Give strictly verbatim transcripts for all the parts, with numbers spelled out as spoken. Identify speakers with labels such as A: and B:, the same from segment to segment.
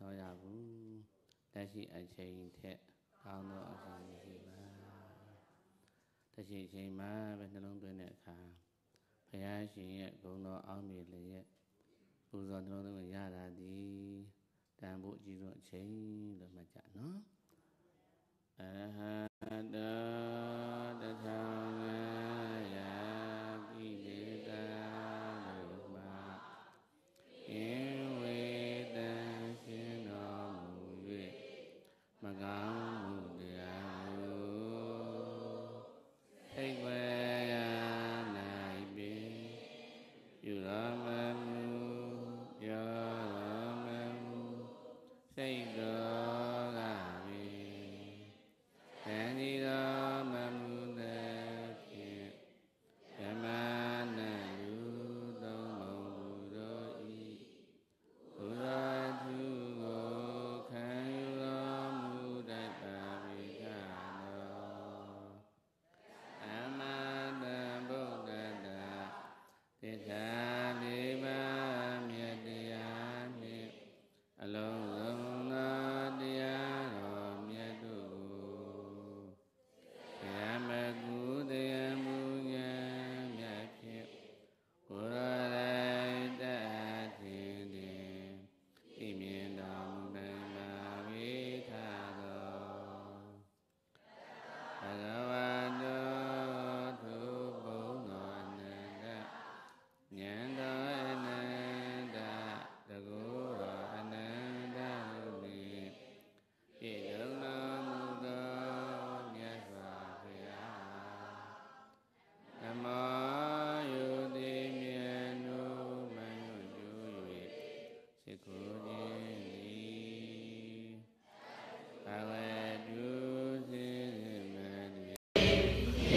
A: သောရဘူးလက်ရှိအချိန်ထက်ကောင်းသောအချိန်မရှိပါတရှိအချိန်မှာပဲနှလုံးသွင်းတဲ့အခါဘုရားရှင်ရဲ့ဂုဏ်တော်အောက်မြေလျက်ပူဇော်နှလုံးသွင်းရတာဒီတန်ဖို့အကြီးဆုံးအချိန်လို့မှတ်ကြနော်အရဟတတထာဂယကိလေသာတို့မှာအင်းဝေတံရှင်တော်မူ၍မကောင်းမှုတရားတို့သိဝေယ၌ပင်ပြုတော်မမူပြောတော်မမူစိတ်တော်ကပင်တန်ဒီတော်မမူသည်ဖြင့်ဓမ္မနာလူသုံးမုံသူတို့ဤဘုရားသူကိုခံယူတော်မူတတ်ပါပေသာသောအမတံဗုဒ္ဓတာတိဋ္ဌာနိဗ္ဗာန်မြတ်တရားနှင့်အလုံးစုံသောတရားတော်မြတ်တို့ကိုတရားမကူတရားမူဉာဏ်မြတ်ဖြင့်ကိုယ်တော်တိုင်တတ်ခြင်းတွင်သိမြင်တော်မူနိုင်ပါပေသာသောဘဂဝါတောသူဘုံတော်အနန္တဉာဏ်တော်အနန္တတကူတော်အနန္တတို့နှင့်ပြည့်စုံတော်မူသောမြတ်စွာဘုရားနမောယုတိမြတ်တို့မယုတ်ကျူ၍စိတ်ကိုယ်ခြင်းသည်ဘာဝတုစေမတိ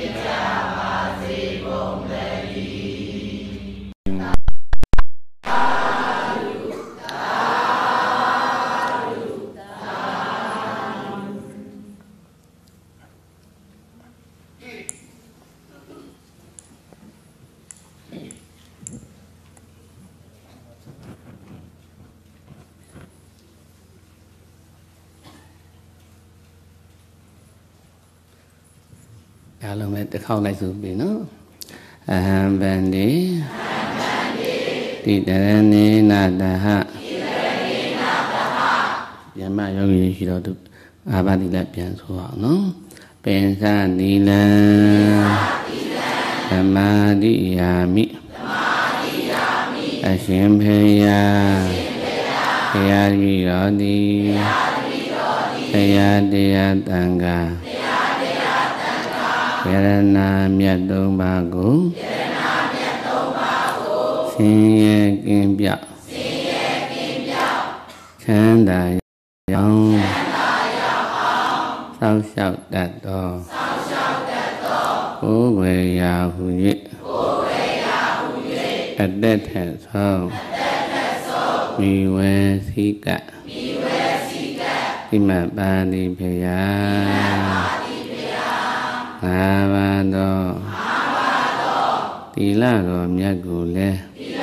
A: အားလုံးပဲတစ်ခေါက်လိုက်ဆိုပြီနော်အဟံဗန္တိတိတရဏေနတဟယမယောဂီရှိတော်သူအာဘတိလည်းပြန်ဆိုအောင်နော်ပင်စနီလံသမာတိယာမိအရှင်ဖေယဘုရားမိတော်သည်ဘုရားတရားတန်ခါယရဏမြတ်သုံးပါးကိုဆင်းရဲကင်းပြောက်ချမ်းသာရောက်ဆောက်ရှောက်တတ်သောကိုယ်ဝေရာဟု၍အသက်ထက်ဆုံးမိဝေစီကဒီမပါတိဖယာငါပါသောသီလတော်မြတ်ကိုလည်း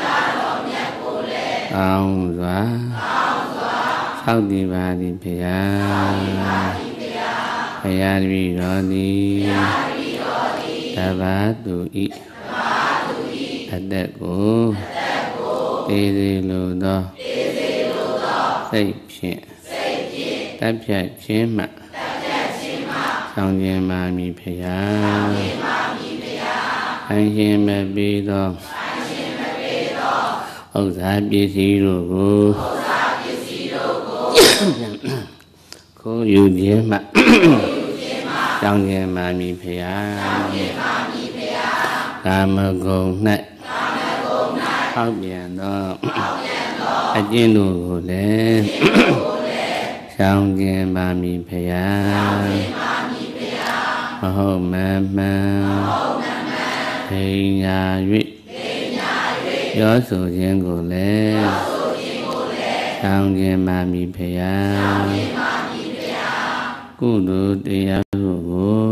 A: ကောင်းစွာဆောက်တည်ပါသည်ဖယားဖယားတပည့်တော်သည်တပါးသူဤအသက်ကိုသေသေးလိုသောစိတ်ဖြင့်တပ်ဖြတ်ခြင်းမှဆောင်ခြင်းမာမီဖယားအင်ရှင်မပေးသောဥစ္စာပစ္စည်းတို့ကိုခိုးယူခြင်းမှဆောင်ခြင်းမာမီဖယားကာမဂုဏ်၌ဟောက်ပြန်သောအကျင့်တို့ကိုလည်းဆောင်ခြင်းမာမီဖယားမဟုတ်မမှန်ပညာ၍ပြောဆိုခြင်းကိုလည်းဆောင်ခြင်းမာမီဖယားကုသိုလ်တရားတို့ကို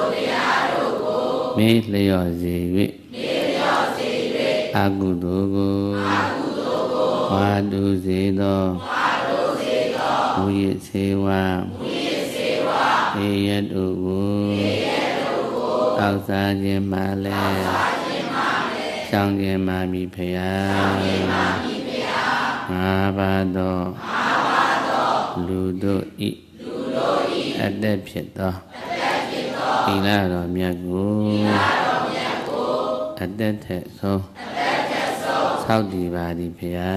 A: မေ့လျော့စေ၍အကုသိုလ်ကိုဝါတုစေသောမူရစ်စေဝေယတုကိုတောက်စားခြင်းမှလည်းရှောင်းခြင်းမှမိဖရာငါးပါးသောလူတို့ဤအတ္တဖြစ်သောသီလတော်မြတ်ကိုအတ္တထက်ဆုံးဆောက်တည်ပါသည်ဖရာ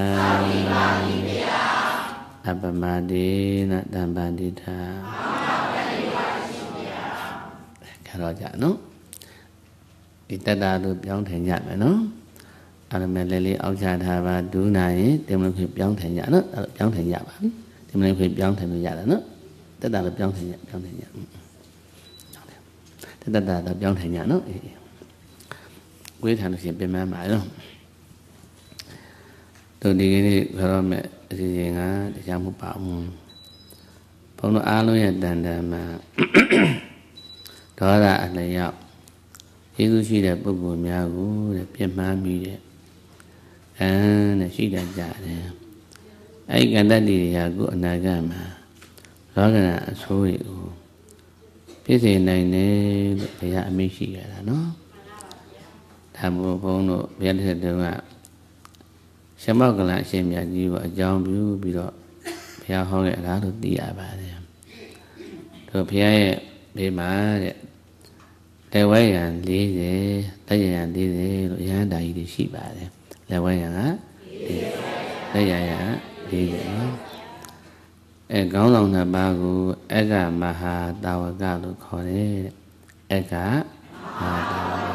A: အပမဒေနတမ္ပန္တိထာခါတော့ကြနော်ဒီတတ္တာတို့ပြောင်းထိုင်ကြမယ်နော်အဲ့ဒါမဲ့လေးလေးအောက်ချထားပါဒူးနာရင်တင်မလို့ခွေပြောင်းထိုင်ကြနော်အဲ့ပြောင်းထိုင်ကြပါတင်မလို့ခွေပြောင်းထိုင်လို့ရတယ်နော်တတ္တာတို့ပြောင်းထိုင်ကြပြောင်းထိုင်ကြတတ္တာတို့ပြောင်းထိုင်ကြနော်အေးဝေးထားလို့ရှိရင်ပြင်မှန်းပါနော်တို့ဒီကနေ့ခေါ်ရမယ်အစီအစဉ်ကတရားမှုပါအောင်ဘုန်းတော်အားလုံးရဲ့တန်တန်မှာဒေါသအလျောက်ယေရှုရှိတဲ့ပုဂ္ဂိုလ်များကိုတဲ့ပြင်းမှန်းပြီးတဲ့အဲနဲ့ရှိတတ်ကြတယ်အဲဒီကံတတ်တွေရာကိုအနာဂတ်မှာလောကနာအဆိုးတွေကိုပြည့်စုံနိုင်တယ်လို့ဘုရားအမိန့်ရှိရတာနော်ဒါမို့ဘုန်းတို့ဘုရားတစ်ထက်တုန်းကရှမောက်ကလအရှင်မြတ်ကြီးကိုအကြောင်းပြုပြီးတော့ဘုရားဟောခဲ့တာလို့သိရပါတယ်တို့ဘုရားရဲ့ဒီမှာတဲ့လက်ဝဲရံ၄၀လက်ရံ၄၀လို့ရဟန္တာကြီးတွေရှိပါတယ်လက်ဝဲရံကလက်ရံရံ၄၀နော်အဲခေါင်းဆောင်နှစ်ပါးကိုအက္ခမဟာတာဝကလို့ခေါ်တယ်အက္ခမဟာတာဝက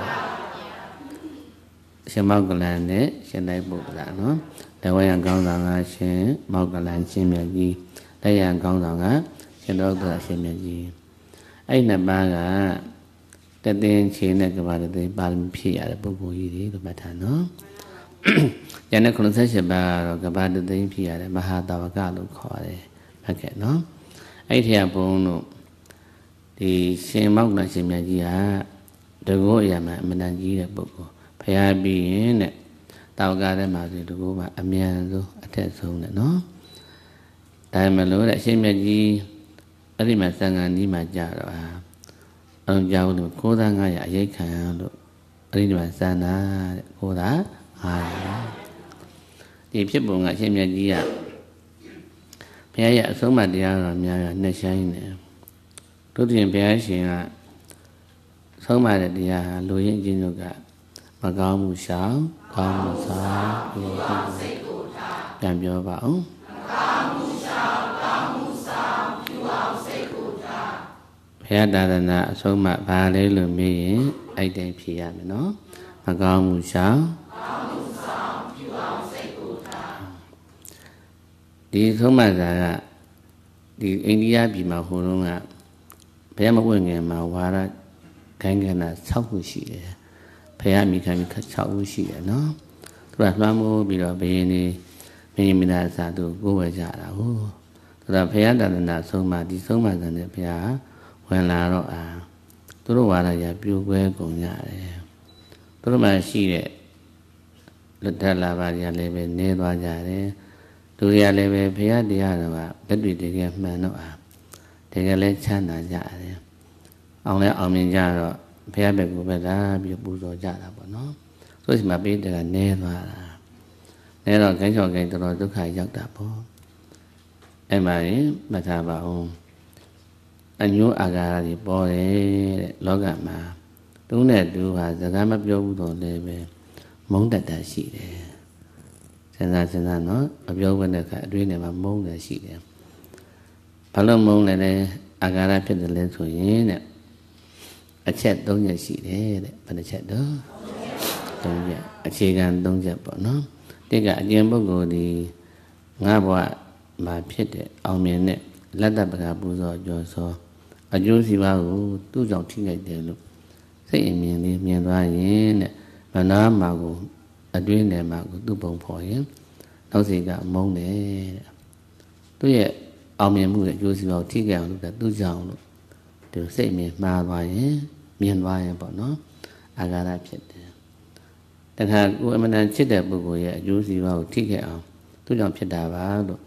A: ရှင်မောက်ကလန်နဲ့ရှင်တိုင်းပုဂ္ဂလာနော်လက်ဝဲရံခေါင်းဆောင်ကရှင်မောက်ကလန်ရှင်မြတ်ကြီးလက်ရံခေါင်းဆောင်ကရှင်တော်ကရှင်မြတ်ကြီးအဲ့နှစ်ပါးကတသိန်းချင်းနဲ့ကဘာတသိန်းပါရမီဖြည့်ရတဲ့ပုဂ္ဂိုလ်ကြီးတွေလို့မှတ်ထားနော်။ကျန်တဲ့ခုနစ်ဆယ့်ပါးကတော့ကဘာတသိန်းဖြည့်ရတဲ့မဟာတာဝကလို့ခေါ်တယ်မှတ်ခဲ့နော်။အဲ့ဒီထက်ဘုန်းတို့ဒီရှင်မောက္ခရှင်မြတ်ကြီးဟာတကောအရာမှာအမှန်တန်ကြီးတဲ့ပုဂ္ဂိုလ်ဖျားပြီးရင်တဲ့တာဝကထဲမှာဆိုတကောမှာအမြန်ဆုံးအထက်ဆုံးတဲ့နော်။ဒါမှမလို့တဲ့အရှင်မြတ်ကြီးအဲ့ဒီမှာသံဃာနီးမှာကြတော့ဟာအောင်ကြောင်းလို့ကိုးသားငါးရာအရေးခံလို့အဲ့ဒီမှာစန္နာတဲ့ကိုးသားငါးရာဒီဖြစ်ပုံကအရှင်မြတ်ကြီးကဘုရားရဲ့အဆုံးအမတရားတော်များများနှက်ဆိုင်နေတို့ပြင်ဘုရားရှင်ကဆုံးမတဲ့တရားဟာလူရင်းချင်းတို့ကမကောင်းမှုရှောင်ကောင်းမှုစားဒီလိုစိတ်ကိုထားပြန်ပြောပါအောင်မကောင်းမှုရှောင်ကောင်းမှုစားပြုအောင်စိတ်ကိုထားဘုရားသာသနာအဆုံးအမဘာလဲလို့မေးရင်အဲ့တိုင်းဖြေရမယ်နော်မကောင်းမှုရှောင်ကောင်းမှုစားပြုအောင်စိတ်ကိုထားဒီဆုံးမစာကဒီအိန္ဒိယပြည်မှာဟိုတုန်းကဘုရားမဝင်ငယ်မှာဝါရခိုင်ကနာ၆ခုရှိတယ်ဘုရားမိခံမိခ၆ခုရှိတယ်နော်သူကလွှမ်းမိုးပြီးတော့ဘယင်းနေမင်းမိသားစာသူကိုယ်ဝယ်ကြတာဟုတ်သူကဘုရားတဏ္ဍာဆုံးမဒီဆုံးမစာနဲ့ဘုရားဝင်လာတော့အာသူတို့ဝါရရပြိုကွဲကုန်ကြတယ်သူတို့မှရှိတဲ့လွတ်တက်လာပါရလည်းပဲနေသွားကြတယ်လူရလည်းပဲဘုရားတရားတော်ကဘက်တွေတကယ်မှန်တော့အာတကယ်လဲချမ်းသာကြတယ်အောင်လဲအောင်မြင်ကြတော့ဘုရားဘက်ကိုပဲလာပြီးပူဇော်ကြတာပေါ့နော်ဆိုဒီမှာပေးတယ်ကနေသွားတာနေတော့ခိုင်းချော်ခိုင်းတော်ဒုက္ခရောက်တာပေါ့အဲ့မှာရင်မှတ်ထားပါဦးအညိုးအာဃာရတွေပေါ်တယ်တဲ့လောကမှာသူနဲ့သူဟာစကားမပြောဘူးတော့လည်းပဲမုန်းတတ်တာရှိတယ်စဉ်းစားစဉ်းစားနော်မပြောဘဲနဲ့ကအတွေးနဲ့မှမုန်းတယ်ရှိတယ်ဘာလို့မုန်းလဲလဲအာဃာရဖြစ်တယ်လဲဆိုရင်တဲ့အချက်၃ချက်ရှိတယ်တဲ့ဘယ်နှချက်တော့၃ချက်အခြေခံ၃ချက်ပေါ့နော်တိကအကျဉ်ပုဂ္ဂိုလ်ဒီငါးဘဝမှာဖြစ်တဲ့အောင်မြင်တဲ့လက်တပကပူဇော်ကြော်စောအကျိုးစီးပွားကိုသူ့ကြောင့်ထိခိုက်တယ်လို့စိတ်အမြင်လေးမြင်သွားရင်တဲ့မနာမှာကိုအတွင်းထဲမှာကိုသူ့ပုံဖော်ရင်နောက်စီကမုန်းတယ်တဲ့သူ့ရဲ့အောင်မြင်မှုရဲ့အကျိုးစီးပွားကိုထိခိုက်အောင်လုပ်တာသူ့ကြောင့်လို့သူစိတ်မြင်မှားသွားရင်မြင်သွားရင်ပေါ့နော်အာဃာရဖြစ်တယ်တခါကိုအမှန်တန်ချစ်တဲ့ပုဂ္ဂိုလ်ရဲ့အကျိုးစီးပွားကိုထိခိုက်အောင်သူ့ကြောင့်ဖြစ်တာပါလို့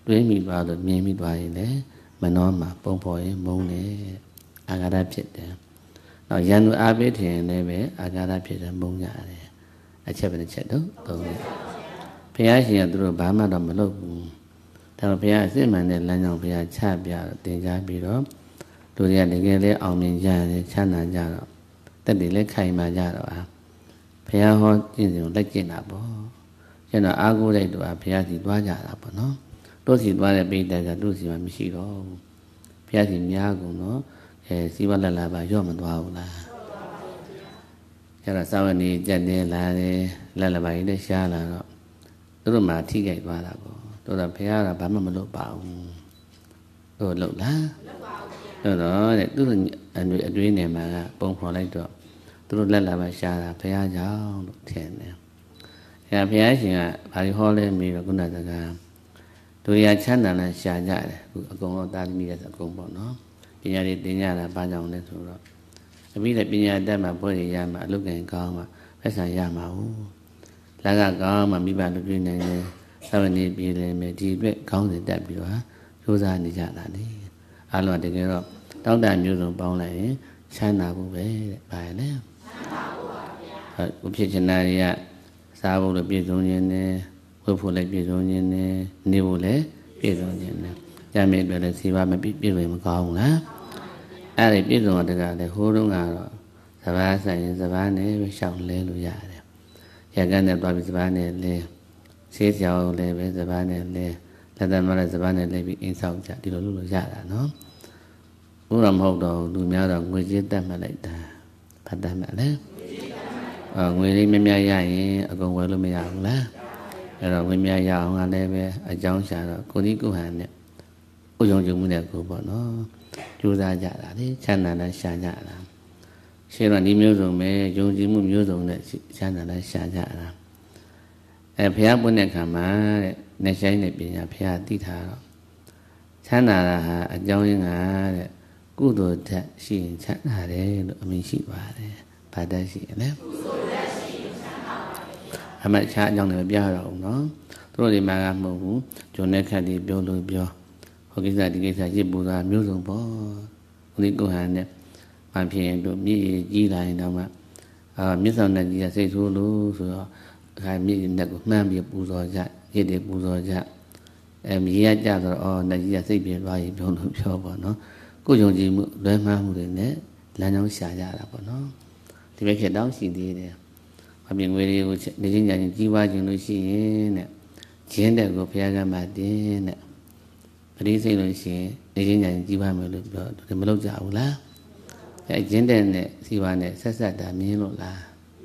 A: တွေးမိသွားလို့မြင်မိသွားရင်လည်းမနှောမှာပုံဖော်ရင်မုန်းတယ်အာဃာတဖြစ်တယ်နောက်ရန်သူအားပေးထင်လည်းပဲအာဃာတဖြစ်တယ်မုန်းကြတယ်အချက်ပဲတစ်ချက်တော့သုံးတယ်ဘုရားရှင်ကသူတို့ဘာမှတော့မလုပ်ဘူးဒါတော့ဘုရားအစစ်မှန်တဲ့လမ်းကြောင်းဘုရားချပြတော့သင်ကြားပြီးတော့လူတွေကတကယ်လဲအောင်မြင်ကြတယ်ချမ်းသာကြတော့တက်တယ်လဲခိုင်မာကြတော့ဟာဘုရားဟောကျင့်စဉ်ကိုလက်ကျင့်တာပေါ့ကျင့်တော့အားကိုးလိုက်တော့ဘုရားစီသွားကြတာပေါ့နော်တို့စီသွားတဲ့ပိဋကကတို့စီမှာမရှိတော့ဘူးဘုရားစီများကုန်တော့အဲစီဝလက်လာပါရော့မသွားဘူးလားကျတော့စာဝဏီကြက်နေလာတယ်လက်လာပါရင်လည်းရှားလာတော့တို့တို့မှထိခိုက်သွားတာပေါ့တို့တော့ဘုရားကဘာမှမလုပ်ပါဘူးတို့လုပ်လားလုပ်ပါဘူးတော့တဲ့သူတို့အတွေးနယ်မှာကပုံဖော်လိုက်တော့သူတို့လက်လာပါရှားတာဘုရားကြောင့်လို့ထင်တယ်အဲဘုရားရှင်ကဘာလို့ဟောလဲမေးတော့ခုနကကတို့ရချမ်းသာနဲ့ရှားကြတယ်အခုအကုန်လုံးသာသမီရဲ့အကုန်ပေါ့နော်ပညာတွေသင်ကြတာဘာကြောင့်လဲဆိုတော့အပြီးလည်းပညာတတ်မှဘွဲ့ရရမှအလုပ်ကံကောင်းမှဖက်ဆံရမှာဟုတ်လက်ကကောင်းမှမိဘလူပြင်းနိုင်တယ်သာဝနေပြည်တယ်မယ်ဒီအတွက်ကောင်းစဉ်တက်ပြီးတော့စူးစမ်းနေကြတာလေအားလုံးတကယ်တော့တောင်းတမျိုးစုံပေါင်းလိုက်ရင်ချမ်းသာဖို့ပဲတဲ့ဘာလဲချမ်းသာဖို့ပါဗျာဟုတ်ဖြစ်ချင်တာတွေကစားဖို့လည်းပြည့်စုံခြင်းနဲ့ဝတ်ဖို့လည်းပြည့်စုံခြင်းနဲ့နေဖို့လည်းပြည့်စုံခြင်းနဲ့ကြမ်းမြင့်ပြလည်းစီပါမပြည့်ပြည့်လို့မကောင်းဘူးလားအဲ့ဒီပြည့်စုံတဲ့ကလည်းဟိုးတုန်းကတော့စဘာဆိုင်ရင်စဘာနဲ့ပဲရှောင်လဲလို့ရတယ်ရကန်းနဲ့တွားပြီးစဘာနဲ့လဲဆေးကြောင်လည်းပဲစဘာနဲ့လဲလက်သမလည်းစဘာနဲ့လဲပြီးအင်းဆောင်ကြဒီလိုလုပ်လို့ရတာနော်ဘုရားမဟုတ်တော့လူများတော့ငွေကြေးတတ်မှတ်လိုက်တာဖတ်တတ်မှတ်လဲအော်ငွေလေးများများရရင်အကုန်ဝယ်လို့မရဘူးလားအဲ့တော့ငွေများရအောင်ကလည်းပဲအကြောင်းရှာတော့ကိုဒီကိုဟန်နဲ့ဥယုံကြုံမှုနဲ့ကိုပေါ့နော်ကြိုးစားကြတာလေချမ်းသာနဲ့ရှာကြတာရှင်းတော့ဒီမျိုးစုံပဲယုံကြည်မှုမျိုးစုံနဲ့ချမ်းသာနဲ့ရှာကြတာအဲဘုရားပွင့်တဲ့ခါမှာတဲ့နေဆိုင်တဲ့ပညာဘုရားသိထားတော့ချမ်းသာတာဟာအကြောင်းရင်းကတဲ့ကုသိုလ်ဓာတ်ရှိရင်ချမ်းသာတယ်လို့အမိန့်ရှိပါတယ်။ဘာဓာတ်ရှိရင်လဲကုသိုလ်ဓာတ်ရှိရင်ချမ်းသာပါတယ်။အမှတ်ချအကြောင်းတွေပြရတော့ဦးနော်။သူတို့ဒီမှာကမဟုတ်ဘူး။ဂျုံနဲ့ခက်တွေပြောလို့ပြောဟိုကိစ္စဒီကိစ္စရစ်ပူတာမျိုးစုံပေါ့။ဒီကိုဟန်နဲ့မဖြစ်ရင်တို့မြည်ကြီးလာရင်တော့မှအာမြစ်ဆောင်နဲ့ကြီးကစိတ်ဆိုးလို့ဆိုတော့အခါမြည်နဲ့ကိုမှန်းပြီးပူဇော်ကြရစ်တွေပူဇော်ကြအဲမြေရကြဆိုတော့အော်နဲ့ကြီးကစိတ်ပြေသွားရင်ပြောလို့ပြောပေါ့နော်ကိုယုံကြည်မှုလွဲမှားမှုတွေနဲ့လမ်းကြောင်းရှာကြတာပေါ့နော်ဒီဘက်ခေတ်တောင်းရှိသေးတယ်အပြင်ငွေတွေကိုနေချင်းညာချင်းကြီးပွားခြင်းလို့ရှိရင်တဲ့ဂျင်းတဲ့ကိုဘုရားကမှတင်တဲ့ပရိစိတ်လို့ရှိရင်နေချင်းညာချင်းကြီးပွားမယ်လို့ပြောတယ်မလုပ်ကြဘူးလားအဲဂျင်းတဲ့နဲ့စီပွားနဲ့ဆက်ဆက်တာမြင်လို့လား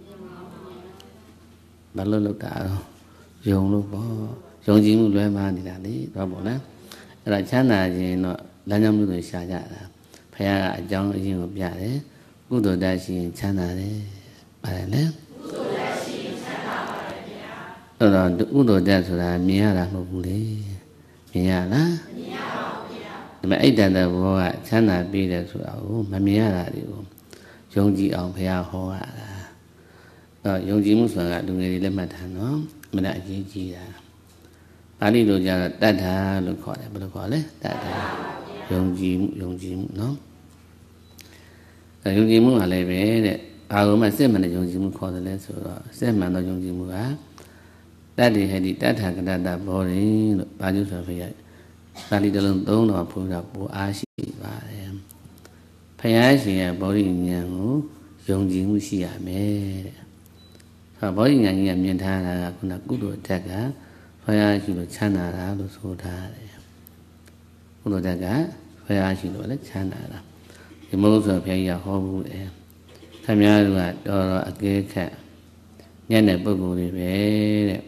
A: ဘာလို့လုပ်တာတော့ယုံလို့ပေါ့ယုံကြည်မှုလွဲမှားနေတာလေတော့ပေါ့လားအဲ့ဒါချမ်းသာခြင်းတော့လမ်းကြောင်းမျိုးတွေရှာကြတာဘုရားကအကြောင်းအရင်းကိုပြတယ်ကုသိုလ်တတ်ရှိရင်ချမ်းသာတယ်ပါတယ်လေကုသိုလ်တတ်ရှိရင်ချမ်းသာပါတယ်ဗျာအဲ့တော့ကုသိုလ်တတ်ဆိုတာမြင်ရတာမဟုတ်ဘူးလေမြင်ရလားမြင်ရပါဘူးဗျာဒါပေမဲ့အိတ်တန်တဲ့ဘောကချမ်းသာပြီးတယ်ဆိုတာကိုမမြင်ရတာတွေကိုယုံကြည်အောင်ဘုရားဟောရတာအဲ့ယုံကြည်မှုဆိုတာကလူငယ်တွေလက်မှတ်ထားနော်မနဲ့အရေးကြီးတာပါဠိလိုကျတော့တတ္ထာလို့ခေါ်တယ်ဘယ်လိုခေါ်လဲတတ္ထာယုံကြည်မှုယုံကြည်မှုနော်အဲယုံကြည်မှုကလည်းပဲတဲ့အာဟုမစစ်မှန်တဲ့ယုံကြည်မှုခေါ်တယ်လဲဆိုတော့စစ်မှန်သောယုံကြည်မှုကတတ္တိဟတိတတ္ထာကတ္တဘောရင်လို့ပါဠိဆိုဖရပါဠိတစ်လုံးသုံးတော့ဘုရားပူအားရှိပါတယ်ဖယားရှင်ရဲ့ဘောဓိဉာဏ်ကိုယုံကြည်မှုရှိရမယ်တဲ့ဟောဘောဓိဉာဏ်ကြီးကမြင်ထားတာကခုနကုသိုလ်ဓာတ်ကဖယားရှိလို့ချမ်းသာတာလို့ဆိုထားတယ်ကုသိုလ်ဓာတ်ကဖယားရှိလို့လည်းချမ်းသာတာဒီမဟုတ်ဆိုဘုရားကြီးဟောဘူးတယ်ခင်ဗျားတို့ကတော်တော်အကဲခတ်ညံ့တဲ့ပုဂ္ဂိုလ်တွေပဲတဲ့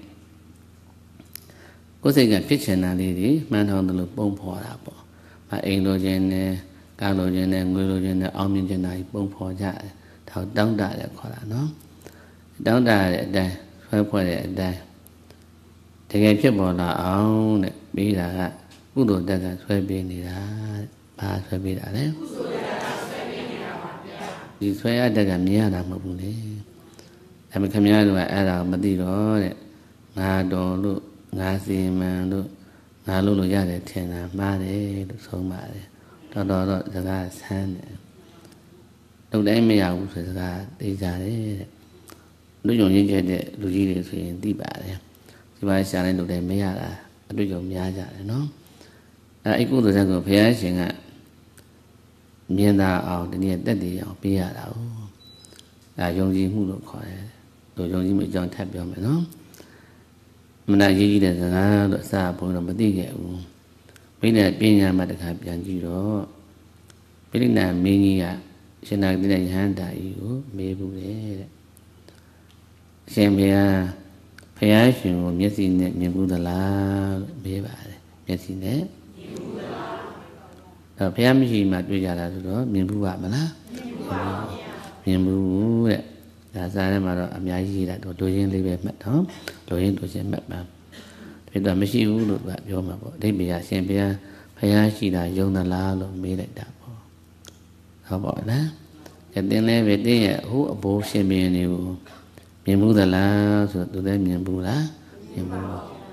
A: ကိုယ်စိတ်ကဖြစ်ချင်တာလေးတွေမှန်ထောင်တယ်လို့ပုံဖော်တာပေါ့မအိမ်လိုခြင်းနဲ့ကားလိုခြင်းနဲ့ငွေလိုခြင်းနဲ့အောင်မြင်ခြင်းတွေပုံဖော်ကြတယ်ဒါတောင်းတတယ်ခေါ်တာနော်တောင်းတတဲ့အတိုင်းဆွဲဖွဲ့တဲ့အတိုင်းတကယ်ဖြစ်ပေါ်လာအောင်တဲ့ပြီးတာကကုသိုလ်တက်ကဆွဲပေးနေတာဘာဆွဲပေးတာလဲကုသိုလ်တက်ကဆွဲပေးနေတာပါဗျာဒီဆွဲရတက်ကမြင်ရတာမဟုတ်ဘူးလေဒါပေမဲ့ခင်ဗျားတို့ကအဲ့ဒါမသိတော့တဲ့ငါတော်လို့ငါစီမံလို့င ngā lū lū yāre tēnā māre lū sōng māre tō tō tō zagā sāne lū dāi mē yā wū sō zagā tē jāre lū yōng yīn jē tē lū jī rē sō yīn tī bāre sī bā shā rē lū dāi mē yā rā a lū yōng miyā jāre nō ā ī kū tō zā kō phayā shīng ngā mian dā āo tē nī tēt tē yāo pē yā rā wū ā yōng jī mū lō khuā rē lū yōng jī mū jāng tēt pio mē nō mā nā yī jī rē zā ngā lō sā pō rō mā tī kē wū bī nā pē nyā mā tā kā piān jī rō bī nā mē ngī yā shē nā kī nā yān dā yī wū mē bū rē shēn phayā phayā shīng wū myat sī nē mian bū dā lā mē bā rē myat sī nē phayā mī shī mā tuyé jā rā sō rō mian bū bā mā lā mian bū rē dā sā rē mā rō a myā yī rā tō lō yīn lī bē māt tō lō yīn tō shēn māt mā phayā tō mā shī wū lō bā pio mā bō dē bē yā shēn phayā phayā shī dā yōng dā lā lō mē lại dā bō hō bō rā kē tēn lē bē tēn yā hū a bō shēn bē nī wū mian bū dā lā sō tō tē mian bū rā mian bū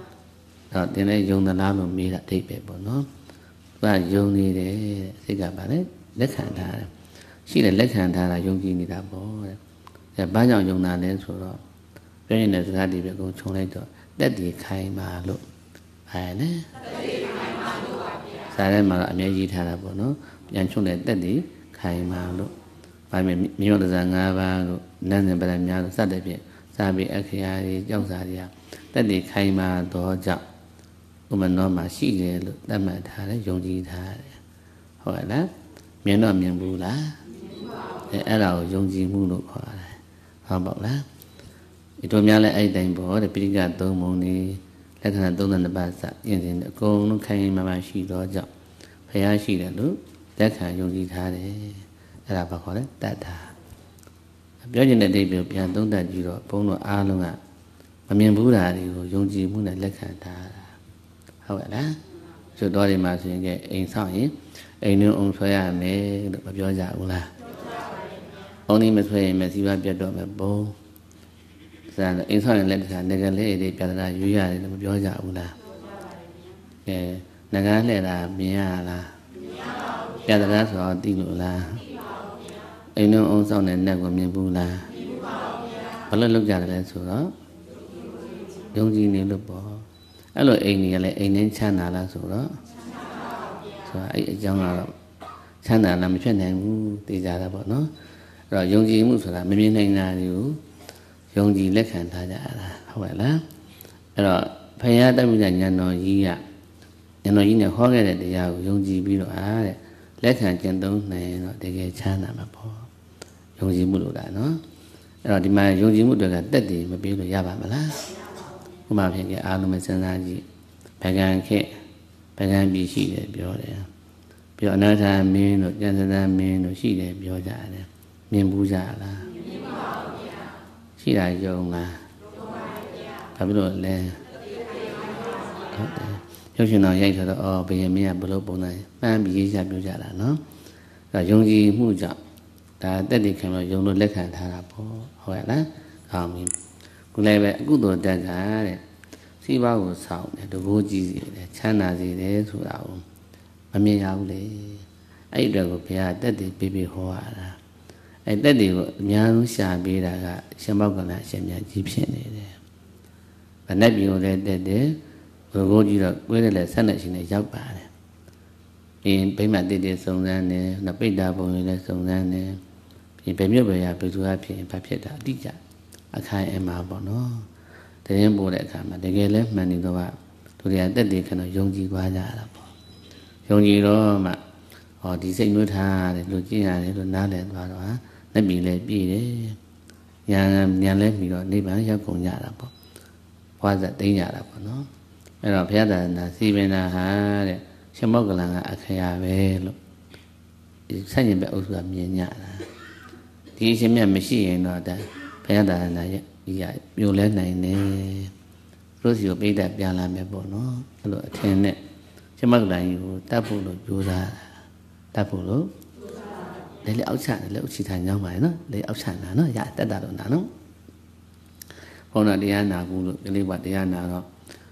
A: rā tēn lē yōng dā lā lō mē rā dē bē bō nō bā yōng nī rē sī kā bā rē lēk khān thā rē shī rē lēk khān thā rā yōng jī nī dā bō rē bā jāng yōng dā lē sō rōပြောရင်လည်းစကားဒီပဲကိုခြုံလိုက်တော့တက်တည်ခိုင်မာလို့ဘာလဲတက်တည်ခိုင်မာလို့ပါဗျာစာထဲမှာတော့အမြဲရေးထားတာပေါ့နော်ပြန်ခြုံတဲ့တက်တည်ခိုင်မာလို့ဘာမြင်မြေဝတ္တဇာ၅ပါးလို့နန်းစင်ပရများလို့စတဲ့ဖြင့်စာပေအခရာတွေကြောက်စာတွေကတက်တည်ခိုင်မာတော့ကြောင့်ဥမနောမှာရှိတယ်လို့သတ်မှတ်ထားတယ်ယုံကြည်ထားတယ်ဟုတ်ကဲ့လားမြင်တော့မြင်ဘူးလားမြင်ပါဘူးအဲအဲ့ဒါကိုယုံကြည်မှုလို့ခေါ်တယ်ဟုတ်ပါ့လားဒီတို့များလည်းအဲ့ဒီတိုင်းပေါ့တဲ့ပိဋကသုံးပုံနေလက္ခဏာသုံးတဲ့ပါးစပြင်စဉ်အကုန်လုံးခိုင်ခိုင်မာမာရှိတော့ကြောင့်ဖျားရှိတယ်လို့လက်ခံယုံကြည်ထားတယ်အဲ့ဒါဘာခေါ်လဲတတ်တာပြောချင်တဲ့အဓိပ္ပာယ်ပြန်သုံးသပ်ကြည့်တော့ဘုန်းတော်အားလုံးကမမြင်ဘူးတာတွေကိုယုံကြည်မှုနဲ့လက်ခံထားတာဟုတ်ကဲ့လားကျွတ်တော်တွေမှာဆိုရင်ကအိမ်ဆောင်ရင်အိမ်နှုံအောင်ဆွဲရမယ်လို့မပြောကြဘူးလားဘုန်းကြီးမဆွဲရင်မစီပါပြတ်တော့မယ်ဘုန်းဒါအိမ်ဆောင်ရင်လည်းတခါငကလေးတွေပြတာရွေးရတယ်လို့မပြောကြဘူးလားကဲငကလှည့်တာမြင်ရလားမြင်ပါဘူးပြတာဆိုတော့သိလို့လားသိပါဘူးဗျာအိမ်နှုံအောင်ဆောင်တဲ့နတ်ကိုမြင်ဘူးလားမြင်ပါဘူးဗျာဘာလို့လောက်ကြတယ်လဲဆိုတော့ယုံကြည်နေလို့ပေါ့အဲ့လိုအိမ်ကြီးကလည်းအိမ်နဲ့ချမ်းသာလားဆိုတော့ချမ်းသာပါဘူးဗျာဆိုတော့အဲ့အကြောင်းကတော့ချမ်းသာလားမဖြစ်နိုင်ဘူးသိကြတာပေါ့နော်အဲ့တော့ယုံကြည်မှုဆိုတာမမြင်နိုင်တာတွေကိုယုံကြည်လက်ခံထားကြတာဟုတ်ကဲ့လားအဲ့တော့ဖယားတမိညာဉာဏ်တော်ကြီးကဉာဏ်တော်ကြီးနဲ့ဟောခဲ့တဲ့တရားကိုယုံကြည်ပြီးတော့အားတဲ့လက်ခံကျင့်သုံးနိုင်တော့တကယ်ချမ်းသာမှာပေါ့ယုံကြည်မှုလို့လားနော်အဲ့တော့ဒီမှာယုံကြည်မှုတွေကတက်တည်မပြေလို့ရပါမလားဥပမာဖြင့်ကအားလုံးပဲစဉ်းစားကြည့်ဗကံခေဗကံပြည်ရှိတယ်ပြောတယ်ပြီးတော့အနာထာမင်းတို့ကျန်စသမင်းတို့ရှိတယ်ပြောကြတယ်မြင်ဘူးကြလားမြင်ပါဘူးဗျာရှိတာယုံလားယုံပါဗျာဘာဖြစ်လို့လဲဟုတ်တယ်ရုပ်ရှင်တော်ရိုက်ဆိုတော့အော်ဘယင်မင်းကဘလို့ပုံတိုင်းပန်းပြီးရေးချပြောကြတာနော်အဲယုံကြည်မှုကြောင့်ဒါတက်တည်ခံလို့ယုံလို့လက်ခံထားတာပေါ့ဟုတ်ရဲ့လားကောင်းပြီခုလည်းပဲအကုသိုလ်တက်ကတဲ့စီးပွားကိုဆောင်းတယ်တဘိုးကြည့်စီတယ်ချမ်းသာစေတယ်ဆိုတာကိုမမြင်ရဘူးလေအဲ့ဒီအတွက်ကိုဘုရားတက်တည်ပေးပေးဟောရတာအဲ့တက်တည်ကိုအများဆုံးရှာပေးတာကရှင်ဘောက်ကလအရှင်မြတ်ကြီးဖြစ်နေတယ်ဗနက်ပြည်ကိုလည်းတက်တယ်ဘုရားကြီးတော့ကွဲတယ်လေဆက်နဲ့ရှင်နဲ့ရောက်ပါတယ်ဒီဗိမာန်တည်တည်စုံစမ်းတယ်နပိတ္တာဘုံတွေလည်းစုံစမ်းတယ်ဒီဗေမြုပ်ပဲရဘယ်သူအဖြစ်ဘာဖြစ်တာအတိအကျအခိုင်အမာပေါ့နော်တရင်ပို့တဲ့အခါမှာတကယ်လဲမှန်နေတော့ကသူတွေကတက်တည်ခဏယုံကြည်သွားကြတာပေါ့ယုံကြည်တော့မှဟောဒီစိတ်နှွေးထားတယ်လို့ကျင့်ရတယ်လို့နားလည်သွားတော့ဟာလက်ပြီးလဲပြည့်တယ်ညာညာလဲပြီးတော့နိဗ္ဗာန်ရောက်ကုန်ကြတာပေါ့ဘွားဆက်သိမ်းကြတာပေါ့နော်အဲ့တော့ဘုရားသာသနာစီပင်တာဟာတဲ့ရှင်မောက္ကလံကအခရာပဲလို့ဒီဆက်ရင်ပဲအုပ်စုကမြင်ကြတာဒီအရှင်မြတ်မရှိရင်တော့ဒါဘုရားသာသနာရဲ့ဒီရပြိုလဲနိုင်တယ်တို့စီကိုပိဋကပြန်လာမယ်ပေါ့နော်အဲ့လိုအထင်နဲ့ရှင်မောက္ကလံကြီးကိုတတ်ဖို့လို့ကြိုးစားတတ်ဖို့လို့လေလေအောက်ချတယ်လေအောက်ချထိုင်ကြောင်းပါလေနော်လေအောက်ချတာနော်ရတက်တာတော့နာနော်ဘုန်းတော်တရားနာဘူးလို့ဒီလေးကတရားနာတော့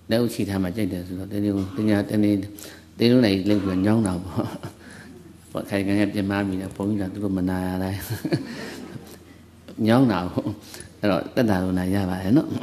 A: လက်ဥချီထားမှကြိုက်တယ်ဆိုတော့တနေ့တညာတနေ့တေးလုံးလိုက်လောက်ပြီးညောင်းတာပေါ့ပေါ့ခိုင်ခိုင်ကပြမမိတယ်ဘုန်းကြီးကသူတို့မနာရတိုင်းညောင်းတာပေါ့အဲ့တော့တက်တာလို့နာရပါတယ်နော်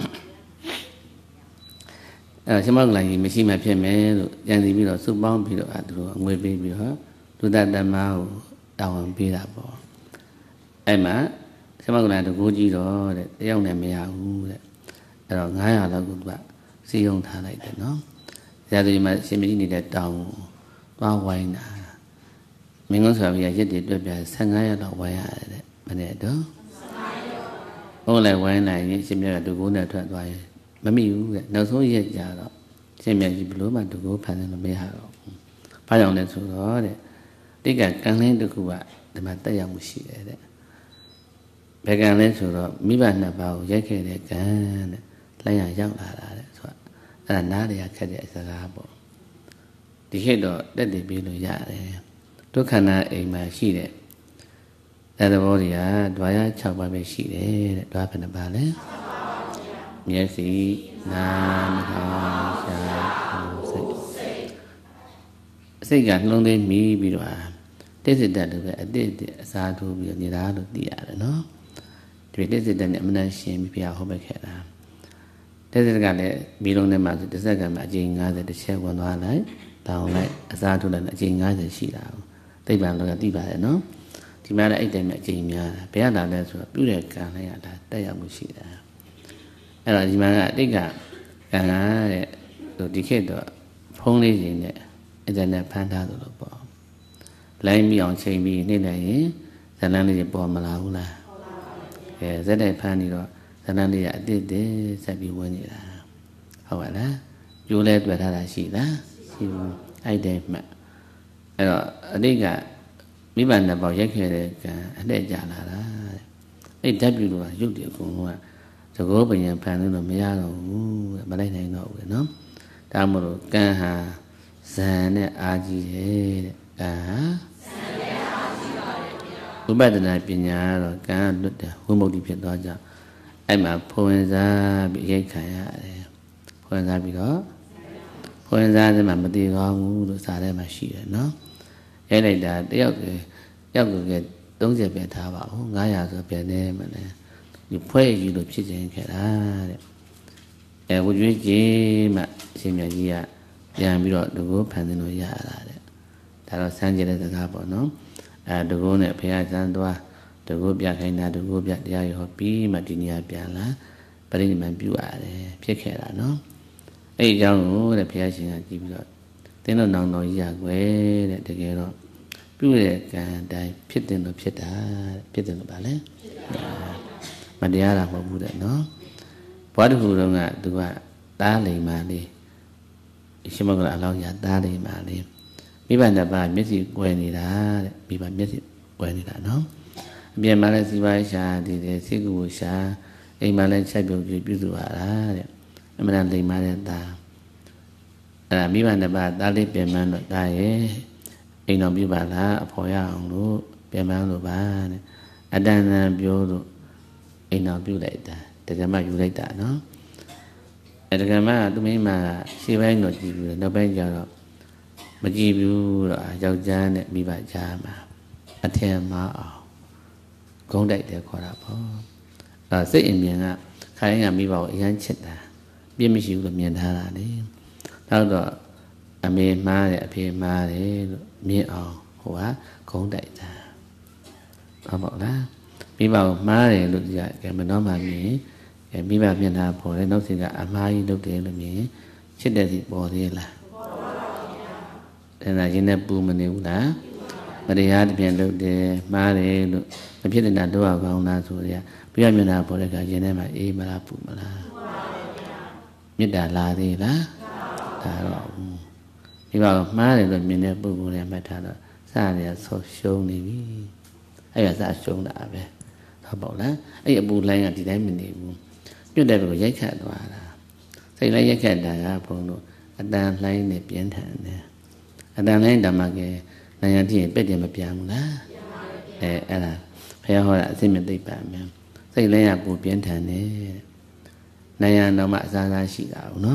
A: အဲ့တော့ရှမကလိုင်းကြီးမရှိမှဖြစ်မယ်လို့ကြံစီပြီးတော့စုပေါင်းပြီးတော့သူတို့ငွေပေးပြီးတော့လူသားတမကိုတောင်းဝန်ပေးတာပေါ့အဲ့မှာရှမကလိုင်းတကူကြီးတော့တဲ့တယောက်နဲ့မရဘူးတဲ့အဲ့တော့nine hundredလောက်ကိုသူကစီယုံထားလိုက်တယ်နော်ဇာတိမှာရှင်မကြီးနေတဲ့တောင်းသွားဝိုင်းတာမင်းကုန်းဆိုပြီးရက်တည်တွက်ပြfifteenရက်လောက်ဝိုင်းရတယ်တဲ့မနေ့တော့ဟုတ်လဲဝိုင်းလိုက်ရင်ရှင်မြတ်ကဒုကိုးနဲ့ထွက်သွားရင်မမိဘူးတဲ့နောက်ဆုံးရက်ကြတော့ရှင်မြတ်ကြီးဘလို့မှဒုကိုးဖန်တယ်လို့မရတော့ဘူးဘာကြောင့်လဲဆိုတော့တဲ့တိကကံလင်းတစ်ခုကဒီမှာတက်ရောက်မှုရှိတယ်တဲ့ဘယ်ကံလဲဆိုတော့မိဘနှစ်ပါးကိုရိုက်ခဲ့တဲ့ကံတဲ့လိုက်ရရောက်လာတာတဲ့ဆိုတော့အဲ့ဒါနားရခက်တဲ့စကားပေါ့ဒီခေတ်တော့တက်တည်ပြီးလို့ရတယ်ဒုက္ခနာအိမ်မှာရှိတဲ့အဲသဘောတွေကဓွာရsixပါးပဲရှိတယ်တဲ့ဓွာဘယ်နှပါလဲမျက်စိနားနှာခေါင်းရှားစိတ်စိတ်ကနှလုံးသွင်းမိပြီးတော့တိစိတ္တတို့ပဲအတိတ်အစားထိုးပြီးနေတာလို့သိရတယ်နော်ဒီတိစိတ္တနဲ့အမှန်တန်ရှင်းပြီးဘုရားဟောပေးခဲ့တာတိစိတ္တကလည်းမိလုံးထဲမှာဆိုတစ်စက္ကန့်မှာအကြိမ်fiftyတစ်ချက်ဝင်သွားလိုက်တောင်းလိုက်အစားထိုးလိုက်အကြိမ်fiftyရှိတာကိုသိပ္ပံလောကသိပါတယ်နော်ဒီမှာလည်းအဲ့တိုင်မှာအကြိမ်များတာဘယ်ရတာလဲဆိုတော့ပြုတဲ့ကံလိုက်ရတာတက်ရောက်မှုရှိတာအဲ့တော့ဒီမှာကအတိတ်ကကံကတဲ့ဒီခေတ်တော့ဖုံးလေးရှင်နဲ့အင်တာနက်ဖန်ထားသလိုပေါ့လိုင်းမိအောင်ချိန်ပြီးနေလိုက်ရင်ဇလန်းလေးပေါ်မလာဘူးလားအဲဇက်တိုက်ဖန်နေတော့ဇလန်းလေးကအတိတ်တည်းဆက်ပြီးဝင်နေတာဟုတ်ပါလားကျိုးလဲတွေ့ထားတာရှိလားရှိဘူးအဲ့တိုင်မှအဲ့တော့အတိတ်ကမိဘနှစ်ပေါက်ရိုက်ခဲ့တဲ့ကံအလှည့်ကြလာတာတဲ့အဲ့ဓာတ်ပြုလို့ရုပ်တည်အကုန်လုံးကသကောပညာဖန်လို့မရတော့ဘူးတဲ့မလိုက်နိုင်တော့ဘူးနော်ဒါမှမဟုတ်ကံဟာဇန်နဲ့အာကြီးတယ်တဲ့ကံဟာဇန်နဲ့အာကြီးပါတယ်ဗျာဥပဒနာပညာကတော့ကံကလွတ်တယ်ဝိမု ക്തി ဖြစ်သွားကြအဲ့မှာဖွဝင်စားပြီးရိုက်ခံရတယ်ဖွဝင်စားပြီးတော့ဖွဝင်စားတဲ့မှာမတည်ကောင်းဘူးလို့စာထဲမှာရှိတယ်နော်ရိုက်လိုက်တာတယောက်တည်းယောက်ကကthirtyပဲထားပါဦးnine hundredဆိုပြန်နေမလဲဒီဖွဲ့ယူလို့ဖြစ်ခြင်းခဲ့တာတဲ့အဲဝကျွေးကြီးမှအရှင်မြတ်ကြီးကပြန်ပြီးတော့တကူဖန်ဆင်းလို့ရတာတဲ့ဒါတော့စမ်းကြတဲ့စကားပေါ့နော်အဲတကူနဲ့ဘုရားစမ်းသွားတကူပြခိုင်းတာတကူပြတရားရောပြီးမှဒီနေရာပြန်လာပရိနိဗ္ဗာန်ပြုရတယ်ဖြစ်ခဲ့တာနော်အဲ့ဒီအကြောင်းကိုတဲ့ဘုရားရှင်ကကြည့်ပြီးတော့သင်တို့နောင်တော်ကြီးရကွယ်တဲ့တကယ်တော့ပြုတဲ့ကံတိုင်းဖြစ်တယ်လို့ဖြစ်တာဖြစ်တယ်လို့ပါလေမတရားတာမဟုတ်ဘူးတဲ့နော်ဘွားတခုတုန်းကသူကတားလိမ်မာလေးရှင်မကလာအလောင်းရတားလိမ်မာလေးမိဘနှစ်ပါးမျက်စိကွယ်နေတာတဲ့မိဘမျက်စိကွယ်နေတာနော်အပြင်မှာလည်းစီပါရှာဒီတဲ့စိတ်ကူရှာအိမ်မှာလည်းချက်ပြုတ်ပြုပြုစုရတာတဲ့အမှန်တန်လိမ်မာတဲ့သားအဲ့ဒါမိဘနှစ်ပါးတားလေးပြင်မှန်းတော့တားရဲ့အိမ်တော်ပြပါလားအဖော်ရအောင်လို့ပြင်ပန်းလို့ပါတဲ့အတန်တန်ပြောလို့အိမ်တော်ပြုလိုက်တာတကယ်မှယူလိုက်တာနော်အဲတကယ်မှသူမိမကရှေ့ပိုင်းတော့ကြည့်ပြီးနောက်ပိုင်းကျတော့မကြည့်ဘူးတော့ယောက်ျားနဲ့မိဘကြားမှာအထင်မှားအောင်ဂုံးတိုက်တယ်ခေါ်တာပေါ့အဲစိတ်အမြင်ကခိုင်းကမိဘကိုအရန်ချစ်တာပြည့်မရှိဘူးလို့မြင်ထားတာလေနောက်တော့အမေမှားတယ်အဖေမှားတယ်လို့မြင်အောင်ဟိုကဂုံးတိုက်တာဟုတ်ပါလားမိဘကိုမှားတယ်လို့ကြည့်ရကဲမနှောမှမြင်ကဲမိဘမျက်နှာပေါ်တယ်နောက်စီကအမှားကြီးလုပ်တယ်လို့မြင်ချစ်တဲ့စီပေါ်သေးလားပေါ်ပါပါဗျာဒါရင်းနဲ့ပူမနေဘူးလားမတရားတပြန်လုပ်တယ်မှားတယ်လို့မဖြစ်တဲ့နာတော့ကောင်းလားဆိုရပြရမျက်နှာပေါ်တဲ့ကရင်းထဲမှာအေးမလားပူမလားပူပါပါဗျာမေတ္တာလာသေးလားဒါတော့ဒီမှာမှားတယ်လို့မြင်တဲ့ပုဂ္ဂိုလ်တွေမှတ်ထားတော့စရရဆောရှုံးနေပြီအဲ့ဒါစရှုံးတာပဲဟုတ်ပေါ့လားအဲ့အပူလိုင်းကဒီတိုင်းမနေဘူးပြုတ်တဲ့ဘက်ကိုရိုက်ခတ်သွားတာစိတ်လိုက်ရိုက်ခတ်တာကဘုံတို့အတန်လှိုင်းနဲ့ပြင်းထန်တယ်အတန်လှိုင်းဓမ္မကဲနိုင်ရတိရင်ပက်တယ်မပြန်ဘူးလားပြန်ပါလေအဲအဲ့ဒါဘုရားဟောတာအစိမ့်မသိပါမယ်စိတ်လိုက်ရပူပြင်းထန်တယ်နိုင်ရတော့မှအစားအစာရှိတာဘူးနော်မ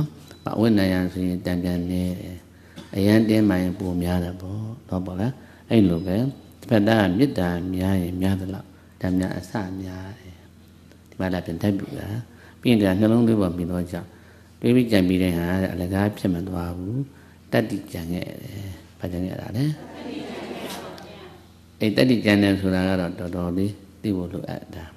A: အဝိနယဆိုရင်တန်ပြန်နေတယ်အရန်တင်းမှရင်ပုံများတယ်ပေါ့တော့ပေါ့လားအဲ့လိုပဲတစ်ဖက်သားမေတ္တာများရင်များသလောက်ဓမ္မအစများတယ်ဒီမှာလည်းပြန်တက်ပြီလားပြီးရင်နှလုံးသွင်းပေါ်ပြီးတော့ကြောင့်တွေးပြီးကြံပြီးတဲ့ဟာအလကားဖြစ်မသွားဘူးတတ္တိကြံခဲ့တယ်ဘာကြံခဲ့တာလဲအဲ့တတ္တိကြံတယ်ဆိုတာကတော့တော်တော်လေးသိဖို့လိုအပ်တာ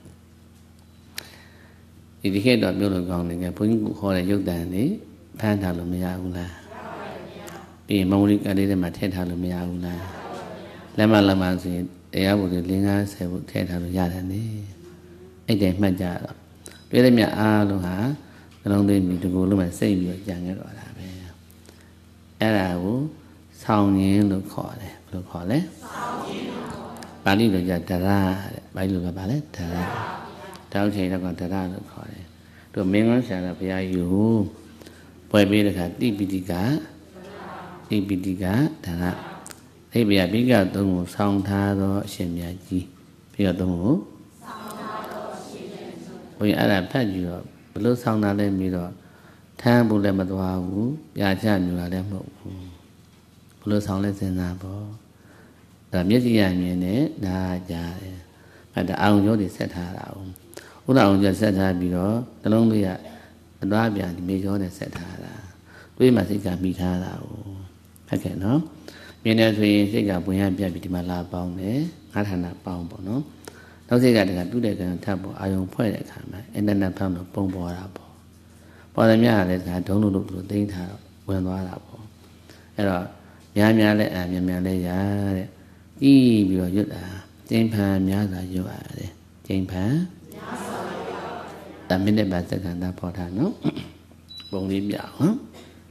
A: ဒီဒီခေတ်တော့ပြောလို့ကောင်းတယ်ကဘုန်းကြီးကခေါ်တဲ့ရုပ်တံလေးဖမ်းထားလို့မရဘူးလားပြီးရင်မௌလိကလေးတွေမှာထည့်ထားလို့မရဘူးလားလက်မလက်မဆိုရင်တရားဘုရားလင်းကားဆယ်ဖို့ထည့်ထားလို့ရတယ်နိအဲ့တိုင်မှတ်ကြတော့တွေ့တဲ့မြတ်အားလုံးဟာနှလုံးသွင်းပြီးဒီကိုယ်လုံးမှာစိတ်ပြီးကြံခဲ့တော့တာပဲအဲ့ဒါကိုဆောင်းရင်းလို့ခေါ်တယ်ဘယ်လိုခေါ်လဲဆောင်းရင်းပါဠိလိုကြဒရတဲ့ပါဠိလိုကဘာလဲဒရတောက်ချိန်တော့ကဒရလို့ခေါ်တယ်တို့မင်းကောဆရာတော်ဘုရားယူပွဲပေးတဲ့ခါတိပိတိကတိပိတိကဒရအိဗေယဘိကသုံးကိုဆောင်းထားသောအရှင်မြတ်ကြီးဘိကသုံးကိုဆောင်းထားသောအရှင်မြတ်ကြီးဘုရားအဲ့ဒါဖတ်ကြည့်တော့ဘလို့ဆောင်းတာလဲပြီးတော့ထမ်းဖို့လည်းမသွားဘူးပြာချမျိုးလည်းမဟုတ်ဘူးဘလို့ဆောင်းလဲစဉ်းစားပေါ့ဒါမျက်စိရမြင်နဲ့ဒါကြားတယ်အဲ့ဒါအောင်ကျော်တွေဆက်ထားတာဦးဥဒ္ဒအောင်ကျော်ဆက်ထားပြီးတော့နှလုံးသွင်းရအသွားပြန်ဒီမေကျော်နဲ့ဆက်ထားတာတွေးမှစိတ်ကမိထားတာဦးဟုတ်ကဲ့နော်မြင်တယ်ဆိုရင်စိတ်ကဝင်ရပြတ်ပြီးဒီမှာလာပေါင်းတယ်ငါးဌာနပေါင်းပေါ့နော်နောက်စိတ်ကတကပြုတဲ့ကံထပ်ပေါ်အာယုံဖွဲ့တဲ့အခါမှာအင်တာနက်ဖမ်းလို့ပုံပေါ်တာပေါ့ပေါ်တယ်များလည်းဒါဒုံလို့လို့သိမ်းထားတော့ဝင်သွားတာပေါ့အဲ့တော့များများလည်းအများများလည်းရတဲ့ပြီးပြီးတော့ရွတ်တာကျင်းဖန်များစွာရွတ်ရတယ်ကျင်းဖန်များစွာရွတ်ရတယ်ဒါမိနစ်ပါစက္ကန့်သာပေါ်ထားနော်ပုံလေးပြအောင်နော်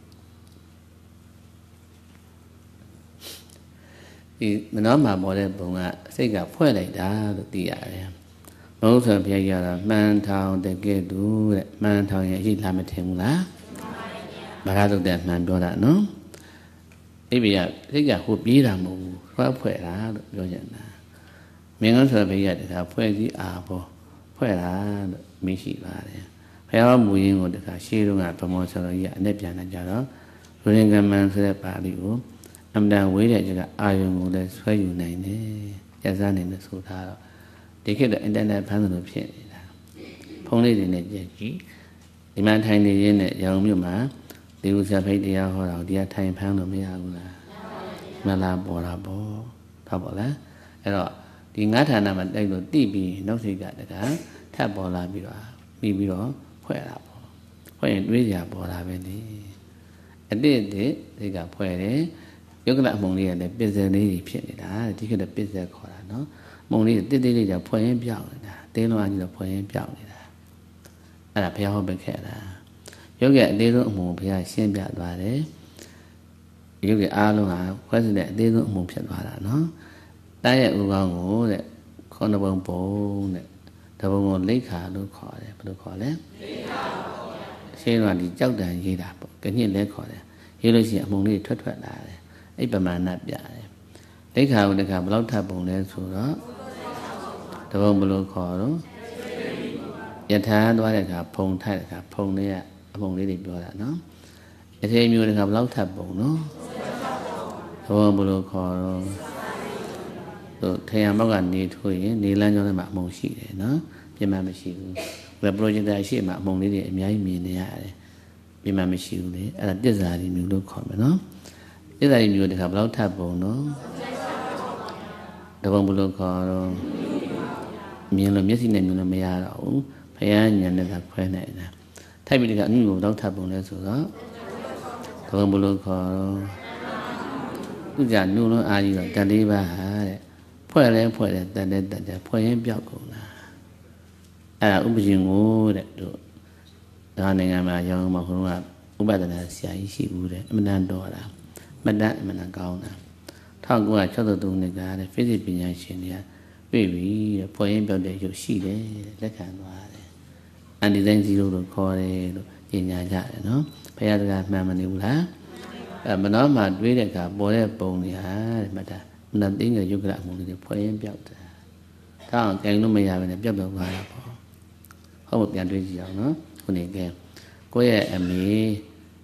A: ဒီမနောမှာပေါ်တဲ့ပုံကစိတ်ကဖွဲ့လိုက်တာလို့သိရတယ်။ဘုရားဆိုဘုရားကြီးကတော့မှန်ထောင်တကယ်တူတဲ့မှန်ထောင်ရင်အရှိလာမထင်ဘူးလား။မှန်ပါဗျာ။ဘာသာတုတ်တဲ့မှန်ပြောတာနော်။အိဗေယစိတ်ကဟိုပြေးတာမဟုတ်ဘူး။ဖွဲ့ဖွဲ့တာလို့ပြောကြတာ။မင်းကောဆိုဘုရားတခါဖွဲ့စည်းအားပေါ်ဖွဲ့တာလို့မရှိပါတယ်။ဘုရားမူရင်းကိုတခါရှေးတုန်းကဗမောဆရာကြီးကအနဲ့ပြန်လာကြတော့လူရင်ကမန်ဆိုတဲ့ပါဠိကိုအမှန်တန်ဝေးတဲ့ကျကအာယုံကိုလည်းဆွဲယူနိုင်တယ်။ကျစားနိုင်တယ်ဆိုထားတော့ဒီခေတ်တော့အင်တာနက်ဖမ်းသလိုဖြစ်နေတာ။ဖုန်းလေးတွေနဲ့ကြည့်ကြည့်ဒီမှာထိုင်နေရင်းနဲ့ရောင်မြို့မှာဒီဥစ္စာဖိတ်တရားဟောတာကိုတရားထိုင်ဖမ်းလို့မရဘူးလား။မလားပေါ်တာပေါ့။ဟုတ်ပါလား။အဲ့တော့ဒီငါးဌာနမှာတိုက်လို့တိပြီးနောက်စိတ်ကတကထပ်ပေါ်လာပြီးတော့ပြီးပြီးတော့ဖွဲ့တာပေါ့။ဖွဲ့ရင်တွေးကြပေါ်လာပဲလေ။အတိတ်တွေစိတ်ကဖွဲ့တယ်ယုတ်ကလအမုံလေးကလည်းပစ္စည်းလေးကြီးဖြစ်နေတာဒီခေတ်တော့ပစ္စည်းခေါ်တာနော်မုံလေးတိတိလေးကဖွယ်ရင်ပြောင်းနေတာတင်းလုံးအကြီးတော့ဖွယ်ရင်ပြောင်းနေတာအဲ့ဒါဘုရားဟောပေးခဲ့တာယုတ်ရဲ့အသေးဆုံးအမုံဘုရားရှင်းပြသွားတယ်ယုတ်ရဲ့အားလုံးဟာခွဲစစ်တဲ့အသေးဆုံးအမုံဖြစ်သွားတာနော်တားရဲ့ဥကောင်းကိုတဲ့ခေါင်းတစ်ပုံပုံတဲ့တပုံကိုလိခါလို့ခေါ်တယ်ဘယ်လိုခေါ်လဲလိခါခေါ်တယ်ရှင်းတော့ဒီကြောက်တန်ရေးတာပေါ့ကညစ်လဲခေါ်တယ်ရေးလို့ရှိရင်အမုံလေးထွက်ထွက်လာတယ်အဲ့ပမာဏပြတယ်ဒိဋ္ဌာကိုတခါဘယ်လောက်ထပ်ပုံလဲဆိုတော့တပုံဘယ်လိုခေါ်တော့ယထာသွားတဲ့အခါဖုံထိုက်တဲ့အခါဖုံလေးကအပုံလေးတွေပြောတာနော်အထေမျိုးတခါဘယ်လောက်ထပ်ပုံနော်တပုံဘယ်လိုခေါ်တော့တို့ထေယံဘောက်ကနေထိုးရင်နေလန်းကျောင်းထဲမှာအမုံရှိတယ်နော်ပြင်မှမရှိဘူးဘယ်ပရိုဂျက်တာရှိမှအမုံလေးတွေအများကြီးမြင်နေရတယ်ပြင်မှမရှိဘူးလေအဲ့ဒါတစ္ဆာရီမျိုးလို့ခေါ်မယ်နော်ဣဇာတိမျိုးတခါဘယ်လောက်ထပ်ပုံနော်တပုံဘလို့ခေါ်တော့မြင်လို့မျက်စိနဲ့မြင်လို့မရတော့ဘူးဘုရားဉာဏ်နဲ့သာခွဲနိုင်တာထိုက်ပြီးတခါအမှုကိုဘယ်လောက်ထပ်ပုံလဲဆိုတော့တပုံဘလို့ခေါ်တော့သူကြနှုတ်လုံးအားကြီးတော့တန်လေးပါဟာတဲ့ဖွဲ့လဲဖွဲ့တယ်တန်တဲ့တန်တဲ့ဖွဲ့ရင်ပြောက်ကုန်တာအဲ့ဒါဥပရှင်ကိုတဲ့တို့ဒါနိုင်ငံမှာရောင်းမှာခုနကဥပဒနာဆရာကြီးရှိဘူးတဲ့အမှန်တန်တော်တာမတတ်အမှန်ကောင်းတာ၁၉၆၃နှစ်ကတဲ့ဖိစိပညာရှင်တွေကတွေ့ပြီတဲ့ဖွဲ့ရင်ပြောက်တဲ့ရုပ်ရှိတယ်လက်ခံသွားတယ်အန်ဒီဇိုင်းဇီရိုလို့ခေါ်တယ်လို့ညင်ညာကြတယ်နော်ဘုရားတရားမှန်မနေဘူးလားအဲမနောမှာတွေးတဲ့အခါပေါ်တဲ့ပုံတွေဟာတဲ့မှတ်တာမနသိငယ်ယုတ်ကရအမှုတွေဖွဲ့ရင်ပြောက်တယ်ဒါအောင်ကြိုင်လို့မရဘဲနဲ့ပြောက်ပြောက်သွားတာပေါ့ဟုတ်မပြန်တွေးကြည့်အောင်နော်ခုနေကဲကိုယ့်ရဲ့အမေ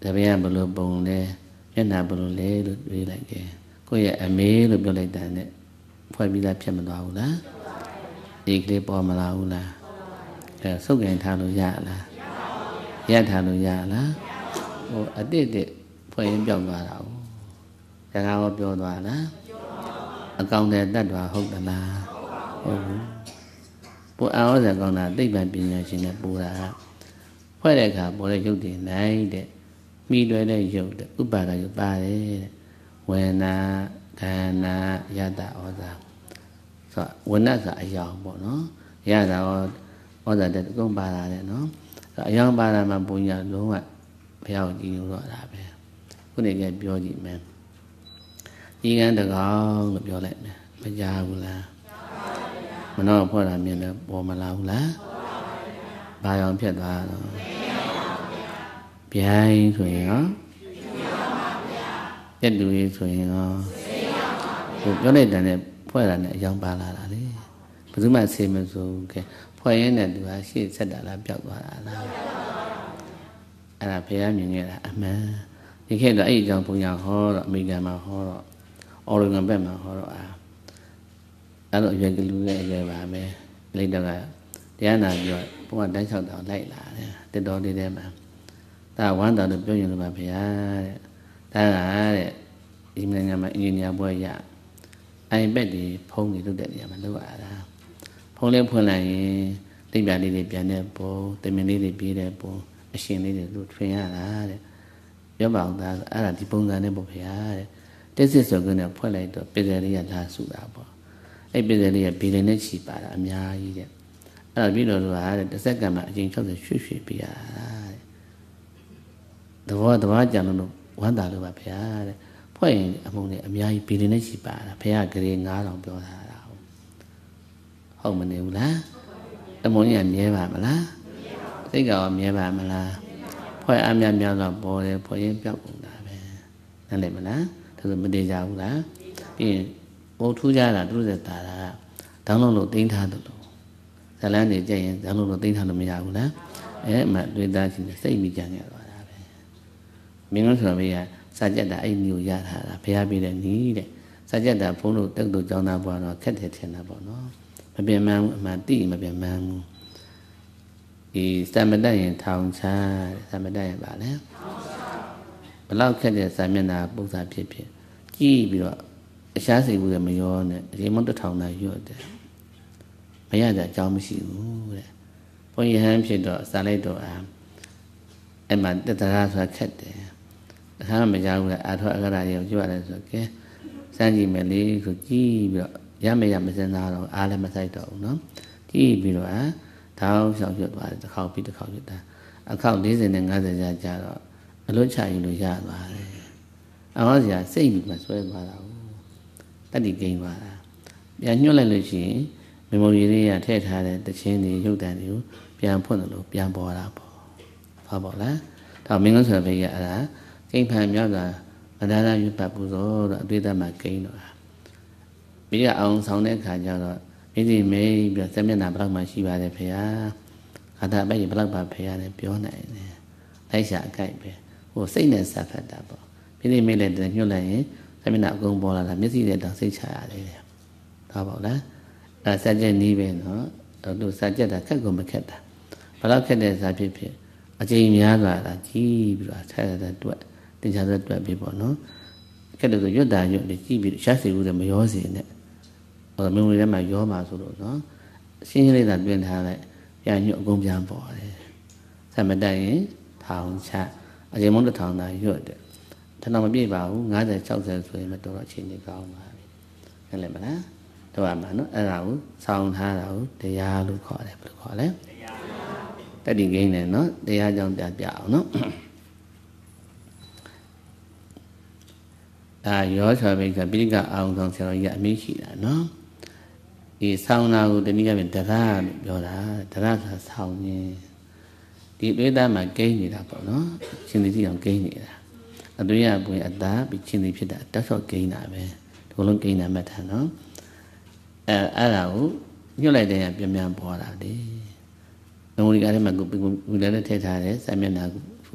A: The Bible bone there, and I will lay to be like a go yet a meal of your like that. Why be that Pamela? The clip or Malaula. So again, Talu Yala. Yet Talu Yala. Oh, I did it for him, young Gala. Then I will build Wala. A counter that was hooked the la. Oh, put hours ago, not they might be in a Buddha. Why they got what you denied. Me do they you the Ubara you buy it when I can yada or that. So when that's a young boy, no? Yada or or that go by that, no? A young bada mabunya low at Pao you wrote that. When they get beauty, man. You can the gong of your let me, Majavula. Mano put a minute, Bomalaula. By on Piedra. Behind swing on. Yet do you swing on. You're not done it, poor than a young ballad. But you might say, okay, poor in it, do I see said that I built what I love. And I pay a minute, a man. You can't eat young Punya horror, Megama horror, or in a Bema horror. I don't usually get by me. Later, the Anna, you're one day out of light, the door did them. That one of the billion of my pia. That I even my India boy. I bet the pony looked at the Yamadu. Pony Pony, they badly the piano, the minute be there, a she needed to train. You're about that. I had the Ponga never pia. This is a good point of Pizzeria last Sudabo. A Pizzeria billionaire sheep at Amia. I'll be the second matching of the Shushi pia. The word the Vajan one dollar by Pia, point among the Amia billionaire bar, Pia green out of your how many ula? Ammonia near Mala? Think of near Mala. Point Amia Mala boy, point Piac. And let Mala to the Medeja Ula. Being all two jara do the Tara. Download the Intado. The land is giant, download the Intado Miaula. Eh, but do that in the same Mijanga. Mingus of here, such that I knew Yata, Pia be the need, such that Polo took to John Abon or Cat Tenabono. Maybe a man, my tea, maybe a man. Is Samaday town child, Samaday Valley. Allow Cat Samina, both are pipi. Gee, below a chassis with a million, the amount of town I heard. Mayada Jamsi, for your hamshade or Salado am. And my Tataras cat there. Hamaja at her you are okay. Sandy Melly could give Yamayamazana or Alamasito, no? Gee, below, eh? Thou shalt get by the copy the copy. A cow listening and other Jajaro. A little child in the yard. I was ya saying my swear by that he gave by. Yanuology, memory and Ted had the chain you than you, Pian Ponolo, Pian Bola. Fabola, Tomingos of a King Pam Yada, Madana you papuzo, do them a gain. Be our own sound and Kajara. It may be a seminar black my Shiva de Pia. Had that baby black by Pia and Piona. They shall guide me. Who say that suffered double. Pity me let the new lane, seminar go bola, and Missy let us say child. How about that? I said, Niven, or do such a Kagomacata. But I'll get this I pipi. A Jamie Yara, a G, I tell that to it. These other people, no? Get the Yoda, the G, chassis with a Mayosi in it. Or the memory of my Yoma, no? Seeing that when I had your Gombian boy. Some day, town chat. I am on the town I heard it. Tanama be about neither chosen to him at all changing gown. And let me know. Do I know? Around, sound hello, the Yalu call it, call it. That again, and not they are young that young, no? Ah, you also make a bigger out on Sarah Michi, no? Is sound out the nigga with Tara, Yoda, Tara sound. The way that my gain it up, no? Chinity on gain it. I do ya boy at that, be chinny pit that, that's all gain I mean. To look gain a matter, no? Allow, you like they have your man board out there. Only got him a good we let it take her, I mean,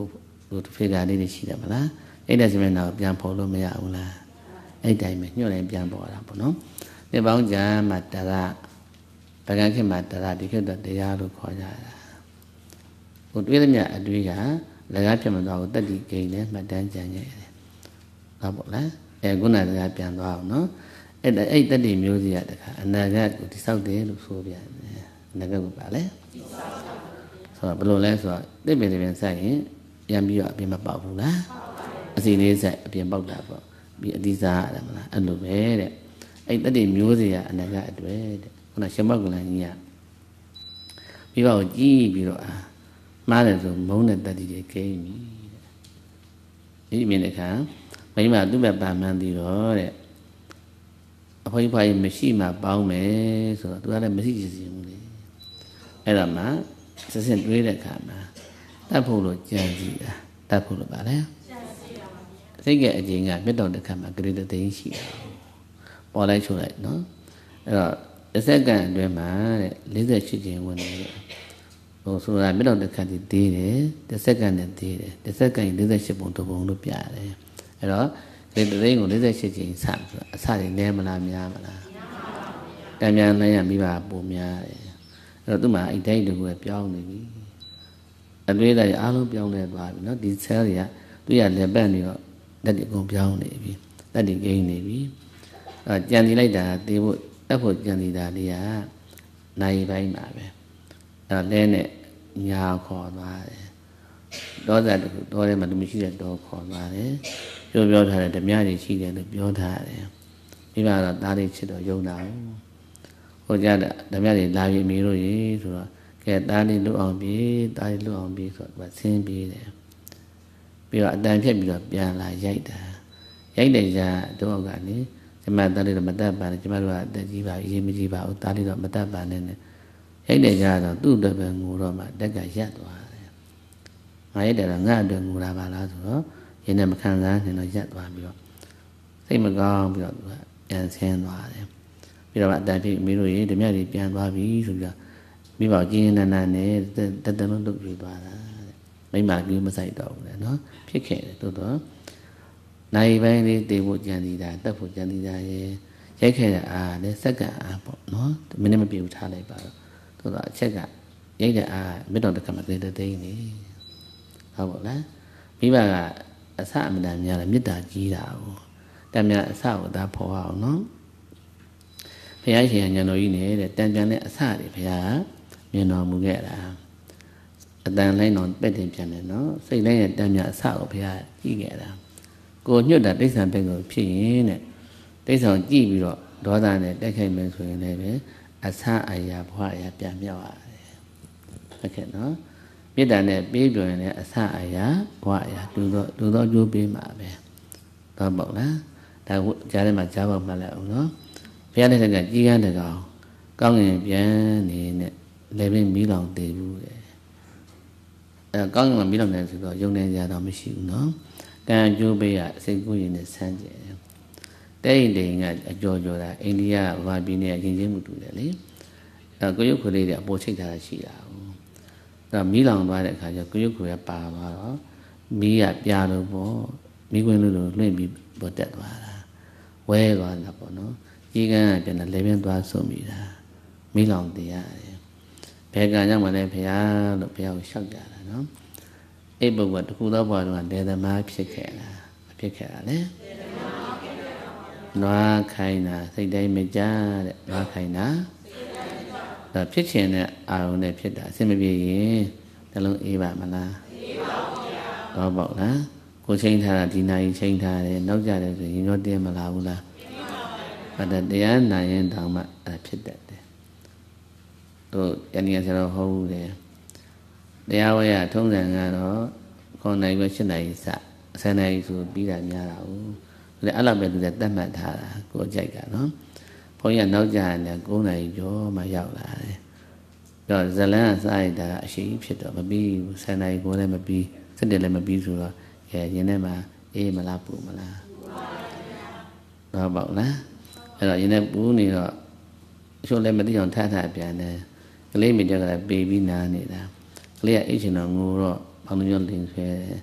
A: ကိုဖေကာလေးတွေရှိတယ်မလားအဲ့ဒါဆိုရင်တော့ပြန်ပေါ်လို့မရဘူးလားအဲ့တိုင်းပဲညှို့တိုင်းပြန်ပေါ်တာပေါ့နော်ဒီပေါင်းကြမှာတရပကံခေတ်မှာတရဒီခေတ်တော့တရားလို့ခေါ်ကြတာဟိုတွေးသမျှအတွေးကလည်းကားဖြစ်မသွားဘူးတက်တီကိန်းနဲ့မှတ်တမ်းကြံ့ရဲ့ဟုတ်ပေါ့လားအဲခုနကပြန်သွားအောင်နော်အဲ့ဒါအဲ့တက်တီမျိုးစီကတခါအနာဂတ်ကိုတိဆောက်တယ်လို့ဆိုပြန်တယ်အနာဂတ်ကိုပါလေဆိုတော့ဘယ်လိုလဲဆိုတော့တိပင်တိပင်စိုက်ရင်ပြန်ပြီးတော့အပြင်မပေါက်ဘူးလားအစီလေးစိုက်အပြင်ပေါက်တာပေါ့ပြီးအတိစားရတယ်မလားအဲ့လိုပဲတဲ့အဲ့တက်တီမျိုးစီကအနာဂတ်အတွက်တဲ့ခုနရှင်မောက်ကလန်ကြီးကပြီးတော့ကြည့်ပြီးတော့အာမှားတယ်ဆိုမုန်းတဲ့တက်တီတွေကိန်းပြီတဲ့ဒီအမြင်တစ်ခါမိမသူ့ဘက်ပါမှန်းပြီးတော့တဲ့အဖိုးဖွားကြီးမရှိမှပေါင်းမယ်ဆိုတော့သူကလည်းမရှိချင်ဘူးလေအဲ့ဒါမှစစင်တွေးတဲ့အခါမှာတတ်ဖို့လို့ကြံစီတာတတ်ဖို့လို့ပါလေစိတ်ကအချင်းကမြတ်တော်တစ်ခါမှာဂရေတသိန်းရှိတာပေါ်လိုက်ချိုးလိုက်နော်အဲ့တော့တစ်စက္ကန့်အတွင်းမှာတဲ့၄၈ချိန်ဝင်နေတယ်ဟိုဆိုတာမြတ်တော်တစ်ခါတည်းသေးတယ်တစ်စက္ကန့်နဲ့သေးတယ်တစ်စက္ကန့်၄၈ပုံတစ်ပုံလို့ပြတယ်အဲ့တော့ဂရေတသိန်းကို၄၈ချိန်စဆိုအစတွေနည်းမလားများမလားတန်ပြန်နိုင်ရမိပါပုံများတယ်အဲ့တော့သူ့မှာအိတ်တိုင်းတူပဲပြောင်းနေပြီအတွေးလိုက်အားလုံးပြောင်းလဲသွားပြီနော်ဒီ cell တွေကသူရလက်ပတ်နေတော့တက်ဒီအကုန်ပြောင်းနေပြီတက်ဒီကိန်းနေပြီအဲကြံစီလိုက်တာတေးဖို့တက်ဖို့ကြံစီတာလေးကနိုင်ပိုင်းပါပဲအဲလဲနဲ့ညာခေါ်သွားတယ်ဒေါသတခုဒေါထဲမှာသူမရှိတဲ့ဒေါခေါ်သွားတယ်ပြောပြောထားတယ်ဓမြတွေရှိတယ်လို့ပြောထားတယ်မိဘတော့သားလေးချစ်တော့ယုံတာဟိုကြတဲ့ဓမြတွေလာပြီးမေးလို့ရေဆိုတော့ကဲသားလေးလွတ်အောင်ပြေးသားလေးလွတ်အောင်ပြေးဆိုတော့ဆင်းပြေးတယ်ပြီးတော့အတန်ဖြတ်ပြီးတော့ပြန်လာရိုက်တာရိုက်တဲ့ကြတော့ကနေကျမသားလေးတော့မတတ်ပါနဲ့ကျမတို့ကအသက်ကြီးပါအရေးမကြီးပါဘူးသားလေးတော့မတတ်ပါနဲ့နဲ့ရိုက်တဲ့ကြတော့သူ့အတွက်ပဲငိုတော့မှတက်ကရက်သွားတယ်ငါရိုက်တယ်တော့ငါအတွက်ငိုတာပါလားဆိုတော့ရင်းနဲ့မခံစားနိုင်တော့ရက်သွားပြီးတော့စိတ်မကောင်းပြီးတော့သူကပြန်ဆင်းသွားတယ်ပြီးတော့အတန်ဖြတ်မင်းတို့ရေဓမြတွေပြန်သွားပြီဆိုပြီးတော့မိဘကြီးနန်းနန်းနဲ့တတလုံးတုတ်ပြသွားတာမိမကြီးမဆိုင်တော့ဘူးလေနော်ဖြစ်ခဲ့တယ်တိုးတော့နိုင်ပိုင်းလေးတေဖို့ကြံစီတာတက်ဖို့ကြံစီတာရေရိုက်ခဲ့တဲ့အားလေစက္ကန့်အားပေါ့နော်မိနစ်မပြည့်ဘူးထားလိုက်ပါတော့တိုးတော့အချက်ကရိုက်တဲ့အားမြတ်တော်တက္ကမသေးတဲ့သိနေဟုတ်ပါလားမိဘကအစအမှန်တမ်းများတယ်မေတ္တာကြီးတာကိုတမ်းများအစကိုသာဖော်အောင်နော်ဘုရားရှင်ကညံတော်ကြီးနေတဲ့တန်ပြန်တဲ့အစတွေဘုရားမြင်တော်မူခဲ့တာအတန်လိုက်တော့ပက်တင်ပြန်တယ်နော်စိတ်တိုင်းရဲ့တန်မြအစကိုဘုရားကြည့်ခဲ့တာကိုညွတ်တာတိဋ္ဌံဘက်ကိုဖြစ်ရင်တဲ့တိဋ္ဌံကြည့်ပြီးတော့ဒေါသနဲ့တက်ခိုက်မယ်ဆိုရင်လည်းပဲအစအရာဘဝအရာပြန်မြောက်ရတယ်ဟုတ်ကဲ့နော်မေတ္တာနဲ့ပေးပြောရင်လည်းအစအရာဘဝအရာတူတော့တူတော့ကျိုးပေးမှာပဲတော့ပေါ့လားဒါကြားထဲမှာကြားပေါက်မှတ်လိုက်အောင်နော်ဘုရားတဲ့ကကြီးကန်းတကောင်ကောင်းငင်ပြန်နေနဲ့လည်းပဲမီးလောင်သေးဘူးတဲ့အဲကောင်းငင်မှာမီးလောင်နေဆိုတော့ယုံနေကြတော့မရှိဘူးနော်ကံကျိုးပေးရစိတ်ကူးရင်နဲ့ဆန်းကျယ်တဲ့အိမ်တိန်ကအကြော်ကြော်တာအိန္ဒိယဘာပြည်နဲ့ရင်ချင်းမှုတူတယ်လေအဲကိုရုပ်ခွေလေးတွေအပေါ်ချိတ်ထားတာရှိတာဟုတ်အဲမီးလောင်သွားတဲ့အခါကျကိုရုပ်ခွေကပါသွားတော့မီးကပြာလို့ပေါ့မီးခွင်းလို့လို့လွင့်ပြီးပေါ်တက်သွားတာဝဲသွားတာပေါ့နော်ကြီးကန်းကပြန်လည်းလည်းပြင်းသွားဆုံးမိတာမီးလောင်တရားတယ်ဘယ်ကံကြောင့်မလဲဘုရားလို့ဘုရားကိုလျှောက်ကြတာနော်အဲ့ပုဂ္ဂိုလ်တခုသောဘဝတုန်းကဒေသမားဖြစ်ခဲ့တာဖြစ်ခဲ့တာလေနွားခိုင်းတာစိတ်တိုင်းမကြတဲ့နွားခိုင်းတာဒါဖြစ်ခြင်းနဲ့အာရုံနဲ့ဖြစ်တာအစင်မပြေရင်နှလုံးအေးပါမလားအေးပါဘူးဗျာတော့ပေါ့လားကိုချိန်ထားတာဒီနာရီချိန်ထားတယ်နောက်ကြတယ်ဆိုရင်ရောတင်းမလားဘူးလားအဲ့ဒါတရားနာရင်တောင်မှအဲ့ဖြစ်တတ်တယ်တို့ယနေ့ဆရာတော်ဟောဘူးတယ်တရားဝဲရထုံးစံကတော့ခုနှစ်နိုင်ပဲရှစ်နိုင်စဆယ်နိုင်ဆိုပြီးတာများတာဟုတ်လေအဲ့လောက်ပဲသူလည်းတတ်မှတ်ထားတာကိုကြိုက်ကနော်ဘုန်းကြီးကနောက်ကြရင်လည်း၉နိုင်ကျော်မှရောက်လာတယ်တော့ဇလန်းကစားရတာအရှိဖြစ်တော့မပြီးဘူးဆယ်နိုင်ကိုလည်းမပြီးစက်တယ်လည်းမပြီးဆိုတော့အဲရင်းထဲမှာအေးမလားပူမလားတော့ပေါ့လားအဲ့တော့ရင်းထဲပူနေတော့အချို့လည်းမသိအောင်ထထပြန်တယ်ကလေးမိကြကလည်းပေပြီးနားနေတာကလေးကအိတ်ချင်တော့ငိုတော့ဘောင်းညွန့်လင်းဆွဲတယ်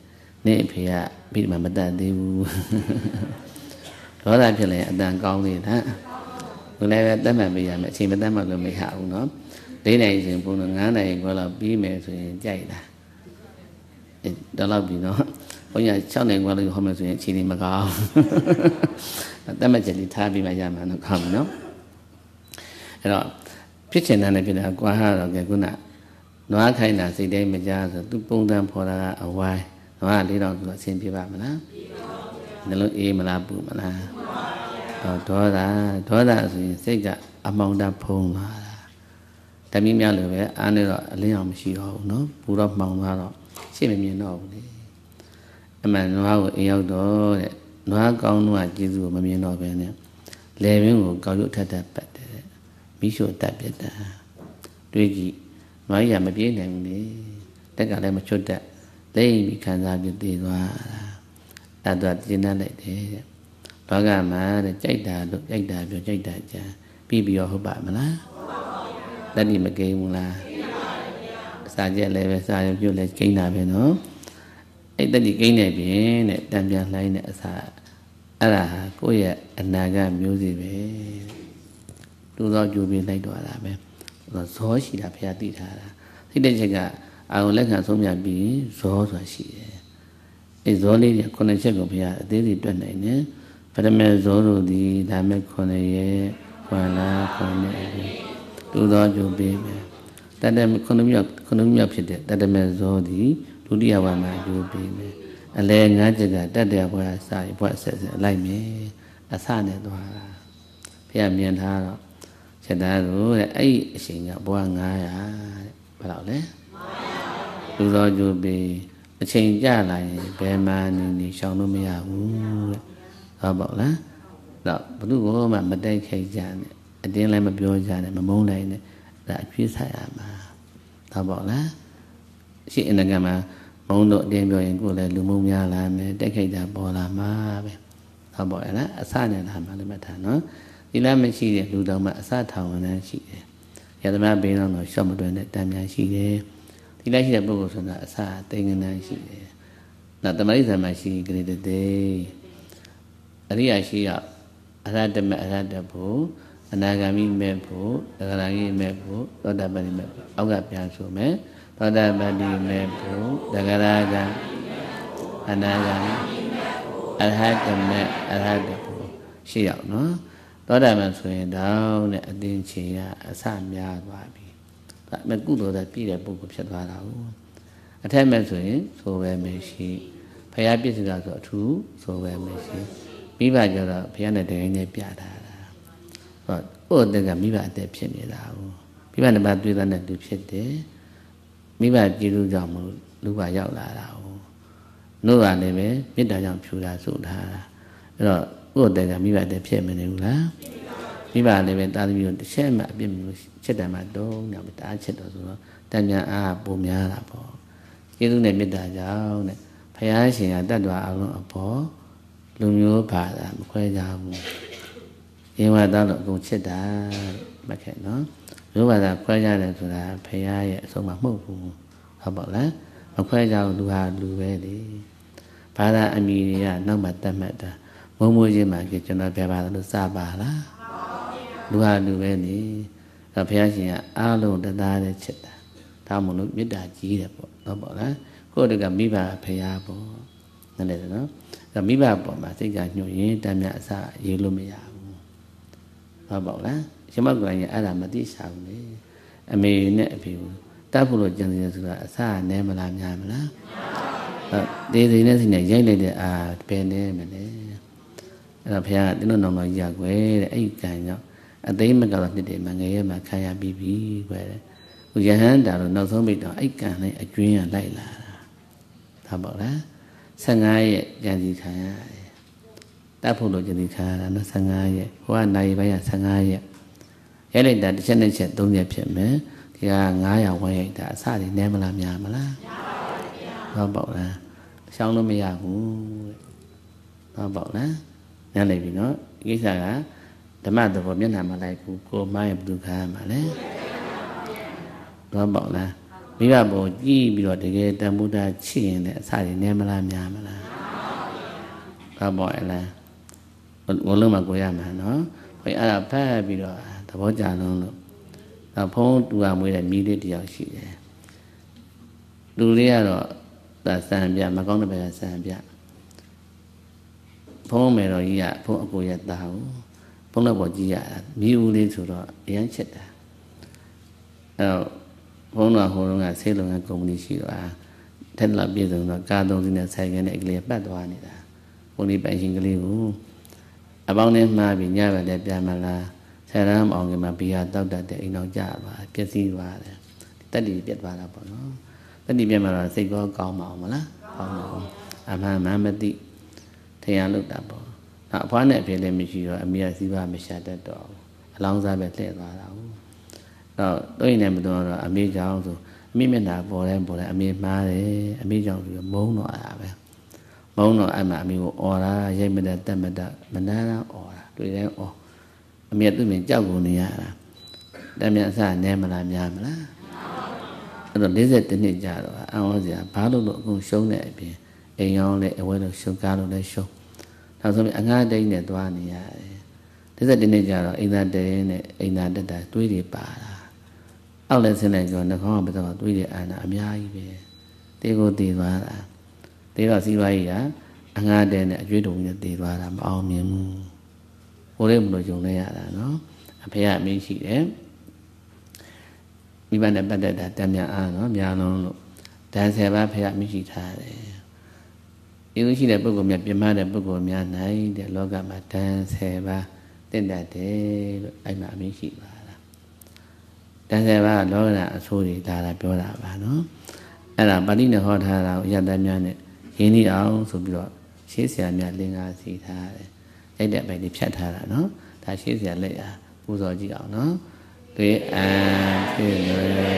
A: နေ့ဖေကပြီးမှမတတ်သေးဘူးဒေါသဖြစ်လဲအတန်ကောင်းသေးလားဘုလည်းပဲတတ်မှတ်ပေးရမယ်အချိန်မတတ်မှတ်လို့မရဘူးနော်လေးနိုင်ရင်ဘုံတော့ငါးနိုင်ခွဲလောက်ပြီးမယ်ဆိုရင်ကြိုက်တာအဲတော့လောက်ပြီနော်ဘုန်းကြီး၆နိုင်ခွဲလောက်ဟောမယ်ဆိုရင်အချိန်လေးမကောင်းတတ်မှတ်ချက်လေးထားပြီးမှရမှာတော့ကောင်းပြီနော်အဲ့တော့ဖြစ်ချင်တဲ့နဲ့ဖြစ်တာကွာတော့ကဲခုနနွားခိုင်းတာစိတ်တိုင်းမကြားဆိုသူပုံတန်ဖော်တာကအဝိုင်းနွားလေးတော့သူအဆင်ပြေပါမလားနှလုံးအေးမလားပူမလားဟောဒေါသဒေါသဆိုရင်စိတ်ကအမောင်တဖုံးလာတာတမီးများလိုပဲအားနေတော့အလင်းအောင်မရှိတော့ဘူးနော်ပူတော့မှောင်သွားတော့ရှေ့မမြင်တော့ဘူးလေအမှန်နွားကိုအိမ်ရောက်တော့တဲ့နွားကောင်းတော့ကျေးဇူးကိုမမြင်တော့ပဲနဲ့လေပင်ကိုကောက်ရုပ်ထက်ထက်ပတ်တယ်မိရှို့တတ်ပြတာတွေးကြည့်နွားကြီးကမပြေးနိုင်ဘူးလေတက်ကလည်းမချွတ်တတ်လိမ့်ပြီးခံစားပြီးသေးသွားတာအဲ့တော့ကျဉ်းတတ်လိုက်တယ်တဲ့လောကမှာတဲ့ကြိုက်တာလို့ကြိုက်တာပြောကြိုက်တာကြံပြီးပြီးတော့ဟုတ်ပါမလားတတိမကိန်းဘူးလားစာချက်လည်းပဲစာရုပ်ပြုတ်လည်းကိန်းတာပဲနော်အဲ့တတိကိန်းနေပြင်တဲ့တံပြန်လှိုင်းတဲ့အစာအဲ့ဒါဟာကိုယ့်ရဲ့အနာဂတ်မျိုးစီပဲလူတော်ကြိုးပြီးလိုက်တော့တာပဲဇောရှိတာဘုရားသိထားတာသိတဲ့ချက်ကအာရုံလက်ခံဆုံးဖြတ်ပြီးဇောဆိုတာရှိတယ်အဲဇောလေးကခုနှစ်ချက်ကိုဘုရားအသေးစိတ်တွက်နိုင်တယ်ပထမဇောတို့ဒီဒါမဲ့ခုနှစ်ရဲ့ခွန်လာခုနှစ်လူတော်ကြိုးပြီးမယ်တတ္တမခုနှစ်မြောက်ခုနှစ်မြောက်ဖြစ်တဲ့တတ္တမဇောဒီဒုတိယဝါမှာကြိုးပြီးမယ်အလဲငါးချက်ကတတ္တဘွားစာဘွားဆက်ဆက်လိုက်မယ်အစနဲ့သွားတာဘုရားမြင်ထားတော့ချက်သားတို့တဲ့အဲ့ဒီအချိန်ကဘွားငါးရာတဲ့ဘယ်လောက်လဲလူတော်ကြိုးပြီးအချိန်ကြလာရင်ဘယ်မှနေနေရှောင်လို့မရဘူးတဲ့ဟုတ်ပါ့လားတော့ဘုသူ့ကိုမှမတိုက်ခိုက်ကြနဲ့အတင်းလည်းမပြောကြနဲ့မမုန်းနိုင်နဲ့ဒါအပြည့်ဆိုင်ရမှာဟုတ်ပါ့လားရှိအနကမှာမုန်းတော့အတင်းပြောရင်ကိုယ်လည်းလူမုန်းများလာမယ်တိုက်ခိုက်တာပေါ်လာမှာပဲဟုတ်ပါ့လားအစနဲ့လာမှာလည်းမထားနော်ဒီလားမရှိတဲ့လူတော်မှအစထောင်ဝန်ရှိတယ်ယသမဘေးတော့ရှော့မတွင်တဲ့တန်များရှိတယ်ဒီလိုက်ရှိတဲ့ပုဂ္ဂိုလ်ဆိုတာအစတိန်ငန်းရှိတယ်နောက်တမရိဇာမှာရှိကြတဲ့တဲ့အရိယာရှိရအရဟတမအရဟတဖို့အနာဂါမိမဲ့ဖို့သဂရဂိမဲ့ဖို့သောတာပတိမဲ့ဖို့အောက်ကပြန်ဆိုမယ်သောတာပတိမဲ့ဖို့သဂရဂံအနာဂါမိအရဟတမဲ့အရဟတဖို့ရှိရောက်နော်သောတာပန်ဆိုရင်တောင်းတဲ့အတင်းချေရအစများသွားပြီဒါမဲ့ကုသိုလ်တဲ့ပြည့်တဲ့ပုဂ္ဂိုလ်ဖြစ်သွားတာဟုတ်အထက်မဲ့ဆိုရင်ဆိုပဲမရှိဖရာပြည့်စုံတာဆိုအထူးဆိုပဲမရှိမိဘကြတော့ဘုရားနဲ့တကယ်နဲ့ပြထားတာဟောဥဒ္ဒကမိဘအသက်ဖြစ်နေတာဟုတ်မိဘနှစ်ပါးတွေ့တဲ့သူဖြစ်တယ်မိဘကြည်လူကြောင့်မလို့လူပါရောက်လာတာဟုတ်နို့ကလည်းပဲမေတ္တာကြောင့်ဖြူတာဆိုထားတာအဲ့တော့ဥဒ္ဒကမိဘအသက်ဖြစ်မနေဘူးလားမိဘလည်းပဲတာသမီးတို့တစ်ချက်မှအပြစ်မျိုးချက်တယ်မှတော့ညမတားချက်တော့ဆိုတော့တန်ပြန်အားပုံများတာပေါ့ကျေးဇူးနဲ့မေတ္တာကြောင့်တဲ့ဘုရားရှင်ကတတ်တော်အောင်အပေါ်လူမျိုးဘာသာမခွဲကြဘူး။ရင်ဝါသားတော့အကုန်ချစ်တာမှတ်ခဲ့နော်။လူဘာသာခွဲကြတယ်ဆိုတာဘုရားရဲ့အဆုံးအမမဟုတ်ဘူး။ဟုတ်ပါလား။မခွဲကြဘူးလူဟာလူပဲလေ။ဘာသာအမည်တွေကနောက်မှတတ်မှတ်တာမုံမိုးချင်းမှကကျွန်တော်ပြပါလို့စပါလား။လူဟာလူပဲလေ။ဒါဘုရားရှင်ကအားလုံးတရားနဲ့ချစ်တာ။ဒါမှမဟုတ်မေတ္တာကြီးတယ်ပေါ့။ဟုတ်ပါလား။ကိုယ့်တကမိဘဘုရားပေါ့။นั่นแหละနော်။မိဘပေါ်မှာစိတ်ကညှို့ရင်တမ်းမြအစရေးလို့မရဘူးဟုတ်ပါ့လားရှင်မကလည်းအဲ့ဒါမသိရှာဘူးလေအမေနဲ့အဖေကိုတတ်ဖို့လို့ကြံစည်ဆိုတာအစနဲမလားများမလားဟုတ်ဒေဒီနဲ့စီနဲ့ရိုက်လိုက်တဲ့အာပယ်နေမလဲအဲ့တော့ဘုရားကတင်းတို့နောင်တော်ကြီးရကွယ်တဲ့အဲ့ဒီကံကြောင့်အသိမကတော့နှစ်တည်းမှာငယ်ရမှာခံရပြီးပြီကွယ်တဲ့ဟိုယဟန်တာလို့နောက်ဆုံးပိတ်တော့အဲ့ကံနဲ့အကျွင်းရလိုက်လာတာဟုတ်ပါ့လားဆယ်ငါးရက်ကြံစီခံရတယ်တတ်ဖို့လို့ကြံစီခံရတာနော်ဆယ်ငါးရက်ဟိုကနိုင်ပိုင်းကဆယ်ငါးရက်ရိုက်လိုက်တာတစ်ချက်နဲ့ချက်သုံးရက်ဖြစ်မယ်ဒီကငါးရာဝိုင်းရိုက်တာအစတွေနဲမလားများမလားများပါဘူးဟုတ်ပါ့လားရှောင်းလို့မရဘူးဟုတ်ပါ့လားညနေပြီနော်ဒီကိစ္စကဓမ္မသဘောမျက်နှာမလိုက်ဘူးကိုမိုင်းဘယ်သူခံရမှာလဲဟုတ်ပါ့လားမိဘပေါ်ကြည့်ပြီးတော့တကယ်တန်ဖိုးထားချစ်ရင်လည်းအစရည်နည်းမလားများမလားဘာပေါ်အလားဘလုံးမှာကိုရမှာနော်ဘယ်အဲ့ဒါဖတ်ပြီးတော့သဘောကျလုံးလို့ဒါဖုံးတူအောင်မွေးတဲ့မိလေးတယောက်ရှိတယ်လူလေးကတော့ဒါစံပြမကောင်းတဲ့ဘက်ကစံပြဖုံးမယ်တော့ကြီးကဖုံးအကိုရတာဟုတ်ဖုံးတော့ပေါ်ကြည့်ရတာမိဦးလေးဆိုတော့အရန်ချစ်တာအဲ့တော့ဘုန်းတော်ဟိုတုန်းကဆေးလုံငန်းကုမ္ပဏီရှိတော့အားထက်လာပြည်စုံတော့ကားသုံးစီးနဲ့ဆိုင်ကနဲ့ကလေးပတ်သွားနေတာဘုန်းကြီးပိုင်ရှင်ကလေးကိုအပေါင်းနဲ့မှားပြီးညဘက်လည်းပြန်မလားဆယ်ရမ်းအောင်ကမှဘီယာတောက်တတ်တဲ့အိမ်တော်ကြပါပျက်စီးသွားတယ်တက်တီပြတ်သွားတာပေါ့နော်တက်တီပြတ်မှတော့စိတ်ကောကောင်းမအောင်မလားကောင်းပါဘူးအမှန်မှန်မသိထင်ရလို့တာပေါ့အဖွားနဲ့အဖေလည်းမရှိတော့အမေကစီးပွားမရှာတတ်တော့အလောင်းစားပဲလှည့်သွားတာဟုတ်တော့တို့ရင်လည်းမတော်တော့အမေကြောင့်ဆိုအမေမျက်နှာပေါ်တိုင်းပေါ်တိုင်းအမေမှားတယ်အမေကြောင့်ပြီးမုန်းတော့အားပဲမုန်းတော့အဲ့မှာအမေကိုអော်တာရိတ်မတက်တက်မတက်မနားတော့អော်တာတွေ့တိုင်းអော်အမေသူ့မြင်ကြောက်ကုန်နေရတာတမ်းမြန်အစနဲမလားများမလားအဲ့တော့၄၁နှစ်ကြာတော့အံ့ဩစရာဘာလို့လို့အခုရှုံးတဲ့အပြင်အိမ်ရောင်းလည်းအဝဲလို့ရှုံးကားလို့လည်းရှုံးနောက်ဆုံးအငှားတိတ်နဲ့သွားနေရတယ်၄၁နှစ်ကြာတော့အိမ်သားတဲနဲ့အိမ်သားတက်တာတွေးတွေပါတာအောက်လည်းဆင်းလိုက်တော့နှခေါင်းကပတော့တွေးတွေအာနာအများကြီးပဲတေကိုတည်သွားတာတေတော့စီးပွားရေးကအငှားတဲနဲ့အကျွေးတုံနဲ့တည်သွားတာမအောင်မြင်ဘူးဟိုလေးမလို့ဂျုံလဲရတာနော်အဖေကအမေရှိတယ်မိဘနဲ့ပတ်သက်တာတမ်းများအားနော်များလုံးလို့ဒန်ဆယ်ပါဖေကအမေရှိထားတယ်ဒီလိုရှိတဲ့ပုဂ္ဂိုလ်များပြမတဲ့ပုဂ္ဂိုလ်များနိုင်တဲ့လောကမှာဒန်ဆယ်ပါတင့်တတ်တယ်လို့အဲ့မှာအမေရှိပါလားဒန်ဆယ်ပါလောကဓာတ်အဆိုးတွေဒါလာပြောတာပါနော်အဲ့ဒါပါဠိနဲ့ဟောထားတာကိုရတ္တများနဲ့ရင်းနှီးအောင်ဆိုပြီးတော့ရှေးဆရာများလင်္ကာစီထားတယ်အဲ့တဲ့အပိုင်းတွေဖြတ်ထားတာနော်ဒါရှေးဆရာလက်အားပူဇော်ကြည့်အောင်နော်တွေအံဖြစ်လွယ်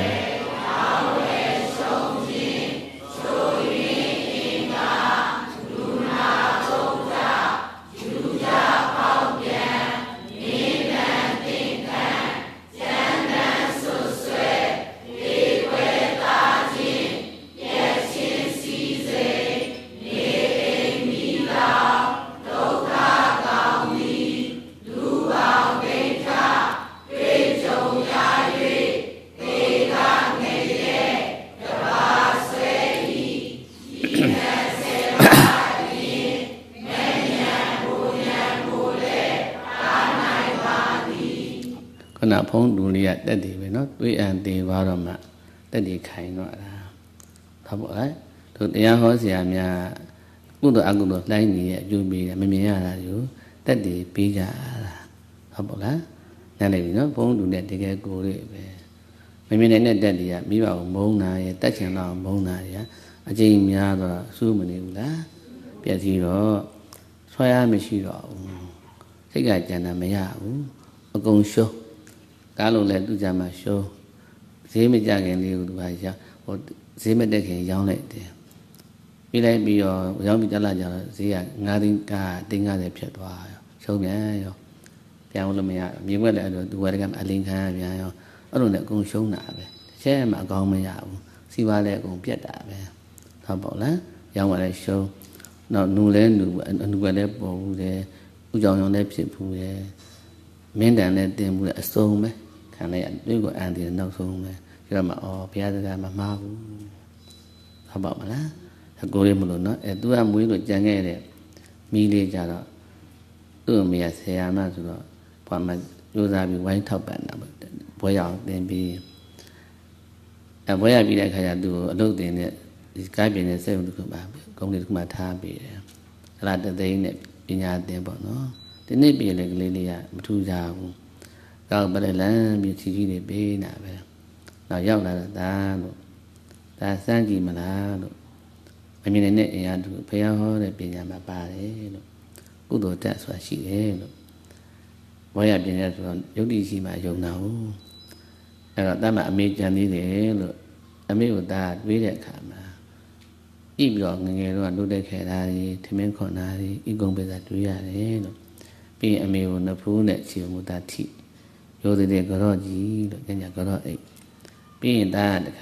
A: ဖုံးလူလေးကတက်တည်ပဲနော်တွေးအံတည်သွားတော့မှတက်တည်ခိုင်တော့တာဒါပေါ့လေသူတရားဟောဆရာများကုသိုလ်အကုသိုလ်လှိုင်းနေရဲ့အကျိုးပေးတယ်မမြင်ရတာကိုတက်တည်ပေးကြတာဟုတ်ပေါ့လားနားလည်ပြီနော်ဖုံးလူနဲ့တကယ်ကိုယ်လေးပဲမမြင်တဲ့တက်တည်ကမိဘကိုမုန်းတာရဲ့တက်ချင်တော့မုန်းတာရဲ့အကျဉ်းများတော့စူးမနေဘူးလားပြည့်စည်တော့ဆွဲရမရှိတော့ဘူးစိတ်ကကြံတာမရဘူးအကုန်ရှုံးကားလုံးလည်းသူ့ကြမှာရှုံးဈေးမကြခင်လေးကိုသူကရဟိုဈေးမတက်ခင်ရောင်းလိုက်တယ်ပြီးလိုက်ပြီးတော့ရောင်းပြီးတက်လာကြတော့ဈေးကငါးသိန်းကားသိန်း၅၀ဖြတ်သွားရောရှုံးပြန်ရောပြန်လို့မရမြေွက်လည်းအဲ့လိုသူဝယ်တကအလင်းခံရပြန်ရောအဲ့လိုနဲ့အကုန်ရှုံးတာပဲတစ်ချက်မှအကောင်းမရဘူးစီးပွားလည်းအကုန်ပြတ်တာပဲဟုတ်ပေါ့လားရောင်းရလည်းရှုံးနောက်နူလည်းနူအနူပဲလည်းပေါ်ဘူးတယ်ဥကြောင်ရောင်လည်းဖြစ်ဘူးတယ်မင်းတန်လည်းတင်ဘူးအစုံပဲခံလိုက်ရတွေ့ကိုအန်တယ်နောက်ဆုံးပဲကျတော့မှအော်ဘုရားစကားမမှားဘူးဟုတ်ပါမလားအကိုလေးမလို့နော်အဲသူကမွေးလို့ကြံခဲ့တဲ့မိလေးကြတော့သူ့အမေကဆရာမဆိုတော့ဘာမှကြိုးစားပြီးဝိုင်းထောက်ပံ့တာပေါ့ဘွဲရအောင်သင်ပြီးအဲဘွဲရပြီးတဲ့အခါကျသူ့ကိုအလုပ်တင်တဲ့ဒီကားပြင်းတဲ့စိတ်ဝင်တစ်ခုပါကုန်းလေးတစ်ခုမှထားပြီးတယ်အဲ့ဒါတသိန်းနဲ့ပညာသင်ပေါ့နော်ဒီနေ့ပြည်လေကလေးလေးကမထူးကြဘူးကောက်ပလဲလမ်းပြီးချီကြီးတွေပေးနေတာပဲနောက်ရောက်လာတော့ဒါလို့ဒါစမ်းကြည့်မလားလို့မမြင်တဲ့အင်အားသူဘုရားဟောတဲ့ပညာမှာပါတယ်လို့ကုသိုလ်တက်ဆိုတာရှိတယ်လို့ဘဝရပညာဆိုတော့ယုတ်တိရှိမှယုံတာဟုတ်အဲ့တော့တတ်မှအမေကြံသေးတယ်လို့အမေကိုဒါတွေးတဲ့အခါမှာကြည့်ပြီးတော့ငငယ်တော့လုပ်တဲ့ခဲတာတွေထမင်းခွန်တာတွေဤကုံပဲသာတွေးရတယ်လို့ပြီးရင်အမေကိုနဖူးနဲ့ခြေမူတာထိရိုးသေးတဲ့ကြော့ကြီးလို့ညညာကြော့အိတ်ပြီးရင်ဒါတခါ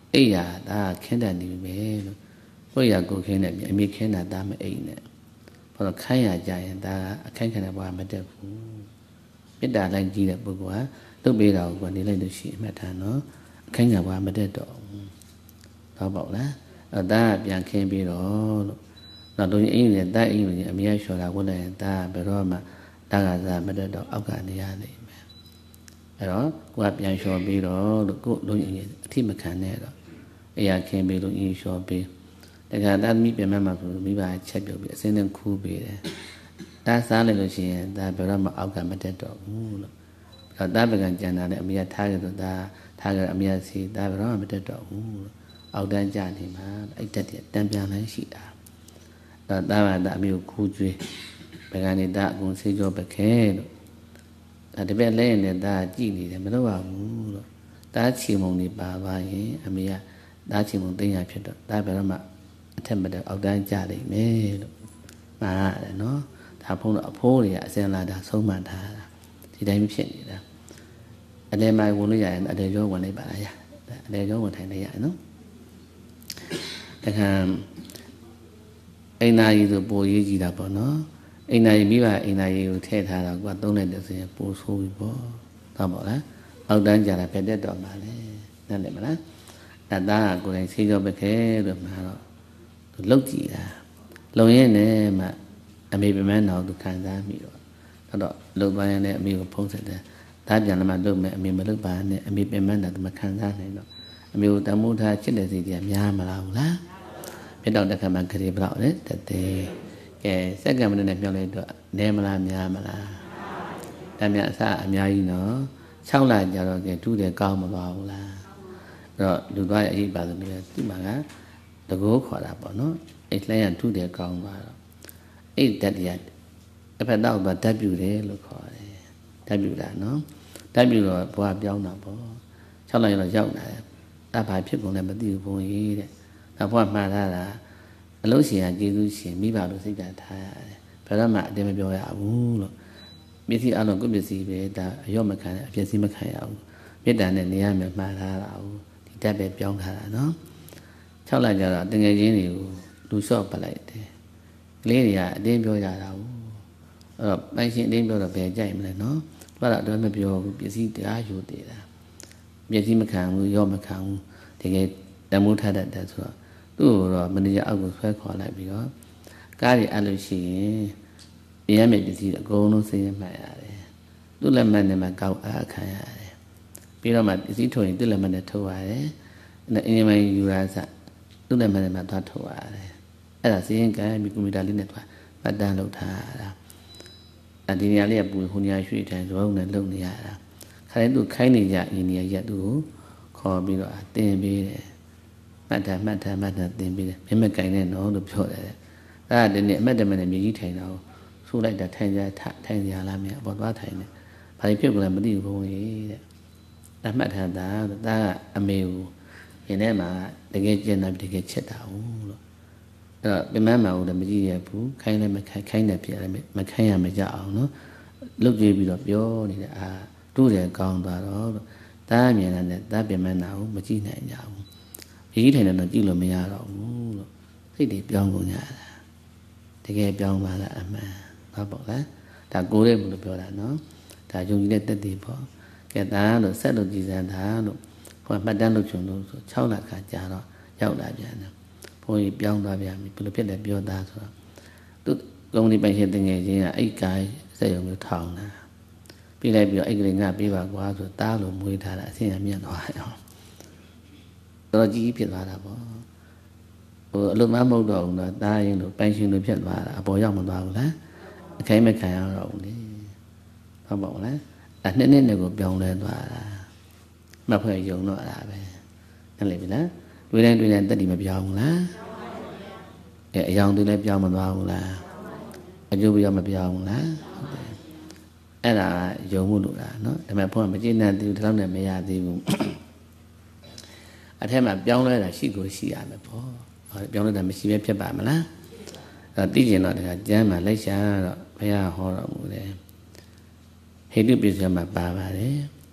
A: အိယာဒါခင်းတယ်နေပြီလို့ကိုယ့်ရကိုခင်းတယ်အမိခင်းတာဒါမအိနဲ့ဘာလို့ခိုင်းရကြရင်ဒါအခင်းခံတဲ့ဘဝမတက်ဘူးမေတ္တာလိုက်ကြည့်တဲ့ပုဂ္ဂိုလ်ကတုတ်ပေးတာကိုကနေလိုက်လို့ရှိရင်အမှတ်ထားနော်အခင်းခံဘဝမတက်တော့ဘူးတော့ပေါ့လားအဲ့ဒါပြန်ခင်းပြီးတော့လို့နောက်တော့အင်းနဲ့တိုက်အင်းနဲ့အမြဲလျှော်တာကိုလည်းဒါဘယ်တော့မှဒါကစားမတက်တော့အောက်ကနေရနေမယ်အဲ့တော့ကိုကပြန်လျှော်ပြီးတော့လို့ကိုလုံးရင်အထိမခံနဲ့တော့အရာခင်းပြီးလို့အင်းလျှော်ပြီးတခါသားသမီးပြန်မှဆိုမိဘချက်ပြုတ်ပြီးအစင်းနဲ့ခူးပြီးတယ်ဒါစားလိုက်လို့ရှိရင်ဒါဘယ်တော့မှအောက်ကမတက်တော့ဘူးလို့ဒါသားပကံကြံတာနဲ့အမေကထားကြတော့ဒါထားကြအမေကစီဒါဘယ်တော့မှမတက်တော့ဘူးလို့အောက်တန်းကြနေမှာအဲ့တက်တဲ့တံပြန်လိုက်ရှိတာဒါသားကဒါအမေကိုခူးကျွေးပကံနေတာအကုန်ဆေးကြောပခဲလို့ဒါတပည့်လဲရင်လည်းဒါကြည့်နေတယ်မလုပ်ရဘူးလို့ဒါချီမုံနေပါပါရင်အမေကဒါချီမုံသိညာဖြစ်တော့ဒါဘယ်တော့မှအထက်မတက်အောက်တန်းကြလိမ့်မယ်လို့မှားရတယ်နော်ဒါဖုံးတော့အဖိုးတွေကအစင်လာတာဆုံးမထားတာဒီတိုင်းဖြစ်နေတာအလဲမိုင်ဝင်လို့ရရင်အလဲကျောဝင်လိုက်ပါလားရအလဲကျောဝင်ထိုင်လိုက်ရနော်တခါအိမ်နာကြီးဆိုပိုရေးကြည့်တာပေါ့နော်အိမ်နာကြီးမိဘအိမ်နာကြီးကိုထည့်ထားတာကသုံးလိုက်တဲ့ဆိုရင်ပိုဆိုးပြီပေါ့တော့ပေါ့လားအောက်တန်းကြတာပဲတက်တော့မှလေနားလည်မလားအသားကကိုယ်တိုင်ဆေးကြောပဲခဲလို့မှာတော့သူလုတ်ကြည့်တာလုံရင်းနဲ့မှအမေပြမန်းတော်သူခံစားမိတော့တော့လုတ်ပိုင်းနဲ့အမေကိုဖုံးဆက်တယ်ဒါပြန်လာမှလုတ်မယ်အမေမလုတ်ပါနဲ့အမေပြမန်းတော်သူမခံစားနိုင်တော့အမေကိုတမိုးထားချစ်တဲ့စိတ်ကြီးများမလားဘူးလားပြတော့တခါမှခရီးဘလောက်လဲတသေးကဲစက္ကန့်မိနစ်နဲ့ပြောလိုက်တော့နဲမလားများမလားဒါများအစအများကြီးနော်၆လကြာတော့ကဲတူးတယ်ကောင်းမသွားဘူးလားအဲ့တော့လူသွားရဲ့အရေးပါဆိုလို့ဒီမှာကတကိုးခေါ်တာပေါ့နော်အဲ့လှမ်းရတူးတယ်ကောင်းသွားတော့အဲ့ဓာတ်တရားအဖက်တော့ဓာတ်ပြူတယ်လို့ခေါ်တယ်ဓာတ်ပြူတာနော်ဓာတ်ပြူတော့ဘဝပြောင်းတာပေါ့၆လရောက်တော့ရောက်လာတယ်ဒါဘာဖြစ်ကုန်လဲမသိဘူးဘုံကြီးတဲ့ဒါဘဝမှားထားတာအလို့ရှင်ကကျေးဇူးရှင်မိဘလို့စိတ်ဓာတ်ထားရတယ်ဘယ်တော့မှအတင်းမပြောရဘူးလို့ပစ္စည်းအလုံးကိုပစ္စည်းပဲဒါအရော့မခံအပစ္စည်းမခံရဘူးမေတ္တာနဲ့နေရမယ်မှားထားတာဘူးဒီဓာတ်ပဲပြောင်းထားတာနော်၆လကျတော့တငယ်ချင်းတွေကိုလူလျှော့ပတ်လိုက်တယ်ကလေးတွေကအတင်းပြောကြတာဘူးအဲ့တော့ပိုင်ရှင်အတင်းပြောတော့ဘယ်ကြိုက်မလဲနော်သူကတော့တော့မပြောဘူးပစ္စည်းတရားယူတည်တာပစ္စည်းမခံဘူးရော့မခံဘူးတကယ်တမိုးထားတတ်တယ်ဆိုတော့သူ့ကိုတော့မန်နေဂျာအောက်ကိုဆွဲခေါ်လိုက်ပြီးတော့ကားတွေအဲ့လို့ရှိရင်ပြရမယ့်ပစ္စည်းအကုန်လုံးစိတ်ရမှတ်ရတယ်သူ့လက်မှတ်နဲ့မှကောက်အားခံရတယ်ပြီးတော့မှပစ္စည်းထုတ်ရင်သူ့လက်မှတ်နဲ့ထုတ်ရတယ်အဲ့အင်ဂျင်မိုင်ယူရစသူ့လက်မှတ်နဲ့မှသွားထုတ်ရတယ်အဲ့ဒါစီးရင်ကပြီးကွန်ပျူတာလေးနဲ့သွားပတ်တန်းလုပ်ထားတာအဒီနေရာလေးကပူဟိုနေရာရွှေ့ထိုင်ရောနဲ့လုပ်နေရတာခါတိုင်းသူခိုင်းနေကြအင်းနေရာရက်သူကိုခေါ်ပြီးတော့တင်ပေးတယ်မှတ်တယ်မှတ်တယ်မှတ်တယ်တင်ပေးတယ်မင်းမကင်နဲ့နော်လို့ပြောတယ်အဲ့ဒါဒီနေ့အမှတ်တမဲ့နဲ့မြေကြီးထိုင်တော့ဆိုးလိုက်တာထိုင်ကြထိုင်ကြလားမင်းအပေါ်သွားထိုင်နေဘာလို့ဖြစ်ကြလဲမသိဘူးဘုန်းကြီးတဲ့အမှတ်ထားတာဒါကအမေကိုရင်းထဲမှာတကယ်ကျင်တာတကယ်ချစ်တာဟုတ်လို့အဲ့တော့ပြမန်းမှာဦးလည်းမကြည့်ရဘူးခိုင်းလည်းမခိုင်းခိုင်းတယ်ပြရတယ်မခိုင်းရမကြအောင်နော်လုတ်ကြည့်ပြီးတော့ပြောနေတဲ့အာတူးတယ်ကောင်းသွားတော့လို့ဒါအမြင်နဲ့ဒါပြမန်းတာကိုမကြည့်နိုင်ကြဘူးကြီးထိုင်တော့ကြည့်လို့မရတော့ဘူးလို့စိတ်တွေပြောင်းကုန်ကြတာတကယ်ပြောင်းပါလားအမှန်ဟုတ်ပေါ့လားဒါကိုယ်ရဲ့ဘယ်လိုပြောတာနော်ဒါယုံကြည်တဲ့တက်တည်ပေါ့ကဲဒါလို့ဆက်လို့ကြည်စမ်းတာလို့ဟိုမှတ်တမ်းလို့ချုံလို့ဆို၆လခါကြာတော့ရောက်လာပြန်တယ်ဘုန်းကြီးပြောင်းသွားပြန်ပြီဘယ်လိုဖြစ်လဲပြောသားဆိုတော့သူကုမ္ပဏီပိုင်ရှင်တင်ငယ်ချင်းကအဲ့ကားစက်ရုံမျိုးထောင်တာပြီးလိုက်ပြီးတော့အဲ့ကလေးငါပေးပါကွာဆိုတားလို့မွေးထားတာအဆင်အမြတ်သွားရောတော်ကြီးဖြစ်သွားတာပေါ့ဟိုအလုံးမမဟုတ်တော့ဘူးနော်တားရင်လို့ပိုင်ရှင်လို့ဖြစ်သွားတာအပေါ်ရောက်မသွားဘူးလားအခိုင်းမခံရတော့ဘူးလေဟုတ်ပါဘူးလားအဲ့နှစ်နှစ်နဲ့ကိုပြောင်းလဲသွားတာမှတ်ဖွဲ့ယုံတော့အဲ့ဒါပဲนั่นလေပြီလားတွေ့တိုင်းတွေ့တိုင်းတက်တီမပြောင်းဘူးလားအဲအယောင်တွေလည်းပြောင်းမသွားဘူးလားအကျိုးပြောင်းမပြောင်းဘူးလားအဲ့ဒါယုံမှုလို့လားနော်ဒါပေမဲ့ဘုန်းကမကျေနပ်သေးဘူးဒီလောက်နဲ့မရသေးဘူးအထက်မှာပြောင်းလဲတာရှိကိုရှိရမယ်ပေါ့ဟောပြောင်းလဲတာမရှိပဲဖြစ်ပါမလားအဲ့သိကျင်တော့တခါကျမ်းမှာလိုက်ရှာတော့ဘုရားဟောတော်မူတယ်ဟိတုပစ္စယမှာပါပါတယ်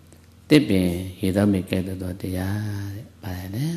A: တစ်ပင်ရေသောမိကဲ့သို့သောတရားတဲ့ပါတယ်လေ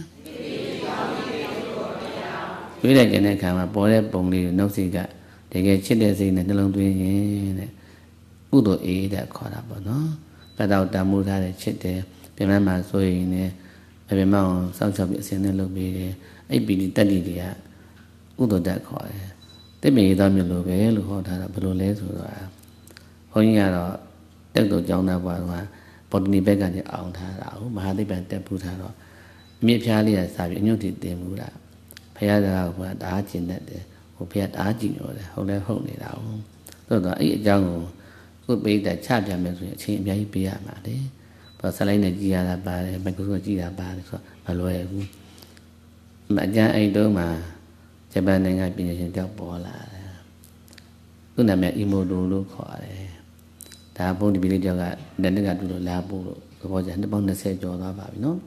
A: တွေးလိုက်တဲ့အခါမှာပေါ်တဲ့ပုံလေးကိုနှုတ်စိတ်ကတကယ်ချစ်တဲ့စိတ်နဲ့နှလုံးသွင်းရင်တဲ့ကုသိုလ်အေးတဲ့ခေါ်တာပေါ့နော်ဘတ်တော်တမှုထားတဲ့ချစ်တယ်ပြင်ပမှာဆိုရင်လည်းအပြင်မှာစောင့်ရှောက်ပြီးအစဉ်နဲ့လုပ်ပြီးတယ်အဲ့ပီတိတတ္တိတွေကကုသိုလ်တက်ခေါ်တယ်တစ်ပင်ရေသောမျိုးလိုပဲလို့ဟောထားတာဘယ်လိုလဲဆိုတော့ဘုန်းကြီးကတော့တက်တော်ကျောင်းသားဘွားကပေါ်တနီဘက်ကနေအောင်ထားတာဟုတ်မဟာသိပ္ပံတက်ပူထားတော့အမြင့်ဖြားလေးကစာပြီးအညွန့်တီတင်မှုတာဖရာကကတအားကျင်တတ်တယ်ဟိုဖရာတအားကြည့်ရောတယ်ဟုတ်လဲဟုတ်နေတာဟုတ်ဆိုတော့အဲ့အကြောင်းကိုခုပိဋကချပြမယ်ဆိုရင်အချိန်အများကြီးပေးရမှာလေဘာဆက်လိုက်နဲ့ကြည်ရတာပါတယ်မကုသိုလ်ကြည်တာပါတယ်ဆိုတော့မလွယ်ဘူးအကျမ်းအဲ့တုန်းမှာဂျပန်နိုင်ငံပညာရှင်ကြောက်ပေါ်လာတယ်သူ့နာမည်အီမိုတိုလို့ခေါ်တယ်ဒါဘုန်းဒီပီလေးကြောက်ကတနေ့ကတူလို့လာပို့လို့ဘောကြနှစ်ပေါင်း၂၀ကျော်သွားပါပြီနော်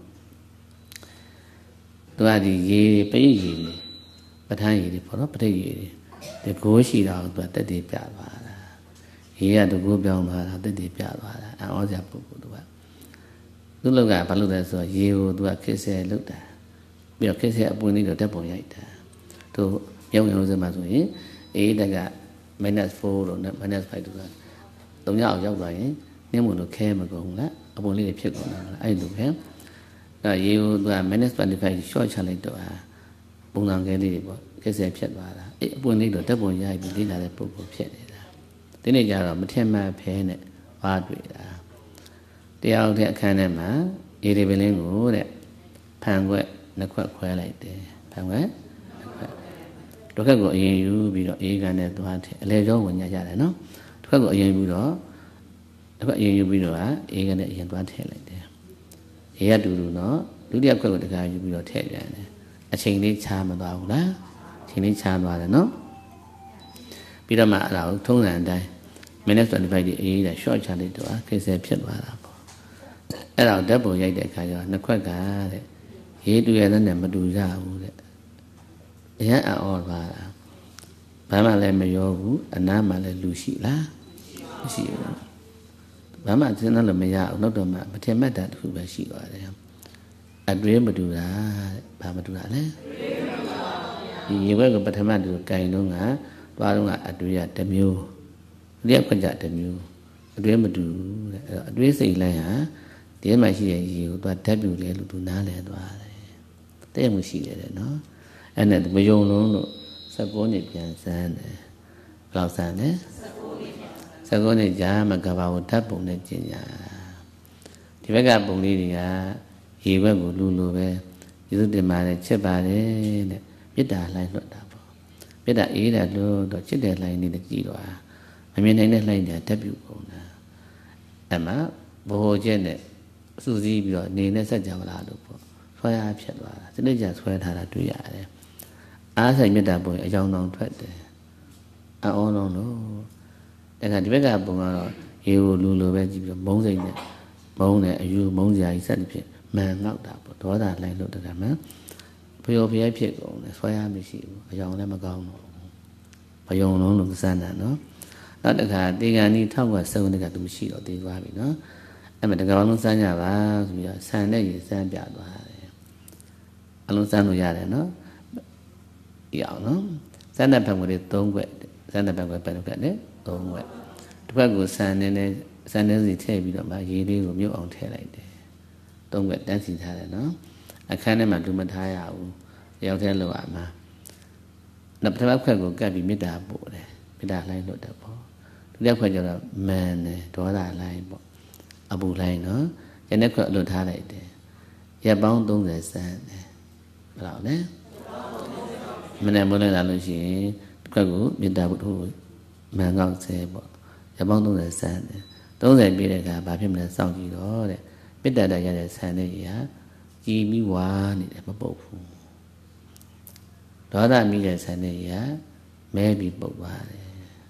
A: သူကဒီရေပိတ်ရေပဋ္ဌာန်းရေတွေပေါ့နော်ပဋိရေတွေဒီကိုးရှိတာကိုသူကတက်တည်ပြသွားတာရေကတကူပြောင်းသွားတာတက်တည်ပြသွားတာအော်စရာပုဂ္ဂိုလ်သူကသူ့လောက်ကဘာလို့လဲဆိုတော့ရေကိုသူကခစ်ဆဲလုပ်တာပြီးတော့ခစ်ဆဲအပွင့်လေးတော့တက်ပုံရိုက်တာသူရုံရုံစမှာဆိုရင်အေးတက်က မင်းနက် four လို့ မင်းနက် five တို့ကသုံးရအောင်ရောက်သွားရင်နင်းမလို့ခဲမကုန်ဘူးလားအပုံလေးတွေဖြစ်ကုန်တာလားအဲ့လိုပဲအဲရေကိုသူက မင်းနက် twenty-five ရှော့ချလိုက်တော့ဟာပုံစံကလေးတွေပေါ့ခက်ဆဲဖြစ်သွားတာအဲ့အပွင့်လေးတော့တက်ပုံရိုက်ပြီးလေ့လာတဲ့ပုံပုံဖြစ်နေတာဒီနေ့ကျတော့မထင်မှတ်ဖဲနဲ့ဝါတွေ့တာတရားဥတဲ့အခန်းထဲမှာရေဒီပင်လင်းကိုတဲ့ဖန်ခွက်နှစ်ခွက်ခွဲလိုက်တယ်ဖန်ခွက်တစ်ခက်ကိုအရင်ယူပြီးတော့အေးကန်နဲ့သွားတယ်အလဲကျောဝင်ကြရတယ်နော်တစ်ခက်ကိုအရင်ယူပြီးတော့တစ်ခက်အရင်ယူပြီးတော့အေးကန်နဲ့အရင်သွားထည့်လိုက်တယ်ရေရတူတူနော်ဒုတိယခွက်ကိုတခါယူပြီးတော့ထည့်ပြန်တယ်အချိန်လေးချားမသွားဘူးလားအချိန်လေးချားသွားတယ်နော်ပြီးတော့မှအဲ့ဒါကိုထုံးစံအတိုင်း မင်းနက် twenty-five ဒီအေးတဲ့ short ချလိုက်တော့ခိစဲဖြစ်သွားတာပေါ့အဲ့ဒါဓာတ်ပုံရိုက်တဲ့အခါကျတော့နှစ်ခွက်ကတဲ့ရေးတူရတဲ့နဲ့မတူကြဘူးတဲ့အရင်အော်ပါဘာမှလည်းမရောဘူးအနားမှလည်းလူရှိလားမရှိဘူးဘာမှစဉ်းစားလို့မရဘူးနောက်တော့မှမထင်မှတ်တာတစ်ခုပဲရှိသွားတယ်အတွင်းမတူတာတဲ့ဘာမတူတာလဲဒီရေဘက်ကပထမတူကင်တော့ကသွားတော့ကအတွေ့ရတစ်မျိုးဒီအခွင့်ကြတစ်မျိုးအတွင်းမတူတဲ့အဲ့တော့အတွင်းစိတ်လိုက်ဟာဒီမှာရှိတဲ့ရေကိုသွားဓာတ်ပြူတယ်လို့သူနားလည်သွားတယ်တဲ့မှုရှိတယ်တဲ့နော်အဲ့နဲ့မယုံလုံးလို့၁၉နှစ်ပြန်စမ်းတယ်ဘယ်လောက်စမ်းလဲ၁၉နှစ်ကြာမှကဘာကိုဓာတ်ပုံနဲ့ကျင်ညာဒီဘက်ကပုံလေးတွေကရေဘက်ကိုလူလိုပဲယေရှုတင်ပါတယ်ချစ်ပါတယ်တဲ့မေတ္တာလှိုင်းလွတ်တာပေါ့မေတ္တာအေးတယ်လို့တော့ချစ်တဲ့လှိုင်းလေးနဲ့ကြည်တော့မမြင်နိုင်တဲ့လှိုင်းတွေဓာတ်ပြုပုံတာအဲ့မှာဘောကျက်နဲ့စူးစီးပြီးတော့နေနဲ့ဆက်ကြလာလို့ပေါ့ဆွဲအားဖြစ်သွားတာစနစ်ကြဆွဲထားတာတွေ့ရတယ်အားဆိုင်မေတ္တာပုံအကြောင်းတောင်ထွက်တယ်အောင်းလုံးလို့ဒါကဒီဘက်ကပုံကတော့ရေကိုလူလိုပဲကြည့်ပြီးတော့မုန်းစိတ်နဲ့မုန်းနဲ့အယူမုန်းစရာကြီးစက်တစ်ဖြစ်မှန်ငေါက်တာပေါ့ဒေါသလှိုင်းလို့တကမှဖျော်ဖျဲဖြစ်ကုန်တယ်ဆွဲအားမရှိဘူးအကြောင်းလည်းမကောင်းတော့ဘူးဘယုံလုံးလို့စမ်းတာနော်နောက်တစ်ခါတေဂန်ဒီထောက်ကစုံတဲ့ကသူမရှိတော့တေးသွားပြီနော်အဲ့မှာတကောင်လုံးစမ်းကြပါဆိုပြီးတော့ဆန်နဲ့ရေစမ်းပြသွားတယ်အလုံးစမ်းလို့ရတယ်နော်ရအောင်နော်စမ်းတဲ့ဘက်ကိုသုံးခွက်စမ်းတဲ့ဘက်ကိုပဲလုပ်ခဲ့တယ်သုံးခွက်တစ်ဖက်ကိုဆန်နဲ့နဲ့ဆန်နဲ့စီထည့်ပြီးတော့မှရေလေးကိုမြုပ်အောင်ထည့်လိုက်တယ်သုံးခွက်တန်းစီထားတယ်နော်အခန်းထဲမှာလူမထားရဘူးရောက်တဲ့လောက်အမှာနောက်တစ်ဖက်ခွက်ကိုကပ်ပြီးမေတ္တာပို့တယ်မေတ္တာလှိုင်းလို့တယ်ပေါ့ဒုတိယခွက်ကျတော့မန်တယ်ဒေါသလှိုင်းပေါ့အပူလှိုင်းနော်ကျန်တဲ့ခွက်အလွတ်ထားလိုက်တယ်ရက်ပေါင်းသုံးဆယ်စမ်းတယ်ဘယ်လောက်လဲမနေ့မိုးလိုက်လာလို့ရှိရင်ခွက်ကိုမေတ္တာဘုထုမန်ကောက်ဆဲပေါ့ရက်ပေါင်းသုံးဆယ်စမ်းတယ်သုံးဆယ်ပြည့်တဲ့အခါဘာဖြစ်မလဲစောင့်ကြည့်တော့တဲ့မေတ္တာတရတဲ့ဆန်တဲ့ကြီးဟာကြည်ပြီးဝါနေတယ်မပုတ်ဘူးဒေါသမိတဲ့ဆန်တဲ့ကြီးဟာမဲပြီးပုတ်သွားတယ်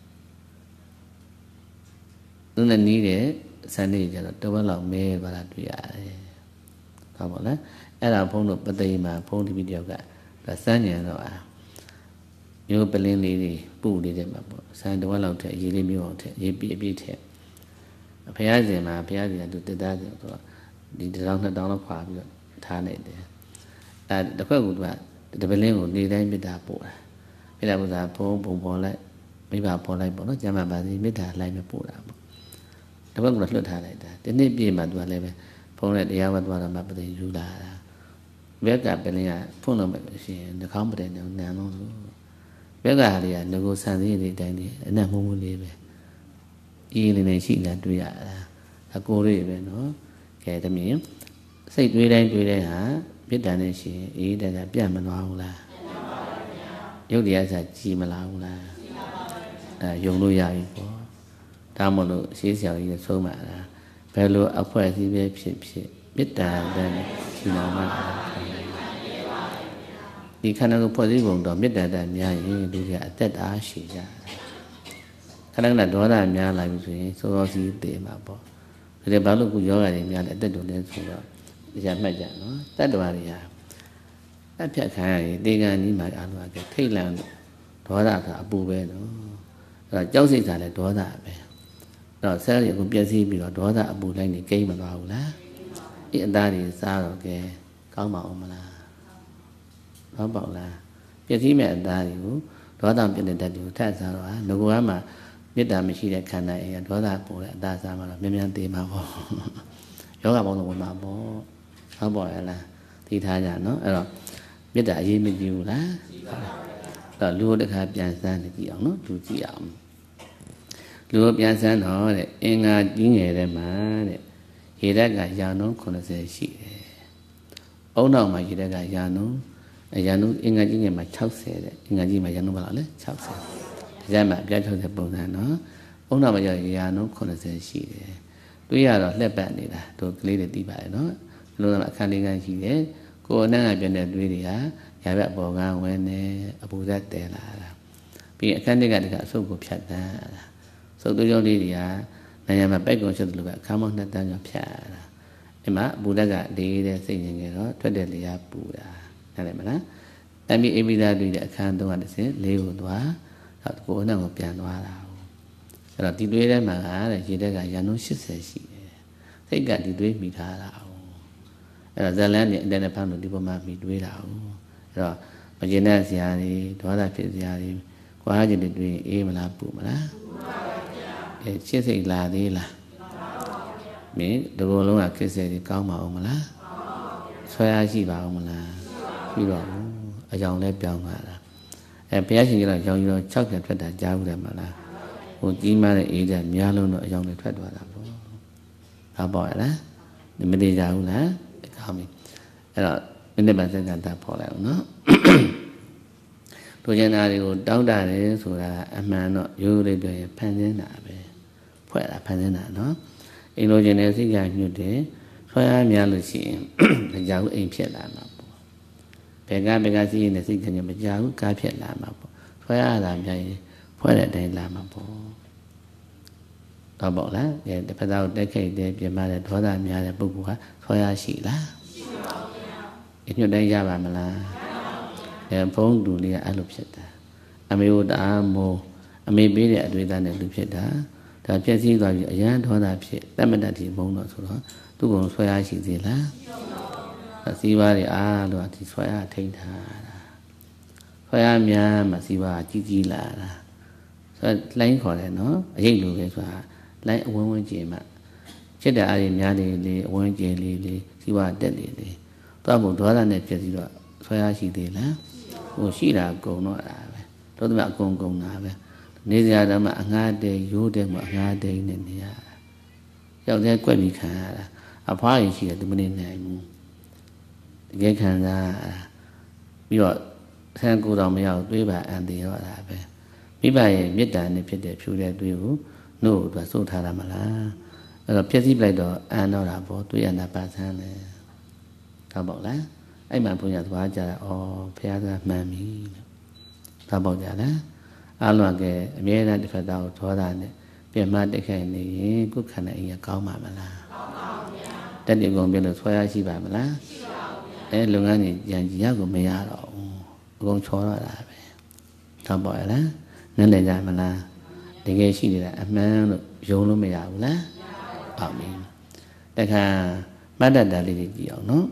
A: သူနဲ့နီးတဲ့ဆန်တဲ့ကြီးကျတော့တဝက်လောက်မဲသွားတာတွေ့ရတယ်ဟုတ်ပါလားအဲ့ဒါဘုန်းတို့ပသိမ်မှာဘုန်းဒီဗီဒီယိုကစမ်းညံတော့အာမျိုးပလင်းလေးတွေပုလေးတဲ့မှာပေါ့ဆန်တဝက်လောက်ထည့်ရေလေးမျိုးအောင်ထည့်ရေပြည့်ပြည့်ထည့်ဘုရားရှင်မှာဘုရားရှင်ကသူတက်သားတယ်ဆိုတော့ဒီတစ်တောင်းနှစ်တောင်းလောက်ခွာပြီးတော့ထားနေတယ်အဲတစ်ခွက်ကသူကတပလင်းကိုနေတိုင်းမေတ္တာပို့တာမေတ္တာပို့တာဘုံဘုံပေါ်လိုက်မိဘပေါ်လိုက်ပေါ့နော်ကျမ်းမာပါစေမေတ္တာလိုက်မပို့တာပေါ့တစ်ခွက်ကလွတ်ထားလိုက်တာဒီနေ့ပြည့်မှသူကလည်းပဲဘုံနဲ့တရားဝတ်သွားတော့မှပသိယူလာတာဘက်ကပလင်းကဖွင့်လို့မလို့ရှိရင်နှာခေါင်းပတဲ့နန်းလုံးလို့ဘက်ကဟာတွေကငကိုဆန်စည်းတွေတိုင်းနေအနက်မှုမှုလေးပဲအေးလေးနဲ့ရှိနေတာတွေ့ရတာအကိုလေးပဲနော်ကဲတမင်စိတ်တွေးတိုင်းတွေးတိုင်းဟာမေတ္တာနဲ့ရှိရင်အေးတကပြတ်မသွားဘူးလားရုပ်တရားစားကြည်မလာဘူးလားအဲယုံလို့ရပြီပေါ့ဒါမို့လို့ရှေးဆရာကြီးကဆုံးမတာဘယ်လိုအဖွဲ့အစည်းပဲဖြစ်ဖြစ်မေတ္တာနဲ့ရှိနာမှာဒီခန္ဓာကိုယ်ဖွဲ့စည်းပုံတော့မေတ္တာတည်းများရင်လူကြီးအသက်အားရှိကြတယ်ခဏခဏဒေါသများလာပြီဆိုရင်စောစောစီးသေးမှာပေါ့ဒါဘာလို့ခုယောဂတွေများလဲအသက်တို့လဲဆိုတော့တရားမှတ်ကြနော်တတ္တဝါတွေဟာအဖြတ်ခံရရင်တေကံကြီးမှအားလုံးကထိတ်လန့်ဒေါသကအပူပဲနော်အဲ့တော့ကြောက်စိတ်ကလည်းဒေါသပဲအဲ့တော့ဆဲရီအခုပြည့်စည်ပြီးတော့ဒေါသအပူလိုက်နေကိန်းမသွားဘူးလားဒီအသားတွေစားတော့ကဲကောင်းပါအောင်မလားဟုတ်ပါလားပြည့်စည်မဲ့အသားတွေကိုဒေါသပြည့်တဲ့ဓာတ်တွေကိုထပ်စားတော့ဟာငကိုကမှမေတ္တာမရှိတဲ့ခန္ဓာအိမ်ကဒေါသပို့တဲ့အသားစားမှတော့မြန်မြန်သေးမှာပေါ့ယောဂပေါင်းတော့ဝင်မှာပေါ့ဟုတ်ပါရဲ့လားသိထားကြနော်အဲ့တော့မေတ္တာအရေးမကြီးဘူးလားအဲ့တော့လူတို့တစ်ခါပြန်စမ်းနေကြည့်အောင်နော်လူကြည့်အောင်လူတို့ပြန်စမ်းတော့တဲ့အင်္ဂါကြီးငယ်တဲ့မှာတဲ့ရေဓာတ်ကရာနှုန်း80ရှိတယ်အုံနောက်မှာရေဓာတ်ကရာနှုန်းရာနှုန်းအင်္ဂါကြီးငယ်မှာ60တဲ့အင်္ဂါကြီးမှာရာနှုန်းဘယ်လောက်လဲ60ဒါကြမ်းမှာအပြတ်60ပုံစံနော်အုံနောက်မှာရာနှုန်း80ရှိတယ်တွေးရတော့လှက်ပတ်နေတာတို့ကလေးတွေသိပါတယ်နော်ဘလို့လဲအခန်းလေးကန်းရှိတယ်ကိုယ်အနှံ့ကပြတဲ့တွေးတွေဟာရာဘက်အပေါ်ကဝင်နေအပူဓာတ်တဲလာတာပြီးအခန်းလေးကတကအဆုပ်ကိုဖြတ်တန်းတာဆုပ်သွေးကြောလေးတွေကနိုင်ငံမှာပိုက်ကုန်ရှုပ်တယ်လို့ပဲအခါမောင်းနှစ်တန်းကျော်ဖြတ်တာအဲ့မှာအပူဓာတ်ကလေးတဲ့စိတ်ငြိမ်နေတော့ထွက်တဲ့လေကပူတာနားလည်မလားအမိအိပိဓာတွေတဲ့အခန်းသုံးကတစ်စင်းလေးကိုသွားတော့ကိုယ်အနှံ့ကိုပြန်သွားတာအဲ့တော့ဒီတွေးထဲမှာတဲ့ရေတက်ကရာနှုန်း80ရှိတယ်စိတ်ကဒီတွေးမိထားတာအဲ့တော့ဇလန်းနဲ့အတန်နဲ့ဖမ်းလို့ဒီပေါ်မှာမိတွေးတာအဲ့တော့မကျင်တဲ့ဆရာတွေဒေါသဖြစ်ဆရာတွေကွာကျင်တွေးအေးမလားပူမလားပူပါပါဗျာအဲချစ်စိတ်လာသေးလားမှန်ပါပါမင်းဒီလိုလုံးကခက်ဆယ်တွေကောင်းပါအောင်မလားကောင်းပါပါဗျာဆွဲအားရှိပါအောင်မလားရှိပါဘူးအကြောင်းလဲပြောင်းပါလားအဲဘုရားရှင်ကတော့ရောင်ရောင်၆ကျထွက်တာကြားဘူးတယ်မလားဟိုကြီးမားတဲ့အေးတဲ့များလုံးတော့အကြောင်းတွေထွက်သွားတာပေါ့ဟုတ်ပါရဲ့လားဒီမသေးကြဘူးလားကောင်းပြီအဲ့တော့မိနစ်ပတ်စက္ကန့်တာပေါ်လိုက်အောင်နော်တို့ကျန်တာတွေကိုတောင်းတတယ်ဆိုတာအမှန်တော့ရိုးရိုးလေးပြောရင်ဖန်ဆင်းတာပဲဖွဲ့တာဖန်ဆင်းတာနော်အိမ်လိုချင်တဲ့စိတ်ကညွတ်တယ်ဆွဲအားများလို့ရှိရင်မကြောက်အိမ်ဖြစ်လာမှာပေါ့ဘယ်ကဘယ်ကစီးရင်စိတ်ကညမကြောက်ကားဖြစ်လာမှာပေါ့ဆွဲအားလာများရင်ဖွဲ့တဲ့အတိုင်းလာမှာပေါ့တော့ပေါ့လားဒီတစ်ဖက်သားကိုတက်ခိတ်တယ်ပြင်မာတဲ့ဒေါသများတဲ့ပုဂ္ဂိုလ်ဟာဆွဲအားရှိလားရှိပါဘူးဗျာအညွတ်တိုင်းရပါမလားအဲဘုံတူလေးကအဲ့လိုဖြစ်တာအမေတို့တအားမိုးအမေပေးတဲ့အတွေ့အကြုံနဲ့လူဖြစ်တာဒါပြည့်စည်သွားပြီအရန်ဒေါသဖြစ်တတ်မတတ်ဒီဘုံတော့ဆိုတော့သူ့ကိုဆွဲအားရှိသေးလားအစည်းပါးတွေအားလို့ဒီဆွဲအားထိန်းထားတာဆွဲအားများမှစည်းပါးကြီးကြီးလာတာဆိုလိုင်းခေါ်တယ်နော်အရေးလိုပဲဆိုတာလိုင်းအဝန်းဝန်းကျင်မှဖြစ်တဲ့အားတွေများလေလေအဝန်းကျင်လေးလေးစည်းပါးတက်လေလေတော့ဘုံဒေါသနဲ့ပြည့်စည်တော့ဆွဲအားရှိသေးလားဟိုရှိတာကုံတော့တာပဲတို့သမအကုံကုံတာပဲနေစရာတော့မှအငှားတဲရိုးတဲမှာအငှားတဲနဲ့နေရတာယောက်ျားကွက်ပြီးခံရတာအဖွားရင်ရှိတယ်ဒီမနေနိုင်ဘူးတကယ်ခံစားပြီးတော့ဆန်းကိုယ်တော်မရောက်တွေးပါအန်တည်ရောတာပဲမိဘရဲ့မေတ္တာနဲ့ဖြစ်တဲ့ဖြူတဲ့တွေးကိုနှုတ်သူစိုးထားတာမလားအဲ့တော့ပြည့်စည်ပလိုက်တော့အန်တော့တာပေါ့တွေးရတာပါဆန်းတယ်ဟုတ်ပါလားအဲ့မှာဘုရားသွားကြတာဩဘုရားကမှန်ပြီလို့သွားပေါ့ကြလားအလုံးကကအမြဲတမ်းတစ်ဖက်သားကိုဒေါသနဲ့ပြန်မတက်ခိုင်နေရင်ကိုယ်ခန္ဓာအင်းကောင်းပါမလားကောင်းပါဘူးဗျာတက်တယ်ကုန်ပြလို့ဆွဲရရှိပါမလားရှိပါဘူးဗျာအဲလုပ်ငန်းကြီးကြံကြည်ရကိုမရတော့ဘူးအကုန်ချောတော့တာပဲသွားပေါ့ရလားနည်းလည်ကြမလားတကယ်ရှိနေတာအမှန်လို့ယုံလို့မရဘူးလားမရပါဘူးဟုတ်ပြီတခါ Mada dari di no.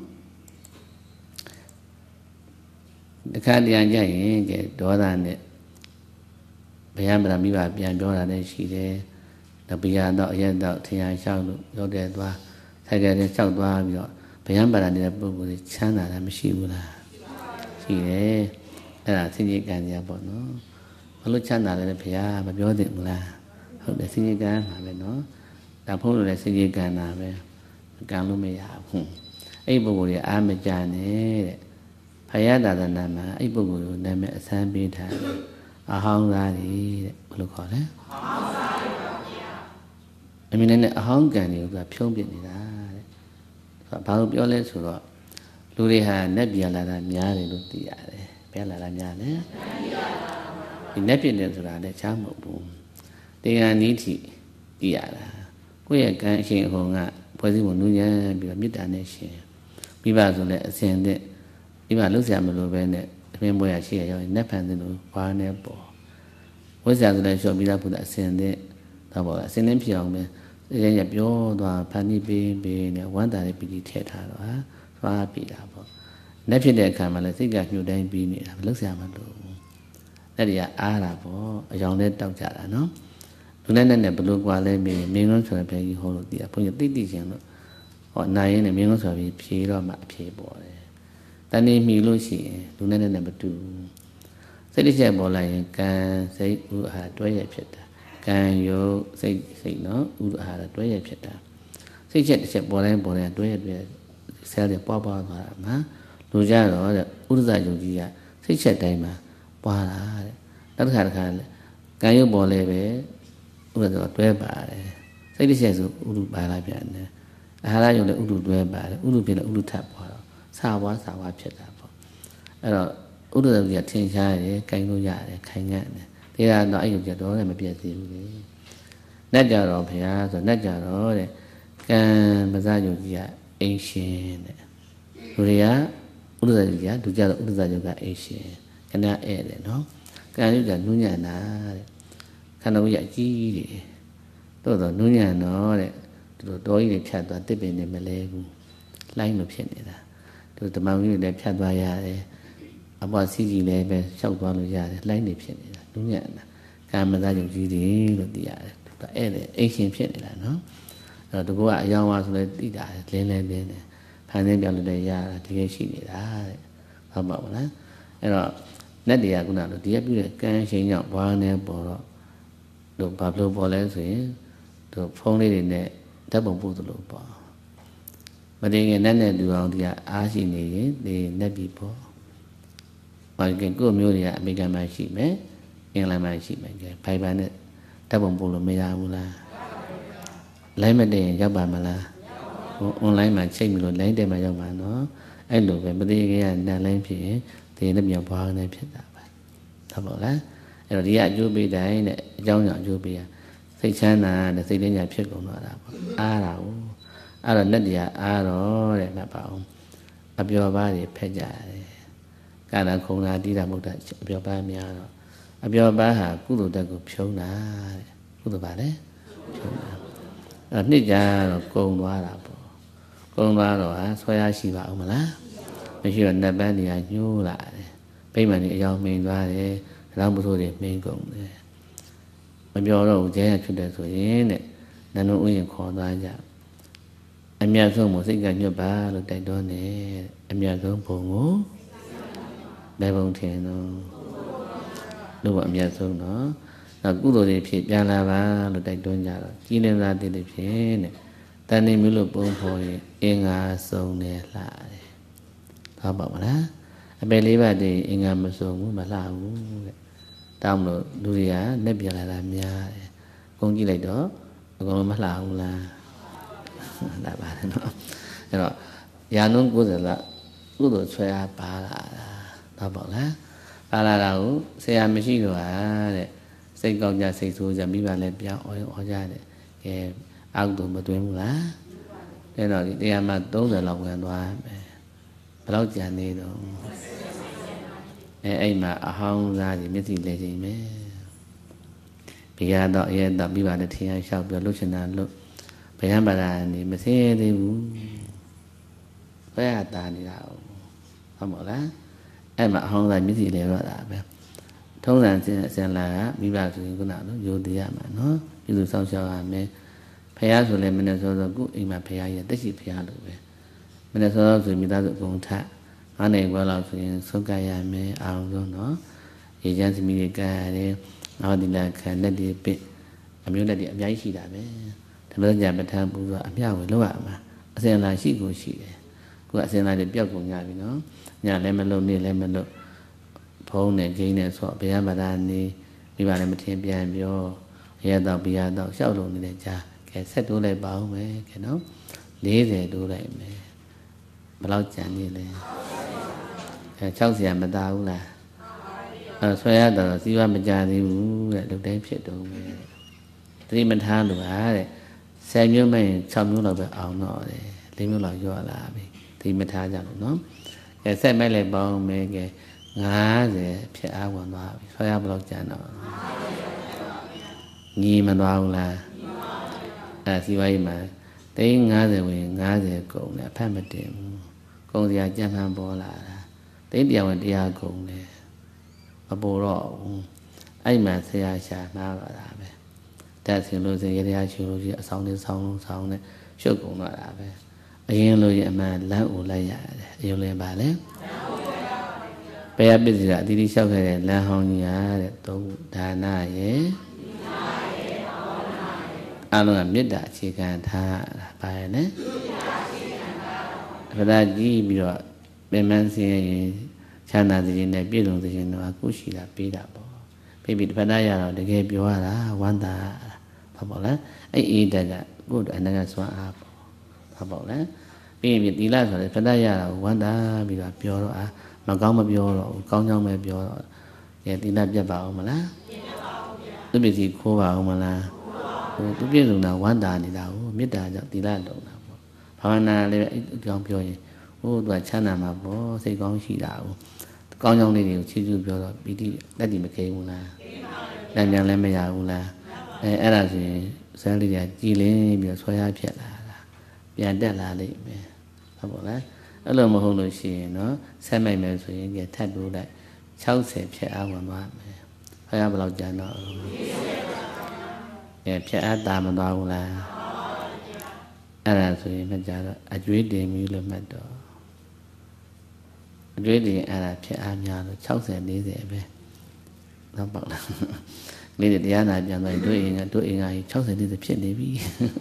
A: Dekat dia aja ini ke dua dan bayam berami bah bayam dua dan sih deh. Tapi ya dok ya dok tiang shau dok deh dua. Saya kira shau dua bio. Bayam berani dia buku cina dah mesti gula. Sih deh. Ada sini kan dia pun no. Kalau cina dah bayam bio deh gula. Kalau sini kan apa no. Dapur dah sini kan apa. Kan lu meyah. Eh buku dia ame jane. Payah dah nama, ibu guru nama sambil dah, ahang lari, belum kau le? Ini nenek ahang kan ni, udah pion pion ni dah. Baru pion le suruh, lurihan nabi alara nyari lu tiada, pion alara nyari. Ini nabi ni suruh ada campur pun, dengan ni ti tiada. Kau yang kan sih orang, pasti mununya bila minta ni sih, bila suruh sendiri. Iba lu siapa lu benda, tapi boleh sih ya, ni pandai lu, pandai po. Wajah tu dah show bila pun tak sendiri, tak boleh sendiri piang me, jadi piang tu pandai be be ni, wan dah pergi theater tu ah, wah pergi apa. Ni pergi kan malah tiga kilo dah pergi ni, lu siapa lu. Jadi ya arah po, yang ni tahu cara no. Tu ni ni perlu kuala be, minggu sudah pergi holu dia, punya titi siang tu. Oh, naik ni minggu sudah pergi pergi lah mak pergi boleh. Tani milu sih, tu nene nene betul. Saya dia boleh kan saya udah dua ya peta, kan yo saya saya no udah dua ya peta. Saya cakap saya boleh boleh dua ya dua, saya dia apa apa mah, lu jangan lo, udah jadi ya, saya cakap dah mah, apa lah, tak ada kan, kan yo boleh be, udah dua bar, saya dia tu udah bar lagi ni, ahla yo le udah dua bar, udah bila udah tak bar. Sawa sawa cerita apa. Ada udah dia tinggal ni, kain lu jadi kain ni. Dia nak ayuh jadi orang macam biasa ni. Nak jadi orang biasa, nak jadi orang kan macam tu dia Asian. Dia udah dia, tu jadi udah juga Asian. Kena ada, no. Kan juga dunia na, kan aku jadi ni. Tu tu dunia no, tu tu ini cakap tu tipe ni Melayu, lain macam ni lah. Tu teman ni dah cakap dua ya, apa sih ni le, cakap dua lu ya, lain ni macam ni lah. Dunia na, kan macam tu jadi lu dia, tu ada Asian macam ni lah, no. Tu gua yang masuk le tidak, lain lain ni. Pandai kalau dah ya, dia sini lah, apa mana? Era nanti aku nak dia bila kan saya nak buat ni boleh, tu baru boleh sih, tu phone ni ni, tak mampu tu lupa. Macam nanti dua orang dia asing ni, di nabi po. Macam kau mula dia Amerika masih me, England masih me, Paiban ni, tak mampu lu melayu lah. Lain macam jawab malah. Online mà chơi mình lấy để mà cho mà nó anh đủ về bên đây cái là lên phía thì nó nhiều bao này phía đó vậy, thằng bảo là rồi đi ăn chú bì đấy này cháu nhỏ chú bì à, thấy chán là để thấy đến nhà phía của nó là à là à là nó đi à đó để mà bảo à biểu ba thì phải trả cái là không là đi làm một đại biểu ba mía đó à biểu ba hả cú đồ đại của phiếu na cú đồ ba đấy à nít ra rồi con đó là con ba rồi á, xoay ai xì vào mà lá, bây giờ nè bạn đi ăn nhu lại, bây giờ đi giao mình qua để làm một số để mình cũng để, bây giờ rồi chế là chuyện đời rồi này, nên nó uống khó đoán ra, em nhà thương một sinh gần như ba được đại đô này, em nhà thương bổ ngố, đại bông thiền nó, đúng vậy em nhà thương nó, là cú đồ để phía nhà là ba được đại đô nhà rồi, chỉ nên là để để phía này. Ta nên mới lục bông phôi yên ngà sông nè lại, thao bảo mà lá, bên lý bà thì yên ngà mà sông mà là u, tao mà đuôi á nếp giờ là làm nhà, con gì lại đó, con mà là u là, đại bà nó, rồi, nhà nông cô rồi là, cô rồi xoay à bà là, thao bảo lá, bà là là u, xe ăn mấy chiếc rồi à, để, xe con nhà xe xu giờ mấy bà lên béo oi oi ra để, cái ăn tụi mà tụi em lá, thế rồi đi ăn mà tốt rồi lòng gần đoà, bao lâu chả đi đâu, em mà không ra thì biết gì để gì mấy, bây giờ đó giờ đó bây giờ thì ai sao bây giờ lúc nào lúc, bây giờ bà là thì mà thế thì ဆွဲရတာနေတာဟုတ်မို့လားအဲ့မှာအဟောင်းသားမျက်စိလဲတော့တာပဲထုံးစံစင်အစင်လာကမိဘဆိုရင်ခုနကယိုသေးရမှာနော်ပြုစုဆောင်ရှောက်ရမယ်ဖះဆိုလဲမနေ့စောစောခုအိမ်မှာဖះရတက်ရှိဖះလို့ပဲမနေ့စောစောဆိုမိသားစုအကုန်ထငါးနေခွဲလောက်ဆိုရင်ဆုတ်ကရမယ်အောင်ဆုံးနော်ရေချမ်းသမီးတွေကရတယ်နောက်ဒီလာခံလက်တွေပစ်အမျိုးလက်တွေအများကြီးရှိတာပဲဒါလို့ကြာပဋ္ဌာန်းပူဇော်အမြဝေလောက်ရမှာအစင်လာရှိကိုရှိတယ်ခုကအစင်လာတွေပျောက်ကုန်ကြပြီနော်ညလည်းမလုံနေလည်းမလုံဖုံးနဲ့ဂိမ်းနဲ့ဆိုဘုရားဗဒာနေမိဘလည်းမထင်ပြန်ပြောရတော့ပြရတော့ရှောက်လုံနေတဲ့ကြားကဲဆက်တိုးလိုက်ပါဦးမယ်ကဲနော်လေးဆယ်တိုးလိုက်မယ်ဘယ်လောက်ကြံနေလဲအဲ၆ဆရာမတားဘူးလားအဲဆွဲရတော့စီးပွားမကြသေးဘူးတဲ့လူတိုင်းဖြစ်တော့မယ်သတိမထားလို့ပါတဲ့ဆယ်မျိုးမဲ့၆မျိုးလောက်ပဲအောင်တော့တယ်လေးမျိုးလောက်ရော့လာပြီသတိမထားကြလို့နော်ကဲဆက်မဲ့လိုက်ပါဦးမယ်ကဲငါးဆယ်ဖြစ်အားဝင်သွားပြီဆွဲရဘယ်လောက်ကြံတော့ညီမသွားဘူးလားအဲစီးပွားရေးမှာတိန်း၅၀ဝင်၅၀ကုန်တယ်အဖတ်မတင်ဘူးကုန်စရာကြံမှန်ပေါ်လာတာတိန်းတရားဝင်တရားကုန်တယ်မပေါ်တော့ဘူးအဲ့မှာဆရာရှာနားတော့တာပဲတက်ဆင်လို့စင်ရတရားရှုလို့ရှိအဆောင်လေးဆောင်းလုံးဆောင်းနဲ့ရှုပ်ကုန်တော့တာပဲအရင်လို့ရအမှန်လမ်းဦးလိုက်ရတယ်အရင်လည်းပါလေဘယ်ပစ္စည်းကအတိအကျလျှောက်ခဲ့တဲ့လမ်းဟောင်းကြီးရတဲ့သုံးဒါနရဲ့အလုံးကမေတ္တာအခြေခံထားတာပါရဲ့နဲ့ဗဒကြီးပြီးတော့ပြန်မှန်းစင်းရင်ချမ်းသာစေခြင်းနဲ့ပြည့်စုံစေခြင်းတော့အခုရှိတာပေးတာပေါ့ပြီးပြီးဗဒရတော့တကယ်ပြောရတာဝမ်းသာဘာပေါ့လဲအဲ့အေးတက်ကကိုယ့်အနက်ကစွမ်းအားပေါ့ဘာပေါ့လဲပြီးပြီးသီလဆိုတဲ့ဗဒရတာဝမ်းသာပြီးတော့ပြောတော့အာမကောင်းမပြောတော့ဘူးကောင်းကြောင်းပဲပြောတော့ကဲသီလပြတ်ပါအောင်မလားပြတ်ပါဘူးဗျာသူပစ္စည်းခိုးပါအောင်မလားသူပြည့်စုံတာဝမ်းသာနေတာကိုမေတ္တာကြောင့်သီလလုံတာပေါ့ဘာဝနာလည်းအဲ့အကြောင်းပြောရင်ဟိုသူကချမ်းသာမှာပေါ့စိတ်ကောင်းရှိတာကိုကောင်းကြောင်းလေးတွေကိုချီးကျူးပြောတော့ပီတိလက်တည်မကိန်းဘူးလားလက်မြန်လည်းမရဘူးလားအဲအဲ့ဒါဆိုရင်ဇန်းလေးတွေကကြည်လင်းပြီးဆွဲရဖြစ်လာတာပြန်တက်လာလိမ့်မယ်ဟုတ်ပါလားအဲ့လိုမဟုတ်လို့ရှိရင်နော်ဆက်မိုက်မယ်ဆိုရင်ကြထပ်တိုးလိုက်၆၀ဖြစ်အားဝင်သွားမယ်ဖယားဘယ်လောက်ကျန်တော့အဲဖြစ်အားတာမသွားဘူးလားအဲ့ဒါဆိုရင်မကြတော့အကျွေးတင်ပြီလို့မှတ်တော့အကျွေးတင်အဲ့ဒါဖြစ်အားများလို့၆၀ ၄၀ပဲတော့ပေါ့လားလေးတရားနာပြန်သွားတို့အိမ်ကတို့အိမ်ကကြီး၆၀ ၄၀ဖြစ်နေပြီ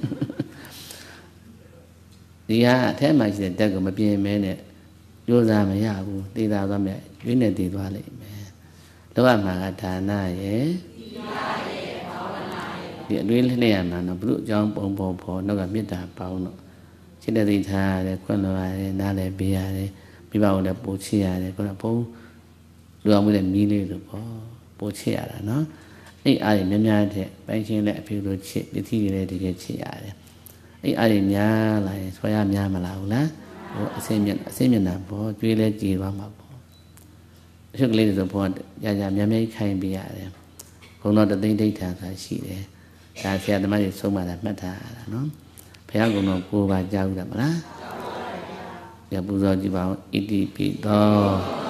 A: ဒီဟာအထက်မှာရှိတဲ့တက်ကိုမပြင်းမဲနဲ့ကြိုးစားမရဘူးတည်တာသွားမယ်ကျွေးနဲ့တည်သွားလိမ့်မယ်လောကမှာကဒါနရဲ့ဒီအတွေးလေးနဲ့ရမှာနော်ဘုရုအကြောင်းပုံပုံပေါ်နောက်ကမေတ္တာပေါင်းတော့စိတ်တည်ထားရတယ်ခွင့်လွှတ်ရတယ်နားလည်းပေးရတယ်မိဘကိုလည်းပို့ချရတယ်ခုနဘုံလူအောင်မှုတဲ့မီးလေးလို့ပေါ့ပို့ချရတာနော်အဲ့အားရများများတဲ့ပိုင်းချင်းလည်းအဖေလိုချစ်ပစ္စည်းတွေလည်းတကယ်ချစ်ရတယ်အဲ့အားရများလာရင်ဆွဲရများမလားဘူးလားဟိုအစင်းမြတ်အစင်းမြတ်တာပေါ့ကျွေးလဲကြည်သွားမှာပေါ့အချက်ကလေးတွေဆိုဘောရရများများခိုင်းပေးရတယ်ဘုံတော့တသိမ့်ဒိဋ္ဌာန်ဆိုတာရှိတယ်ဒါဆရာသမားတွေဆုံးမတာမှတ်ထားရတာနော်ဘုရားကုံတော်ကိုယ်ပါကြားဘူးလားမလားကြားပါပါဘုရားပူဇော်ကြည့်ပါဦးဣတိပိသော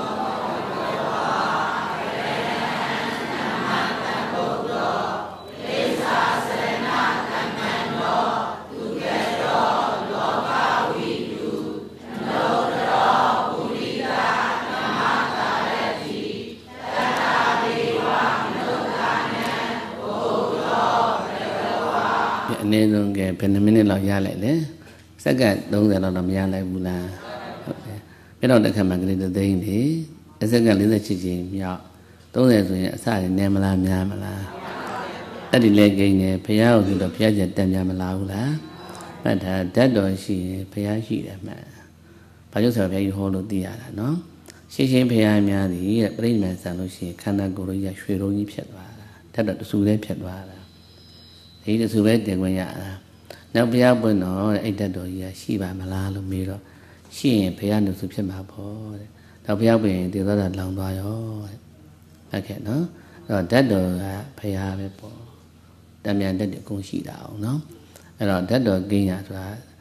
A: အနည်းဆုံးကဘယ်နှမိနစ်လောက်ရလိုက်လဲစက္ကန့်၃၀လောက်တော့မရလိုက်ဘူးလားဟုတ်တယ်ပြတော့တစ်ခါမှကလေးသိန်းလေအစက္ကန့်၄၈ချိန်မြောက်၃၀ဆိုရင်အစရနေမလားများမလားအဲ့ဒီလေကိန်းနေဘုရားကိုဆိုတော့ဘုရားကျက်တက်များမလားဘူးလားမှတ်တာဓာတ်တော်ရှိရင်ဘုရားရှိတယ်မှတ်ဘာလို့ဆိုတော့ဘုရားကြီးဟောလို့သိရတာနော်ရှင်းရှင်းဘုရားများသည်တဲ့ပြိဋိမံဆန်လို့ရှိရင်ခန္ဓာကိုယ်ကြီးရွှေရုံးကြီးဖြစ်သွားတာဓာတ်တော်တဆူလေးဖြစ်သွားတာဒီတဆူပဲတင်ခွင့်ရတာနောက်ဘုရားပွင့်တော့အဲ့ဓာတ်တော်ကြီးကရှိပါမလားလို့မေးတော့ရှိရင်ဘုရားနှုတ်ဆူဖြစ်မှာပေါ့တဲ့နောက်ဘုရားပွင့်ရင်တည်သွားတာလောင်သွားရောတဲ့ဟုတ်ကဲ့နော်အဲ့တော့ဓာတ်တော်ကဘုရားပဲပေါ့တံမြန်တတ်တဲ့အကုန်ရှိတာအောင်နော်အဲ့တော့ဓာတ်တော်ကိညာဆိုတာဘ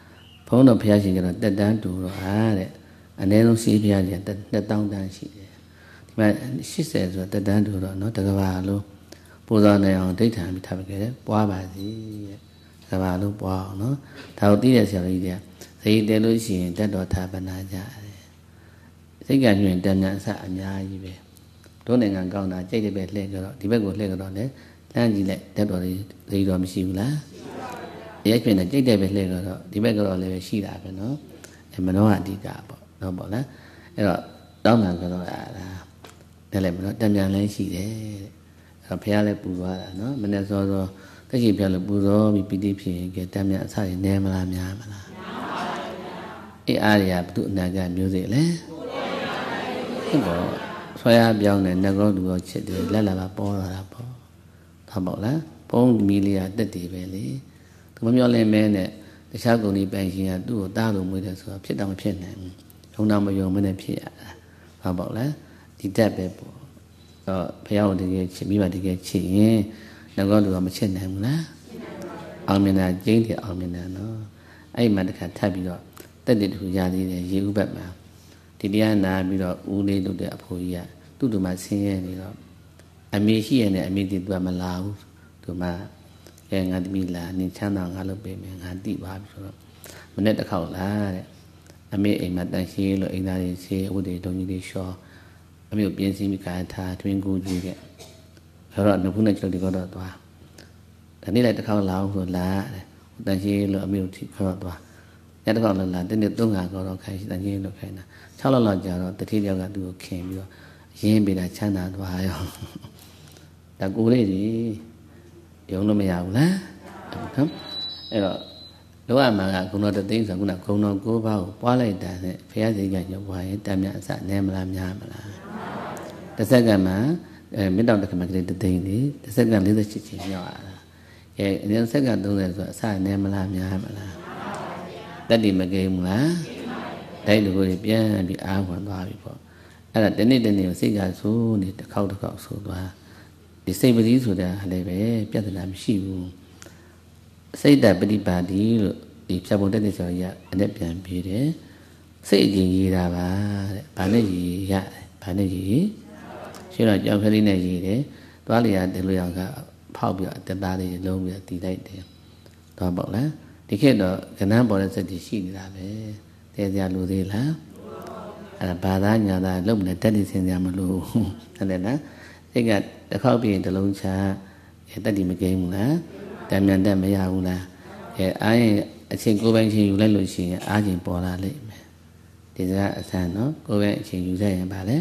A: ဘုန်းတော်ဘုရားရှင်ကျတော့တက်တန်းတူတော့အားတဲ့အနည်းဆုံးစီးဘုရားရှင်တက်တောင်းတန်းရှိတယ်ဒီမှာရှစ်ဆယ်ဆိုတက်တန်းတူတော့နော်တကဘာလုံးပူဇော်နေအောင်ဒိဋ္ဌာန်ပြီးထားပေးခဲ့တယ်ပွားပါစီတဲ့တကဘာလုံးပွားအောင်နော်ဒါကိုသိတဲ့ဆရာကြီးတွေကဇေယျတဲလို့ရှိရင်တက်တော်ထာပနာကြတယ်စိတ်ကညွင်တန်တန်အစအများကြီးပဲတို့နိုင်ငံကောင်းတာကြိတ်တဲ့ပဲလှည့်ကြတော့ဒီဘက်ကိုလှည့်ကြတော့လေလမ်းကြည့်လိုက်တက်တော်လေးဇေယျတော်မရှိဘူးလားရဲကျွင်နဲ့ကြိတ်တဲ့ပဲလှည့်ကြတော့ဒီဘက်ကတော့လည်းရှိတာပဲနော်အဲမနောအဓိကပေါ့နော်ပေါ့လားအဲ့တော့တောင်းပန်ကြတော့အားလားတယ်လည်းမနော်တံပြန်လည်းရှိတယ်တဲ့အဲ့တော့ဘုရားလည်းပူသွားတာနော်မနေ့စောစောတရှိဘုရားလည်းပူဇော်ပြီးပီတိဖြစ်ရင်ကဲတံပြန်အစရနေမလားများမလားအေးအားရဘုသူအနာကမျိုးစေ့လေဟုတ်ပါဆွဲရပြောင်းတယ်ငကောလူရောချစ်တယ်လက်လာပါပေါ်လာတာပေါ့ဒါပေါ့လားပုံမီလီယာတက်တည်ပဲလေသူမမျောလင်းမဲနဲ့တခြားကုန်ဒီပိုင်ရှင်ကသူ့ကိုတားလို့မွေးတယ်ဆိုတော့ဖြစ်တော့မဖြစ်နိုင်ဘူးယုံနာမယုံမနဲ့ဖြစ်ရတာဘာပေါ့လဲဒီတက်ပဲပေါ့တော့ဘုရားကိုတကယ်ချစ်မိဘတကယ်ချစ်ရင်ငကောလူကမချစ်နိုင်ဘူးလားအောင်မြင်တာကျင်းတယ်အောင်မြင်တာနော်အဲ့ဒီမှာတခါထပ်ပြီးတော့တက်တည်တူရသေးတယ်ရေဥပတ်မှာဒီတရားနာပြီးတော့ဦးလေးလုပ်တဲ့အဖိုးကြီးကသူ့တူမှာဆင်းရဲနေတော့အမေရှိရတဲ့အမေတီသူကမလာဘူးသူမှအဲငါတမီလာနင်ချမ်းသာငါလုပ်ပေးမယ်ငါတိပါပြီဆိုတော့မနေ့တစ်ခေါက်လာတဲ့အမေအိမ်မှာတန်ရှင်းလို့အိမ်သားတွေဆေးဝတ်တွေတုံကြီးတွေလျှော်အမေကိုပြင်းစင်းပြီးကာထားတွင်ကူးကြည့်ခဲ့ဆိုတော့နှုတ်ဖူးနဲ့ချုပ်ဒီကတော့သွားဒီနေ့လည်းတစ်ခေါက်လာအောင်ဆိုလာတဲ့တန်ရှင်းလို့အမေကိုထိခေါ်သွားညတစ်ခေါက်လာလာတင်းတင်းသုံးခါခေါ်တော့ခိုင်းတန်ရှင်းလို့ခိုင်းတာ၆လလောက်ကြာတော့တတိယောက်ကသူ့ကိုခင်ပြီးတော့ရင်းပေးတာချမ်းသာသွားရောဒါကိုလေးကြီးယုံလို့မရဘူးလားနော်အဲ့တော့လောကမှာကဂုဏတော်တသိန်းဆိုခုနဂုဏတော်၉ပါးကိုပွားလိုက်တာနဲ့ဘုရားစိတ်ကညွှန်ပွားရင်တမ်းမြအစနဲမလားများမလားတစ်စက္ကန့်မှာအဲမေတ္တာတက္ကမကလေးတသိန်းလေတစ်စက္ကန့်၄၈ချိန်မြောက်ရတာအဲအရင်စက္ကန့်၃၀ဆိုအစနဲမလားများမလားတတ်တိမကိဘူးလားဒိုက်လူကိုပြန်ပြီးအားဝင်သွားပြီပေါ့အဲ့ဒါတနေ့တနေ့ကိုစိတ်ကဆိုးနေတစ်ခေါက်တစ်ခေါက်ဆိုးသွားဒီစိတ်ပတိဆိုတာလည်းပဲပြဿနာမရှိဘူးစိတ်တပฏิပါတိလို့ဒီဖြတ်ပုံတက်တဲ့ဆိုရအနဲ့ပြန်ပြီးတယ်စိတ်အကျဉ်းရေးတာပါတဲ့ဘာနဲ့ရေးရတယ်ဘာနဲ့ရေးရှင်းတော့ကြောက်ကလေးနဲ့ရေးတယ်သွားလေရဒီလိုရောက်ကဖောက်ပြီးအတသားလေးလုံးပြီးတည်လိုက်တယ်တော့ပေါ့လားဒီခေတ်တော့ကဏ္ဍပေါ်တဲ့စိတ်ကြီးရှိနေတာပဲတဲစရာလူသေးလားအဲ့ဒါဘာသာညာသာလုံးနဲ့တက်တည်စင်စရာမလိုဟုတ်တယ်နော်စိတ်ကတစ်ခေါက်ပြီးရင်တစ်လုံးချတက်တည်မကိန်းဘူးလားတံမြန်တက်မရဘူးလားအဲအားရင်အချိန်ကိုယ်ပိုင်ချင်းယူလိုက်လို့ရှိရင်အားချင်းပေါ်လာလိမ့်မယ်ဒီစကားအဆန်းနော်ကိုယ်ပိုင်အချိန်ယူလိုက်ရင်ဗာလဲ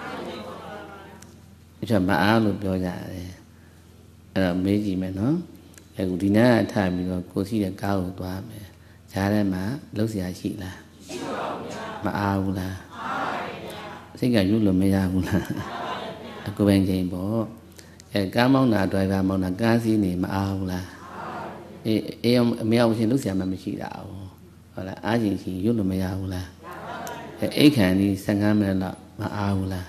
A: အချက်မအားလို့ပြောကြတယ်အဲ့တော့မေးကြည့်မယ်နော်အခုဒီနားထပြီးတော့ကိုစီးတဲ့ကားကိုသွားမယ်ဈာထဲမှာလှုပ်ရှားရှိလားရှိပါဘူးဗျာမအားဘူးလားအားပါဗျာစိတ်ကယူလို့မရဘူးလားအကိုယ်ပိုင်ချင်းပေါ့အဲကားမောင်းတာဒရိုင်ဘာမောင်းတာကားစီးနေမအားဘူးလားအေးအေးအမေအောင်ရှင်လှုပ်ရှားမှမရှိတာဘူးဟုတ်လားအားချင်းရှင်ယူလို့မရဘူးလားအဲအိတ်ခံဒီ၁၅မိနစ်တော့မအားဘူးလား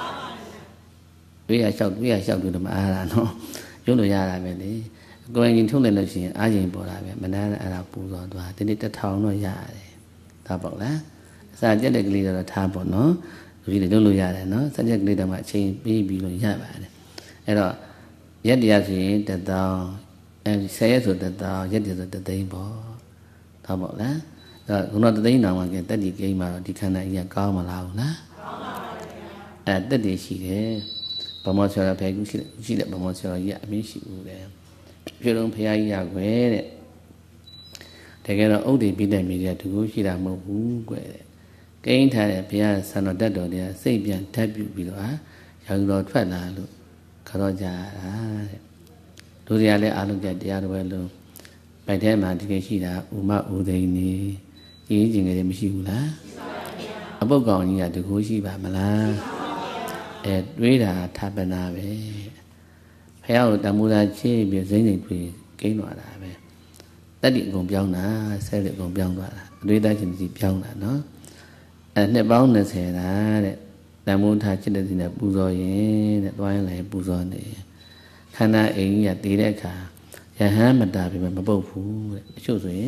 A: တွေ့ရလျှောက်တွေ့ရလျှောက်တွေ့တော့မအားတာနော်ယူလို့ရတာပဲလေကိုယ်ရင်ထုတ်လိုက်လို့ရှိရင်အားချင်းပေါ်တာပဲမနာအဲ့ဒါပူသွားသွားဒီနေ့တစ်ထောင်တော့ရတယ်ဒါပေါ့လားအစာကြက်တဲ့ကလေးတော့ထားပေါ့နော်လူကြီးတွေလုပ်လို့ရတယ်နော်စက်ကြက်ကလေးတော့မှအချိန်ပေးပြီးလို့ရပါတယ်အဲ့တော့ရက်တရားဆိုရင်တစ်သောင်းအဲဆယ်ရက်ဆိုတစ်သောင်းရက်တည်းဆိုတစ်သိန်းပေါ့ဒါပေါ့လားအဲ့တော့ခုနတစ်သိန်းတောင်မှကတက်တီကိန်းမှာတော့ဒီခန္ဓာကြီးကကောင်းမလားဘူးလားကောင်းပါပါဗျာအဲ့တက်တီရှိတယ်ဗမောဆရာဖယ်ကူရှိတယ်ရှိတယ်ဗမောဆရာကြီးအမင်းရှိဦးတယ်ပြုလုံးဖရာကြီးရခွဲတဲ့တကယ်တော့ဥဒိပိတ္တမြေကြီးကတူရှိတာမဟုတ်ဘူးကွတဲ့ကိန်းထားတဲ့ဘုရားဆန္ဒတတ်တော်တွေကစိတ်ပြန်ဓာတ်ပြုပြီးတော့ဟာရောင်တော်ထွက်လာလို့ခရောကြတာတဲ့လူတွေကလည်းအာလုံးကြတရားတော်ပဲလို့ပိုက်ထဲမှာတကယ်ရှိတာဥမဥဒိနေကြီးကြီးငယ်တွေမရှိဘူးလားအပုတ်ကောင်ကြီးကတကူရှိပါမလားအဲတွေးတာဌာပနာပဲဖះကိုတမူတာချေးပြီးစိမ့်စိမ့်တွေ့ကိန်းသွားတာပဲတက်တိအကုန်ပြောင်းတာဆဲတယ်အကုန်ပြောင်းသွားတာအတွေ့အကြုံချင်းစီပြောင်းတာနော်အဲနှစ်ပေါင်း၂၀တာတဲ့တမူထားချစ်တဲ့စီနဲ့ပူဇော်ရင်တဲ့တွားရင်လည်းပူဇော်နေခန္ဓာအိမ်ကြီးကတည်တဲ့အခါယဟန်မတာပြီမပုတ်ဘူးတဲ့အချို့ဆိုရင်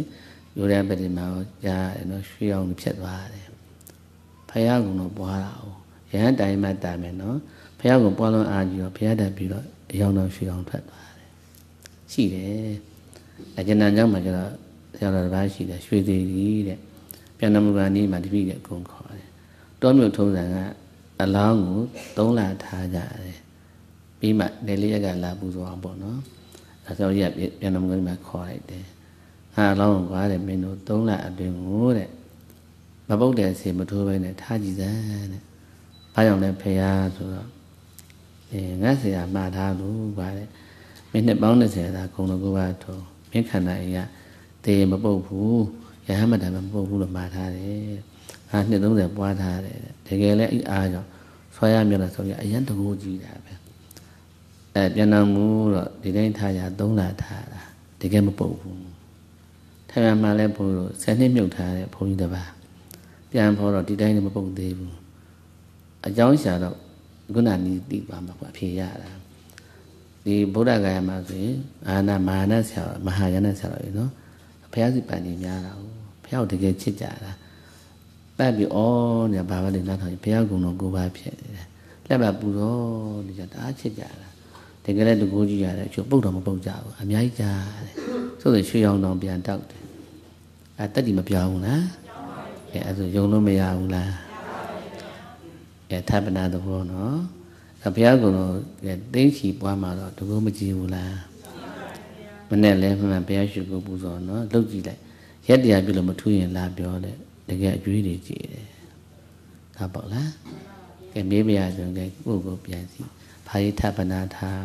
A: ရိုးတဲ့ပတိမှာကြားတယ်နော်ရွှေအောင်ဖြစ်သွားတယ်ဖယားကုံတော့ပွားတာ哦ရဟန်းတိုင်မှတာမယ်နော်ဖယားကုံပွားလုံးအားကြီးတော့ဖယားတက်ပြီးတော့အယောင်တော်ရွှေအောင်ထွက်သွားတယ်ရှိတယ်အကျဉ်းကြောင့်မှကျတော့ဆရာတော်တစ်ပါးရှိတယ်ရွှေသေးကြီးတဲ့ပြန်တော်မူပါနေမှာတပိတဲ့ကုံခေါ်တယ်တောမြို့ထုံးစံကအလောင်းကိုသုံးလထားကြတယ်ပြီးမှလေလေးရက်ကလာပူဇော်အောင်ပေါ့နော်အဲဆိုရပြန်တော်မူကနေမှာခေါ်လိုက်တယ်ဟာအလောင်းကွာတဲ့မင်းတို့သုံးလအတွင်းကိုတဲ့မပုတ်တဲ့ဆေမထိုးဘဲနဲ့ထားကြည့်စမ်းတဲ့ဘာကြောင့်လဲဖေယားဆိုတော့အဲငါဆရာမှားထားလို့ကွာတဲ့မင်းနှစ်ပေါင်း၂၀သာခုံတော်ကိုပါထုံးမင်းခန္ဓာအိမ်ကတေမပုတ်ဘူးရဟန်းမတန်မပုတ်ဘူးလို့မှားထားတယ်ဟာနှစ်သုံးဆယ်ပွားထားတယ်တကယ်လဲအဲ့အားကြောင့်ဆွာရမြတ်လို့ဆိုရအရန်တကူကြီးတာပဲအဲပြန်တော်မူတော့ဒီတိုင်းထားရသုံးလထားတာတကယ်မပုတ်ဘူးထိုင်မှလည်းဘုန်းတို့ဆယ်နှစ်မြုပ်ထားတဲ့ဘုန်းကြီးတစ်ပါးပြန်ဖို့တော့ဒီတိုင်းလည်းမပုတ်သေးဘူးအကြောင်းရှာတော့ခုနနီးတိပါမှာအဖြေရတာဒီဗုဒ္ဓဂါယမှာဆိုရင်အာနာမာနဆရာမဟာယနဆရာတော်ရေနော်ဘုရားစီပန်နေများတာဟုတ်ဘုရားတကယ်ချစ်ကြတာပတ်ပြီးဩညဘာပဲလေနားထောင်ဘုရားကုံတော်ကိုပါဖြစ်နေတယ်လက်ပါပူတော့ဒီကတအားချစ်ကြတာတကယ်လည်းတကူကြီးရတယ်အချို့ပုတ်တော့မပုတ်ကြဘူးအများကြီးကြားတယ်ဆိုတော့ရွှေရောင်တောင်ပြန်တောက်တယ်အဲတက်တီမပြောင်းဘူးလားအဲအဲ့ဆိုယုံလို့မရဘူးလားအဲထပ်ပနာသဘောနော်ဘုရားကုံတော်သိချီပွားမှာတော့တကူမကြည့်ဘူးလားမနဲ့လဲမှန်ဘုရားရှိခိုးပူဇော်နော်လုပ်ကြည့်လိုက်ရက်တရားပြုလို့မထူးရင်လာပြောတယ်တကယ်အကျွေးတွေကြည့်တယ်ဒါပေါ့လားကဲမေးမရဆိုရင်ကိုယ့်ကိုပြန်စီဘာရေးထပ်ပနာထား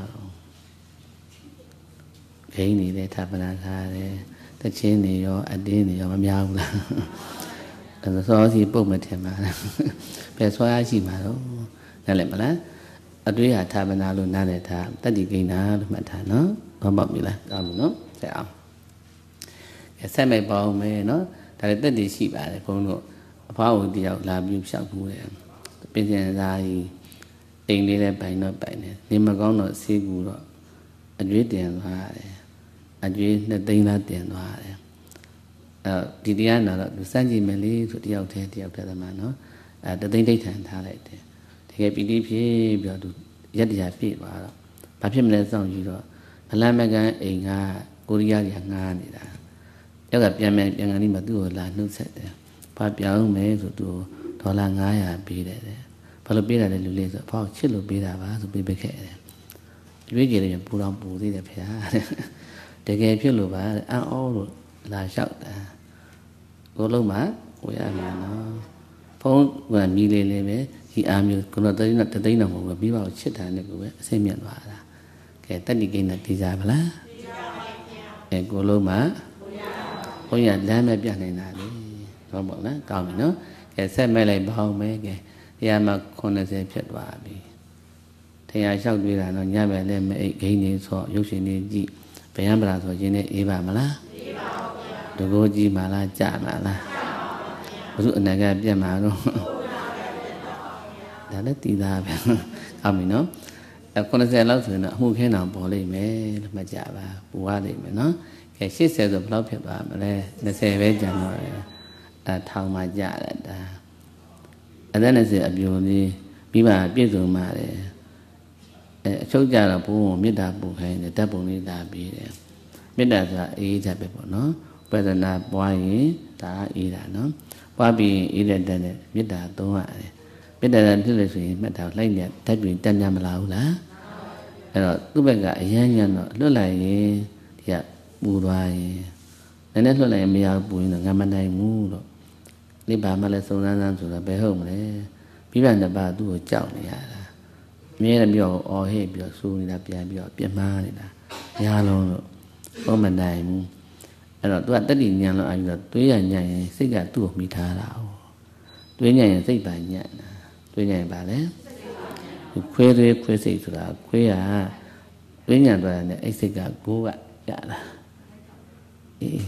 A: ဂိမ်းနေတဲ့ထပ်ပနာထားတယ်တချင်းတွေရောအတင်းတွေရောမများဘူးလားအဲဆိုစောစီပုတ်မထင်ပါလားဘယ်ဆွာရရှိမှာတော့နားလည်မလားအတွေးဟာထပ်ပနာလို့နားလည်ထားတတိကိန်းနာလို့မှတ်ထားနော်ဘာမှမပြီလားကောင်းပြီနော်ဆက်အောင်ဆက်မဲ့ပေါင်းမယ်နော်ဒါလည်းတက်တည်ရှိပါတယ်ဘုန်းတို့အဖွားဦးတယောက်လာပြီးဖြောက်ဘူးတယ်ပြင်စင်စားကြီးအိမ်လေးလည်းပိုင်တော့ပိုင်တယ်နေမကောင်းတော့ဆေးကူတော့အကျွေးတင်သွားတယ်အကျွေးနှစ်သိန်းလားတင်သွားတယ်အဲဒီတရားနာတော့သူစမ်းကြည့်မယ်လေဆိုတယောက်တည်းတယောက်တည်းသမားနော်အဲတသိန်းဒိဋ္ဌံထားလိုက်တယ်တကယ်ပီတိဖြစ်ပြီးတော့သူရက်တရားပြည့်သွားတော့ဘာဖြစ်မလဲစောင့်ကြည့်တော့ဗလမကန်အိမ်ကကိုရီးယားကြီးငားနေတာယောက်ကပြန်ပြန်ပြန်ကနေမှသူ့ကိုလာနှုတ်ဆက်တယ်ဘာပြောင်းမယ်ဆိုသူဒေါ်လာငါးရာပေးတယ်ဘာလို့ပေးတာလဲလူလေးဆိုဖောက်ချစ်လို့ပေးတာပါဆိုပေးပေးခဲ့တယ်ရွေးကြတယ်ပူတော်ပူသေးတယ်ဖေဟာတကယ်ဖြစ်လို့ပါအံ့ဩလို့လာလျှောက်တာကိုလုံးမှဝေရမှာနော်ဖုန်းကမြည်လေးလေးပဲဒီအားမျိုးကိုတော့တသိန်းတသိန်းတော့မဟုတ်ဘူးပြီးပါချစ်တာနဲ့ကိုပဲအစိမ့်မြတ်သွားတာကဲတက်တိကိန်းနဲ့သိကြပါလားသိကြပါပါဗျာအဲကိုလုံးမှဘုန်းကြီးကလမ်းမဲ့ပြနိုင်တာလေဟုတ်ပါလားကောင်းပြီနော်ကဲဆက်မဲ့လိုက်ပေါင်းမယ်ကဲတရားမှာခုနှစ်ဆယ်ဖြစ်သွားပြီတရားလျှောက်တွေ့တာတော့ညမဲ့လည်းမအိတ်ဂိမ်းနေဆိုရုပ်ရှင်နေကြည့်ဗျံပရာဆိုခြင်းနဲ့အေးပါမလားအေးပါပါဗျာတကောကြည့်ပါလားကြာပါလားကြာပါပါဗျာဘုသူအနာကပြတ်မှာတော့ဒါလည်းတည်သားပဲကောင်းပြီနော်အဲခုနှစ်ဆယ်လောက်ဆိုရင်တော့အမှုခင်းအောင်ပေါ်လိမ့်မယ်လို့မှတ်ကြပါပူရလိမ့်မယ်နော်ကဲရှစ်ဆယ်ဆိုဘယ်လောက်ဖြစ်သွားမလဲနှစ်ဆယ်ပဲကျန်တော့တယ်အဲထောင်မှကြတယ်ဒါအသက်နှစ်ဆယ်အပြိုလေးပြီးမှပြည့်စုံမှတယ်အဲအချုပ်ကြတော့ဘုံမေတ္တာပူခိုင်းတယ်ဓာတ်ပုံလေးလာပြီးတယ်မေတ္တာဆိုတာအေးဓာတ်ပဲပေါ့နော်ပဒနာပွားရင်ဒါအေးတာနော်ပွားပြီးအေးတဲ့ဓာတ်နဲ့မေတ္တာသုံးရတယ်မေတ္တာဖြစ်လို့ဆိုရင်မေတ္တာလှိုက်နေဓာတ်တွေတက်များမလားဘူးလားအဲ့တော့သူ့ဘက်ကအရမ်းညံ့တော့လွတ်လိုက်ရင်ဒီကပူသွားရင်နည်းနည်းလွတ်လိုက်ရင်မရဘူးပူရင်တော့ငါမနိုင်ဘူးတော့နိဗ္ဗာန်မှလည်းစုံစမ်းစမ်းဆိုတော့ဘယ်ဟုတ်မလဲပြီးပြန်တပါသူ့ကိုကြောက်နေရတာအမြဲတမ်းပြောအော်ဟစ်ပြီးတော့စူးနေတာပြန်ပြီးတော့ပြင်းမာနေတာရားလုံးလို့ဘုံမနိုင်ဘူးအဲ့တော့သူကတက်တည်ညံလို့အာယူတော့တွေးရညံ့ရင်စိတ်ကသူ့ကိုမိထားတာ哦တွေးညံ့ရင်စိတ်ပါညံ့တာတွေးညံ့ရင်ပါလေခွေးတွေခွေးစိတ်ဆိုတာခွေးကတွေးညံ့သွားတယ်အဲ့စိတ်ကကိုးကရတာအေး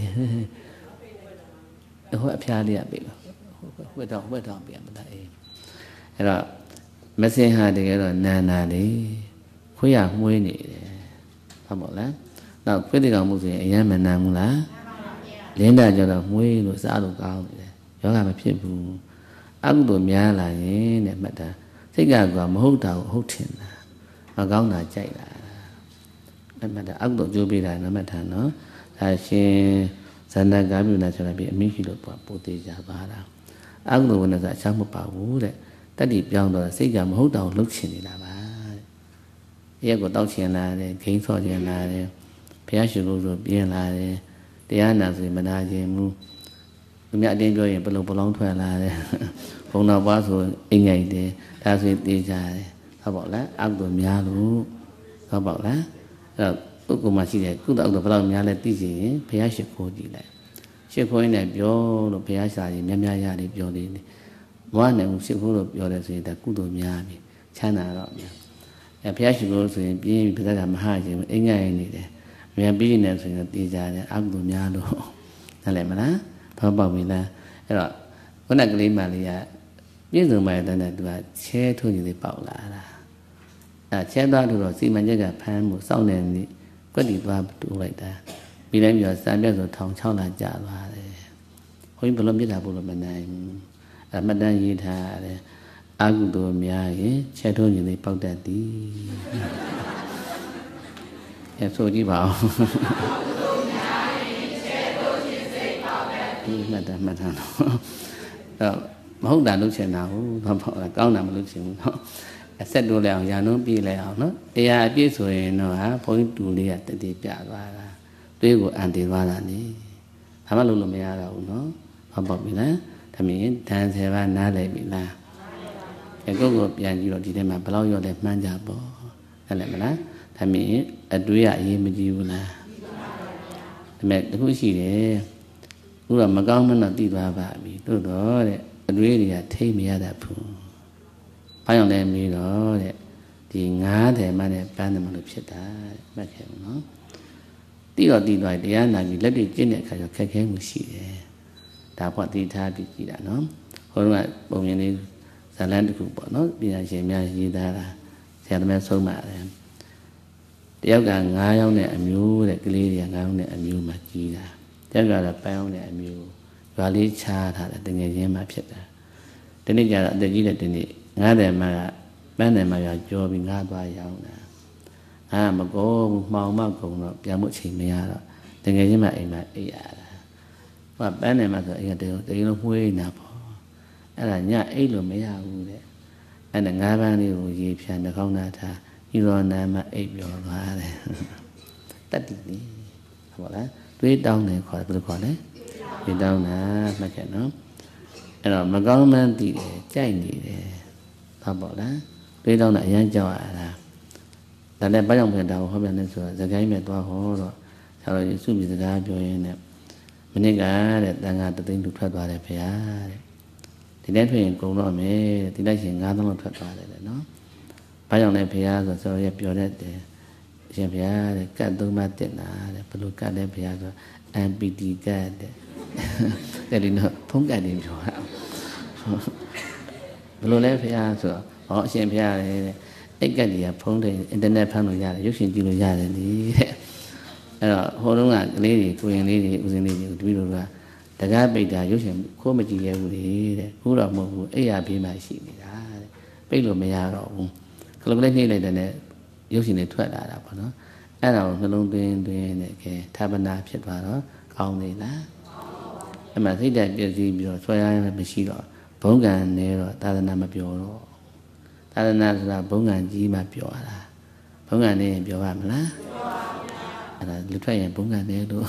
A: ဟိုအဖျားလေးကပြေပါဟိုတော့ဟိုတော့ပြန်မလားအေးအဲ့တော့မစင်ဟာတကယ်တော့နန္နာလေခွေးရမွေးနေတယ်ဟုတ်မို့လားနောက်ခွေးတကောင်မှုဆိုရင်အယမ်းမနမ်းဘူးလား Linda Jona Mui no Salo Gao, Yoga people, Agdo Miala in the matter. Take a Gramota Hotin, Magana Jaila. No matter Agdo Jubila, no matter no. As she Sanda Gabu Natural be a Mikilo Poteja Bala. Agdo when a Champa wood, that deep young the Sigam Hoda looks in it. Ego Dauchiana, King Sodiana, Piashu Biela, Diana, Manaje, Mia Dingo, and Below belong to a lad. Hona was in a day, that's it. Deja. How about that? Agdo Mialu. How about that? Ukumasi, good out of the Miala Dizzy, Piashu Cody. She point at Bio, Piasa, Mamia, Bioli. One and she would have your say that good Miami, China. A Piashu goes in being because I'm hiding in any. We are being as in the Deja, Agdo Mialu. Alemana, Papa Villa. When I glean Maria, you know my than I do a chair to the Paula. A chair down to see my jagger pan was sound and got it up to like that. Believe your son of town Chala Java. When Bolom did a bull of my name, a Madame Yita, Agdo Mia, chair to the Paula. Yes, so you are. Madam, Madam. Hold that look now, Gao Nam looking. I said, do down, Yano be lay out, no? They are abuse way, no, I point to lay at the deep yard. They go anti Valani. Hamalu Meara, no? About Mila, I mean, dance have a nale Mila. A go up Yanjo did them blow your left manjabo. Alemana, I mean, a duya imagula. The met the bushy there. Who are Magaman of Diva, do it. Really, I take me at that pool. I don't let me know that the Nada money Panama of Shetta, back him, no? Deal did like the end, I will let it in it, because I can't see there. That's what the type is, no? Or what, Bomini, the land group, no? Be a Jamia Yidara, Selma so mad. The young guy on the amu, the lady and on the amu Makina. They got a pound the amu. Valley child had a thing again, my pet. Then he got the dealer in it. Neither my man and my job in hard by young. I am a go, Mamma, Yamuchi Miara. Then I am my Ayada. What Ben and Mother, they don't way now. And I know Elo Mea would it. And the Gavani will give and the Conata, you don't know my eight year old. That did me. How about that? Do it down there, call it, call it. Down there, make it no. And my government did Chinese. How about that? They don't know young Joa. That they buy on the down, the game at Wahor, how you soon be the guy doing it. Meniga, that they got the thing to try to have a pair. The then go on me, the nation got on to try it, no? Buy on the piazza, so you pure that there. Champion, the cat do my dinner, the blue cat and piazza, and be the god. That is not Ponga in your house. Below left here, or Champion, they get the opponent in the net panel yard, you should do yard and the hold on, lady, queen lady, was in the the guy made that you should comedy every who are more A R P my sheet. Pelo may have own. Collecting later than using it to that up, no? And I was alone doing doing a tabernacle, only that. I must say that you're so I am a machine. Bongan nero, Tadanama Pioro. Tadanasa Bongan Gima Piora. Bongan name Pioramla. And I look at Bongan nero.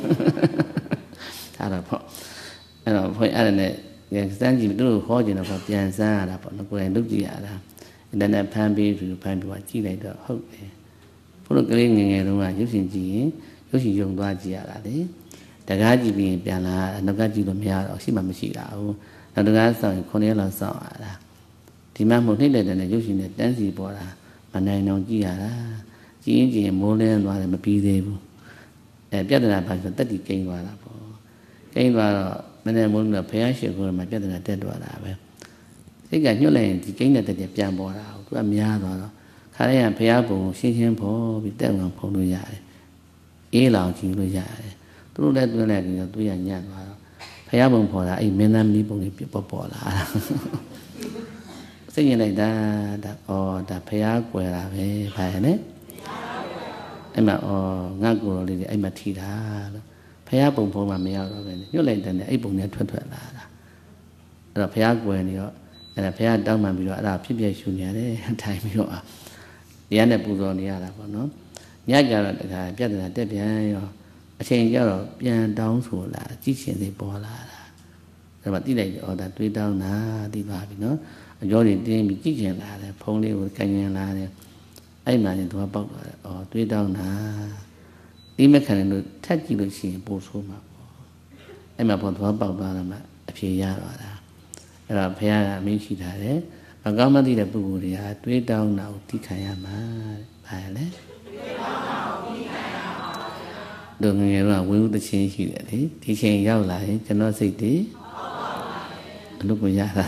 A: Tarapop. And I'll point out that the standing do holding of a pianza upon the grand look the other. And then I pan be to pan to what she later hope. Put a green in a room using G, using young Dwagia. The Gaji being Piana, and the Gaji Lumia or Shima Machida, and the guys saw in Cornella saw. The man who needed and using the dancing board, and I know Giara, G and more than what I'm a P. A better by the thirty came while up. Came while when I won the pay, she go my better than dead while I think I knew lane to gain at the piano board out to a miado. Carry and Piabo, she him for with them on Polo Yard. A long King Yard. တို့လည်းတွင်းလိုက်ပြီးတော့တွေးရညံ့သွားတော့ဖះဘုံပေါ်တာအဲ့မင်းသားမီးပုံလေးပေါ်ပေါ်လာစိတ်ညစ်လိုက်တာဒါဩဒါဖះကွယ်တာပဲဖះနဲ့အဲ့မှာဩငါကိုယ်တော်လေးတွေအဲ့မှာထီတာလို့ဖះဘုံပေါ်မှာမရောက်တော့ပဲညှို့လိုက်တဲ့အဲ့ပုံနဲ့ထွက်ထွက်လာတာအဲ့တော့ဖះကွယ်နေတော့အဲ့ဒါဖះတောင်းမှန်ပြီးတော့အဲ့ဒါဖြစ်ပြရှူနေရတယ်ထိုင်ပြီးတော့တရားနဲ့ပူဇော်နေရတာပေါ့နော်ညကြတော့တခါပြဿနာတက်ပြန်ရောအချိန်ကျတော့ပြန်တောင်းဆိုလာကြည့်ရှင်တွေပေါ်လာတာအဲ့မှာတိလိုက်တော့ဒါတွေးတောင်းတာသိပါပြီနော်အကျော်တွေတင်းပြီးကြည့်ရှင်လာတယ်ဖုံးလေးကိုကင်ရင်လာတယ်အဲ့မှလည်းသူကပေါက်သွားတယ်ဩတွေးတောင်းတာဒီမခံလို့ထက်ကြည့်လို့ရှိရင်ပို့ဆိုးမှာပေါ့အဲ့မှာပေါ်သူကပေါက်သွားတယ်မှအဖြေရတော့တာအဲ့တော့ဘုရားကအမိန့်ရှိထားတယ်မကောင်းမသိတဲ့ပုဂ္ဂိုလ်တွေကတွေးတောင်းတာကိုသိခံရမှာဘာလဲတွေးတောင်းတာကိုသိခံရမှာတို့ငယ်တော့ဝိဝုတချင်းရှိတယ်လေဒီချိန်ရောက်လာရင်ကျွန်တော်စိတ်တွေအလုပ်ကိုရတာ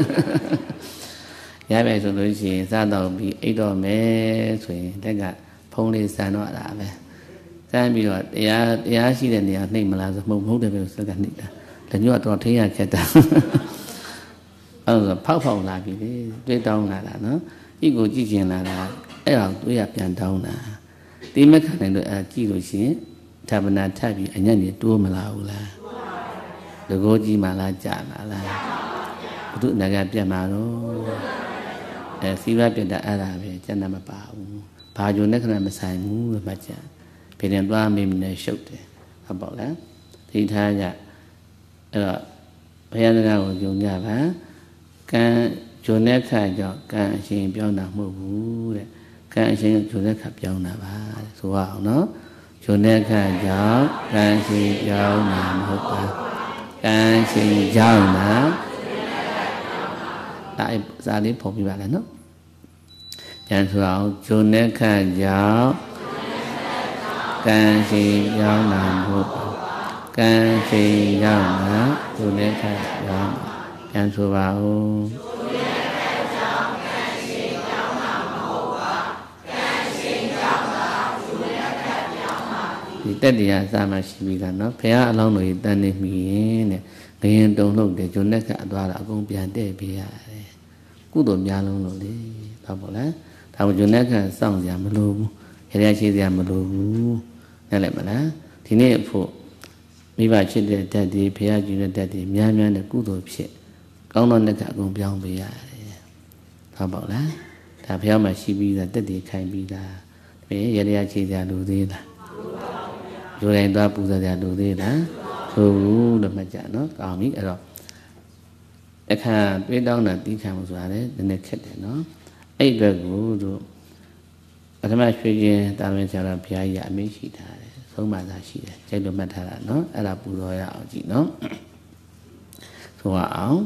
A: ရပဲဆိုလို့ရှိရင်စားတော့ပြီးအိတ်တော့မယ်ဆိုရင်တက်ကဖုံးလေးစမ်းတော့တာပဲစမ်းပြီးတော့တရားတရားရှိတဲ့နေရာနှိမ့်မလားဆိုမဟုတ်မဟုတ်တယ်ပဲစက်ကနှိမ့်တာလက်ညှိုးတော့ထိရခက်တာအဲ့ဒါဖောက်ဖောက်လာပြီလေတွေးတောင်းလာတာနော်ဤကိုကြည့်ကျင်လာတာအဲ့ဒါတွေးရပြန်တောင်းတာဒီမခံနိုင်လို့အဲကြည့်လို့ရှိရင်ဌာပနာထပ်ပြီးအညံ့နေတိုးမလာဘူးလားတကောကြီးမှလားကြာမှာလားဘုသူအနာကပြတ်မှာတော့အဲစီဝပြတ်တာအဲ့ဒါပဲကျန်တာမပါဘူးဘာကြုံနဲ့ခဏမဆိုင်ဘူးလို့မှတ်ကြဖေရင်သွားမိမနဲ့ရှုပ်တယ်ဟုတ်ပေါ့လားဒီထားကြအဲ့တော့ဘုရားစကားကိုယုံကြပါကံဂျုံတဲ့ခါကြောင့်ကံအရှင်ပြောင်းတာမဟုတ်ဘူးတဲ့ကံအရှင်ဂျုံတဲ့ခါပြောင်းတာပါဆိုရအောင်နော်ဂျုံတဲ့ခါကြောင့်ကံအရှင်ပြောင်းတာမဟုတ်ပါကံအရှင်ကြောင့်တာဒါအစားလေးပုံပြပါလားနော်ပြန်ဆိုအောင်ဂျုံတဲ့ခါကြောင့်ကံအရှင်ပြောင်းတာမဟုတ်ပါကံအရှင်ကြောင့်တာဂျုံတဲ့ခါကြောင့်ပြန်ဆိုပါဦးဒီတက်တရားစာမရှိပြီလားနော်ဘုရားအလောင်းတော်ကြီးတန်နေမိရင်တဲ့ငရင်တုံလှုပ်တယ်ဂျုံနဲ့ကအသွားတာအကုန်ပြန်တဲ့ပေးရတယ်ကုသိုလ်များလုံးလို့လေတော့ပေါ့လားဒါကဂျုံနဲ့ကစောင့်ကြမလို့ဘူးရရရှိကြမလို့ဘူးနဲ့လည်းမလားဒီနေ့ဖို့မိဘချစ်တဲ့တက်ဒီဘုရားကျူတဲ့တက်ဒီများများနဲ့ကုသိုလ်ဖြစ်ကောင်းသောနဲ့ကအကုန်ပြောင်းပေးရတယ်ဟုတ်ပေါ့လားဒါဘုရားမှာရှိပြီးသားတက်ဒီခိုင်ပြီးသားဘယ်ရရရှိကြလူသေးလားလူတိုင်းသွားပူဇော်ကြလူသေးလားဟုတ်ဘူးလို့မှတ်ကြနော်ကောင်းပြီအဲ့တော့အခါတွေးတောင်းတာတီးခံမှုဆိုတာလည်းနည်းနည်းခက်တယ်နော်အဲ့ဘက်ကိုတို့ပထမရွှေချင်းတာမန်ဆရာတော်ဘုရားကြီးအမိန့်ရှိထားတယ်ဆုံးမသာရှိတယ်ကျိတ်လို့မှတ်ထားတာနော်အဲ့ဒါပူဇော်ရအောင်ကြည့်နော်ဆိုအောင်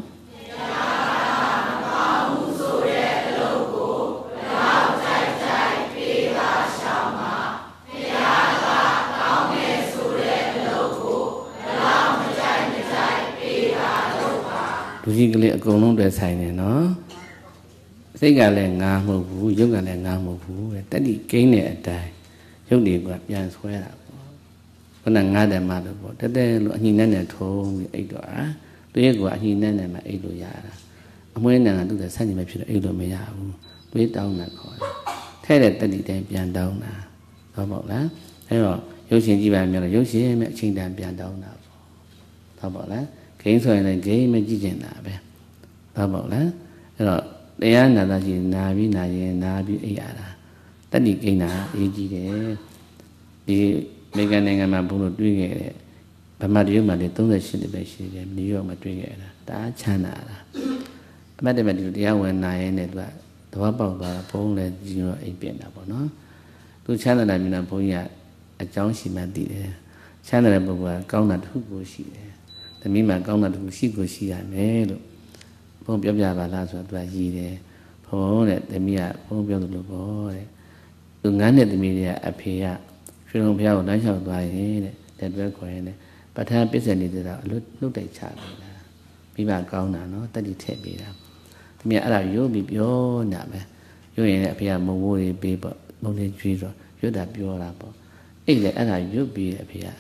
A: လူကြီးကလေးအကုန်လုံးတည်းဆိုင်နေနော်စိတ်ကလည်းငါမဟုတ်ဘူးရုပ်ကလည်းငါမဟုတ်ဘူးတဲ့တတိကိန်းတဲ့အတိုင်းရုပ်တွေကပြန်ဆွဲတာပေါ့ခုနငါတယ်မှလို့ပေါ့တက်တက်လို့အညိနဲ့နဲ့ထုံးပြီးအိတ်တော့အာသူရဲ့ကအညိနဲ့နဲ့မှအိတ်လို့ရတာအမွှေးနဲ့ကသူ့တဲ့ဆန့်ကျင်ပဲဖြစ်တော့အိတ်လို့မရဘူးသွေးတောင်းတာခေါ်တယ်ထဲတဲ့တတိတိုင်းပြန်တောင်းတာဟုတ်ပေါ့လားအဲတော့ရုပ်ရှင်ကြည့်ပါမယ်လို့ရုပ်ရှင်မဲ့အချိန်တန်ပြန်တောင်းတာပေါ့ဟုတ်ပေါ့လားဂိမ်းဆိုရင်လည်းဂိမ်းမကြည့်ကျင်တာပဲဟုတ်ပေါ့လားအဲ့တော့တရားနာတာကြီးနာပြီးနာရင်နာပြီးအိပ်ရတာတတိကိန်းတာအရေးကြီးတယ်ဒီမေကန်နိုင်ငံမှာဘုံတို့တွေးခဲ့တဲ့ဗမာတရုတ်မှာလည်းသုံးဆယ်ရှစ်နှစ်ပဲရှိတယ်နယူးယောက်မှာတွေးခဲ့တာဒါချမ်းသာတာအမှတ်တမဲ့ဒီတရားဝင်နာရင်လည်းသူကသဘောပေါက်သွားတာဘုံလည်းကြီးတော့အိပ်ပြနေတာပေါ့နော်သူချမ်းသာတာမြင်တာဘုံကြီးကအကြောင်းရှိမှသိတယ်ချမ်းသာတဲ့ပုဂ္ဂိုလ်ကကောင်းတာတစ်ခုကိုရှိတယ်သမီးမှာကောင်းတာတစ်ခုရှိကိုရှိရမယ်လို့ဘုံပြောပြပါလားဆိုတော့သူကရည်တယ်ဘုံတဲ့သမီးကဘုံပြောသလိုပေါ့တဲ့သူငန်းတဲ့သမီးတွေကအဖေကရွှေလုံးဘုရားကိုလမ်းလျှောက်သွားရင်တဲ့တက်တွဲခေါ်ရင်တဲ့ပဋ္ဌာန်းပစ္စည်းနေတဲ့တော့အလွတ်နှုတ်တိုက်ချပေးတာမိဘကောင်းတာနော်တတိထည့်ပေးတာသမီးကအဲ့ဒါရုပ်ပြီးပြောနေတာပဲရုပ်ရင်လည်းအဖေကမုံမိုးတွေပေးပေါ့မုံလေးကျွေးတော့ရုပ်တာပြောတာပေါ့အဲ့လေအဲ့ဒါရုပ်ပြီးတဲ့အဖေက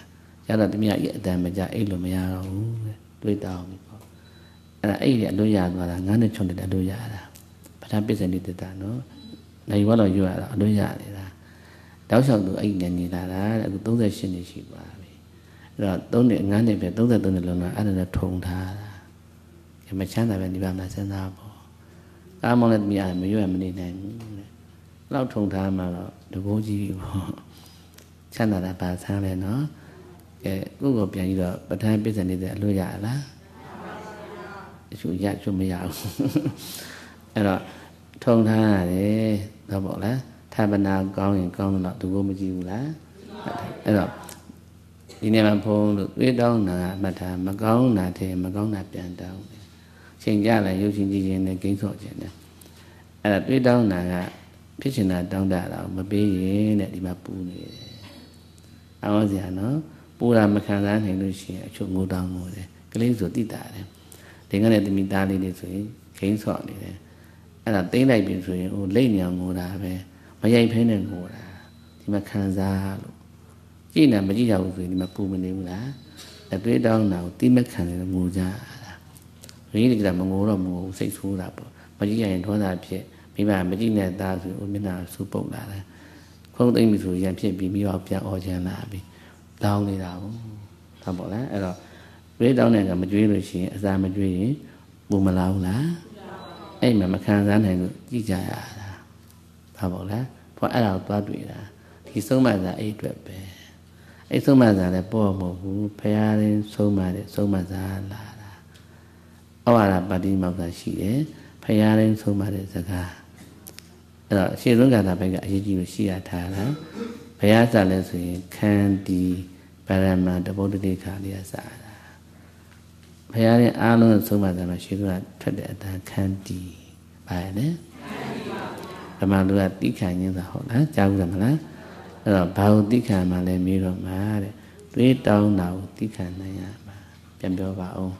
A: ရတော့တမီးရဲ့အတန်မကြအိတ်လို့မရတော့ဘူးတွေးတောင်းပြီပေါ့အဲ့ဒါအိတ်ရအလို့ရသွားတာငါးနဲ့ခြုံတက်အလို့ရတာပဋ္ဌာန်းပစ္စနိတ္တနော်နိုင်ဘတော့ရွရတာအလို့ရနေတာတောက်လျှောက်သူအိတ်နဲ့နေလာတာအခုသုံးဆယ်ရှစ်နှစ်ရှိသွားပြီအဲ့တော့သုံးနှစ်ငါးနှစ်ပဲသုံးဆယ်သုံးနှစ်လုံးတော့အဲ့ဒါနဲ့ထုံထားတာမချမ်းသာပဲဒီပါမှာစဉ်းစားပေါ့ကားမောင်းလည်းတမီးမရွရမနေနိုင်ဘူးလောက်ထုံထားမှတော့တကိုးကြီးပေါ့ချမ်းသာတာပါဆန်းလဲနော်ကဲကိုယ့်ကိုပြန်ပြီးတော့ပဋ္ဌာန်းပစ္စနိတ္တအလို့ရလားအချို့ရချို့မရဘူးအဲ့တော့ထုံထားရတယ်တော့ပေါ့လားထာပနာကောင်းရင်ကောင်းတော့သူကိုမကြည့်ဘူးလားအဲ့တော့ဒီနေ့မှာဖုံးလို့တွေးတောင်းတာအမှတ်ထားမကောင်းတာတဲ့မကောင်းတာပြန်တောင်းတယ်ချိန်ကြလိုက်ရုပ်ရှင်ကြည့်ခြင်းနဲ့ဂိမ်းဆော့ခြင်းနဲ့အဲ့ဒါတွေးတောင်းတာကဖြစ်ချင်တာတောင်းတတာမပေးရင်တဲ့ဒီမှာပူနေတယ်အောင်စရာနော်ပူတာမခံစားနိုင်လို့ရှိရင်အချို့ငိုတောင်းငိုတယ်ကလေးဆိုတိတာတယ်ဒီကနေ့တမိသားလေးတွေဆိုရင်ဂိမ်းဆော့နေတယ်အဲ့ဒါသိမ့်လိုက်ပြီဆိုရင်ဟိုလိတ်ညာငိုတာပဲမရိုက်ဖဲနဲ့ငိုတာဒီမှာခံစားလို့ကြည့်နေမကြည့်ရဘူးဆိုရင်ဒီမှာပူမနေဘူးလားအတွေးတောင်းတာကိုတိမခံတယ်ငိုကြတာရင်းတွေကမငိုတော့မငိုဘူးစိတ်ဆိုးတာပေါ့မကြည့်ရရင်ဒေါသဖြစ်မိဘမကြည့်နဲ့သားဆိုဦးမျက်နှာဆူပုတ်လာတယ်ခုံးသိမ့်ပြီဆိုရံဖြစ်ပြီးပြီးတော့ပြန်អော်ချင်လာပြီတောင်းနေတာပေါ့ဒါပေါ့လားအဲ့တော့တွေးတောင်းတဲ့ကမကြွေးလို့ရှိရင်အစာမကြွေးရင်ပူမလာဘူးလားအဲ့မှာမခံစားနိုင်လို့ကြည့်ကြရတာဒါပေါ့လားဘာအဲ့ဒါကိုသွားတွေ့တာဒီဆုံးမစာအဲ့အတွက်ပဲအဲ့ဆုံးမစာလည်းပေါ့မဟုတ်ဘူးဖရာရင်းဆုံးမတဲ့ဆုံးမစာလာတာဩဝါဒပါဠိမောက္ခရှိတယ်ဖရာရင်းဆုံးမတဲ့စကားအဲ့တော့ရှေ့ဆုံးကတာဘက်ကအရေးကြီးလို့ရှိရထားတာဘုရားစာလဲဆိုရင်ခန္တီပရမတဗုဒ္ဓတိခါလေးစာတာဘုရားရဲ့အားလုံးဆုံးမတယ်မှာရှေ့ဆုံးကထွက်တဲ့အတန်ခန္တီပါရလေခန္တီပါဗမာလူကတိခါညင်းတာဟုတ်လားကြားဘူးမလားအဲ့တော့ဘာလို့တိခါမှလဲမေးတော့မှာတဲ့တွေးတောင်းတာကိုတိခါနိုင်ရမှာပြန်ပြောပါအောင်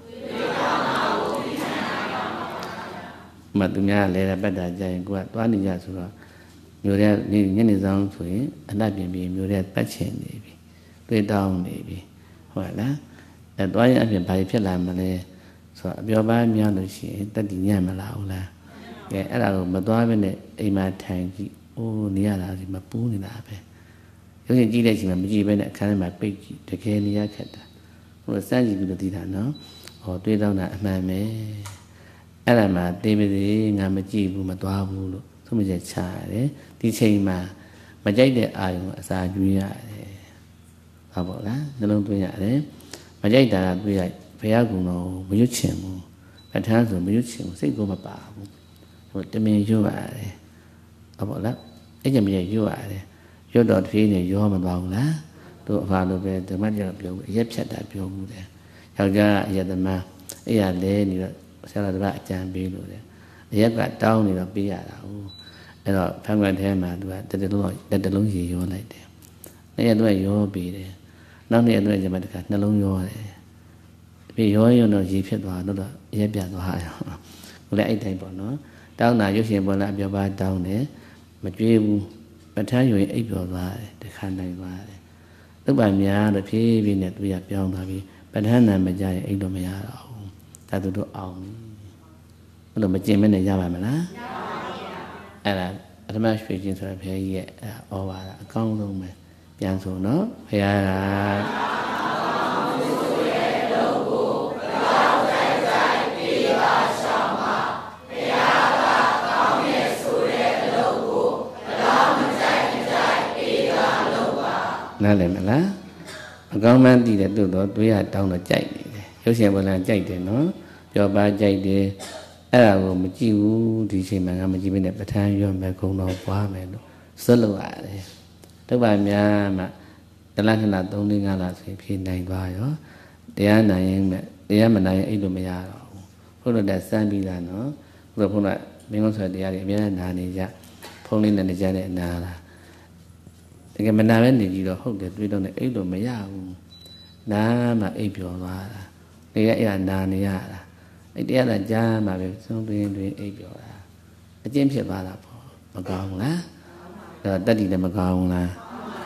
A: မသူများလဲတဲ့ပတ်တာကြရင်ကိုကသွားနေကြဆိုတော့မျိုးတဲ့ညနေဆောင်ဆိုရင်အနှက်ပြင်ပြီးမျိုးတဲ့ပတ်ချင်နေပြီတွေးတောင်းနေပြီဟုတ်လားအဲသွားရင်အပြင်ဘာဖြစ်လာမလဲဆိုတော့အပြောပါများလို့ရှိရင်တက်တည်ညံ့မလာဘူးလားကဲအဲ့ဒါကိုမသွားဘဲနဲ့အိမ်မှာထိုင်ကြည့်အိုးနေရတာဒီမှာပူးနေတာပဲရုပ်ရှင်ကြည့်တဲ့အချိန်မှာမကြည့်ဘဲနဲ့အခန်းထဲမှာပိတ်ကြည့်တကယ်နေရခက်တာဟိုစမ်းကြည့်ပြီးတော့သိတာနော်ဟောတွေးတောင်းတာအမှန်ပဲအဲ့ဒါမှတေးပါစေငါမကြည့်ဘူးမသွားဘူးလို့သုံးမချက်ချရတယ်ဒီချိန်မှာမကြိုက်တဲ့အာယုံအစာကျွေးရတယ်ဟုတ်ပါလားနှလုံးသွင်းရတယ်မကြိုက်တာကတွေးလိုက်ဘုရားကုံတော်မရွတ်ချင်ဘူးပဋ္ဌာန်းဆိုမရွတ်ချင်ဘူးစိတ်ကိုမပါဘူးဟိုတမင်ရွတ်ရတယ်ဟုတ်ပါလားအဲ့ကြမရရွတ်ရတယ်ရွတ်တော့တဖြည်းနဲ့ရောမသွားဘူးလားတို့အဖာလိုပဲဓမ္မကြောင့်ပြောဘူးအရက်ဖြတ်တာပြောဘူးတယ်ယောက်ျားအရက်သမားအဲ့ရလဲနေတော့ဆရာတော်ကအကြံပေးလို့တယ်အရက်ကတောင်းနေတော့ပေးရတာဟုတ်အဲ့တော့ဖန်ခွက်ထဲမှာသူကတတလုံးတတလုံးရေရောလိုက်တယ်နေ့ရက်တော့ရောပေးတယ်နောက်နေ့ရက်တော့ကျမတခါနှလုံးရောတယ်ပြီးရောရောတော့ရေဖြစ်သွားတော့အရက်ပြတ်သွားရောဟိုလည်းအဲ့တိုင်းပေါ့နော်တောင်းတာရုပ်ရှင်ပေါ်လာအပြောပါတောင်းတယ်မကြွေးဘူးပဋ္ဌာန်းယူရင်အိပ်ပျော်သွားတယ်တခါနိုင်သွားတယ်သုပ္ပန်များတော့ဖြည်းဖြည်းနဲ့သူရပြောင်းသွားပြီးပဋ္ဌာန်းနာမကြရင်အိပ်လို့မရတော့ဘူးဒါသူတို့အောင်ဘယ်လိုမကျင်မနဲ့ရပါမလားရပါပါအဲ့ဒါအထမရွှေချင်းဆိုတဲ့ဘုရားကြီးရဲ့ဩဝါဒအကောင်းဆုံးပဲပြန်ဆိုနော်ဘုရားကနားလည်မလားအကောင်းမှန်းတည်တဲ့တို့တော့တွေးရတောင်းတော့ကြိုက်နေတယ်ရုပ်ရှင်ပေါ်လာကြိုက်တယ်နော်ပြောပါကြိုက်တယ်အဲ့ဒါကိုမကြည့်ဘူးဒီချိန်မှာငါမကြည့်ဘဲနဲ့ပဋ္ဌာန်းရွတ်မယ်ဂုံတော်ပွားမယ်လို့စွတ်လို့ရတယ်တုပ်ပါများမှတလားနှစ်လားသုံးလေးငါးလားဆိုရင်ဖြေနိုင်သွားရောတရားနိုင်ရင်မဲ့တရားမနိုင်ရင်အဲ့လိုမရတော့ဘူးဘုရားတက်စမ်းပြီးသားနော်ဘုရားဘုရားမင်းကောင်းဆိုတရားတွေအများနဲ့နာနေကြဖုန်းလေးနဲ့နေကြတဲ့နာလားတကယ်မနာပဲနေကြည့်တော့ဟုတ်တယ်တွေးတော့နေအဲ့လိုမရဘူးနာမှအိပ်ပျော်သွားတာနေရအဲ့ဒါနာနေရတာအဲ့တရားကကြားမှာပဲသုံးတွင်တွင်အိပ်ပျော်တာအကျင့်ဖြစ်သွားတာပေါ့မကောင်းဘူးလားအဲ့တော့တတ္တိလည်းမကောင်းဘူးလား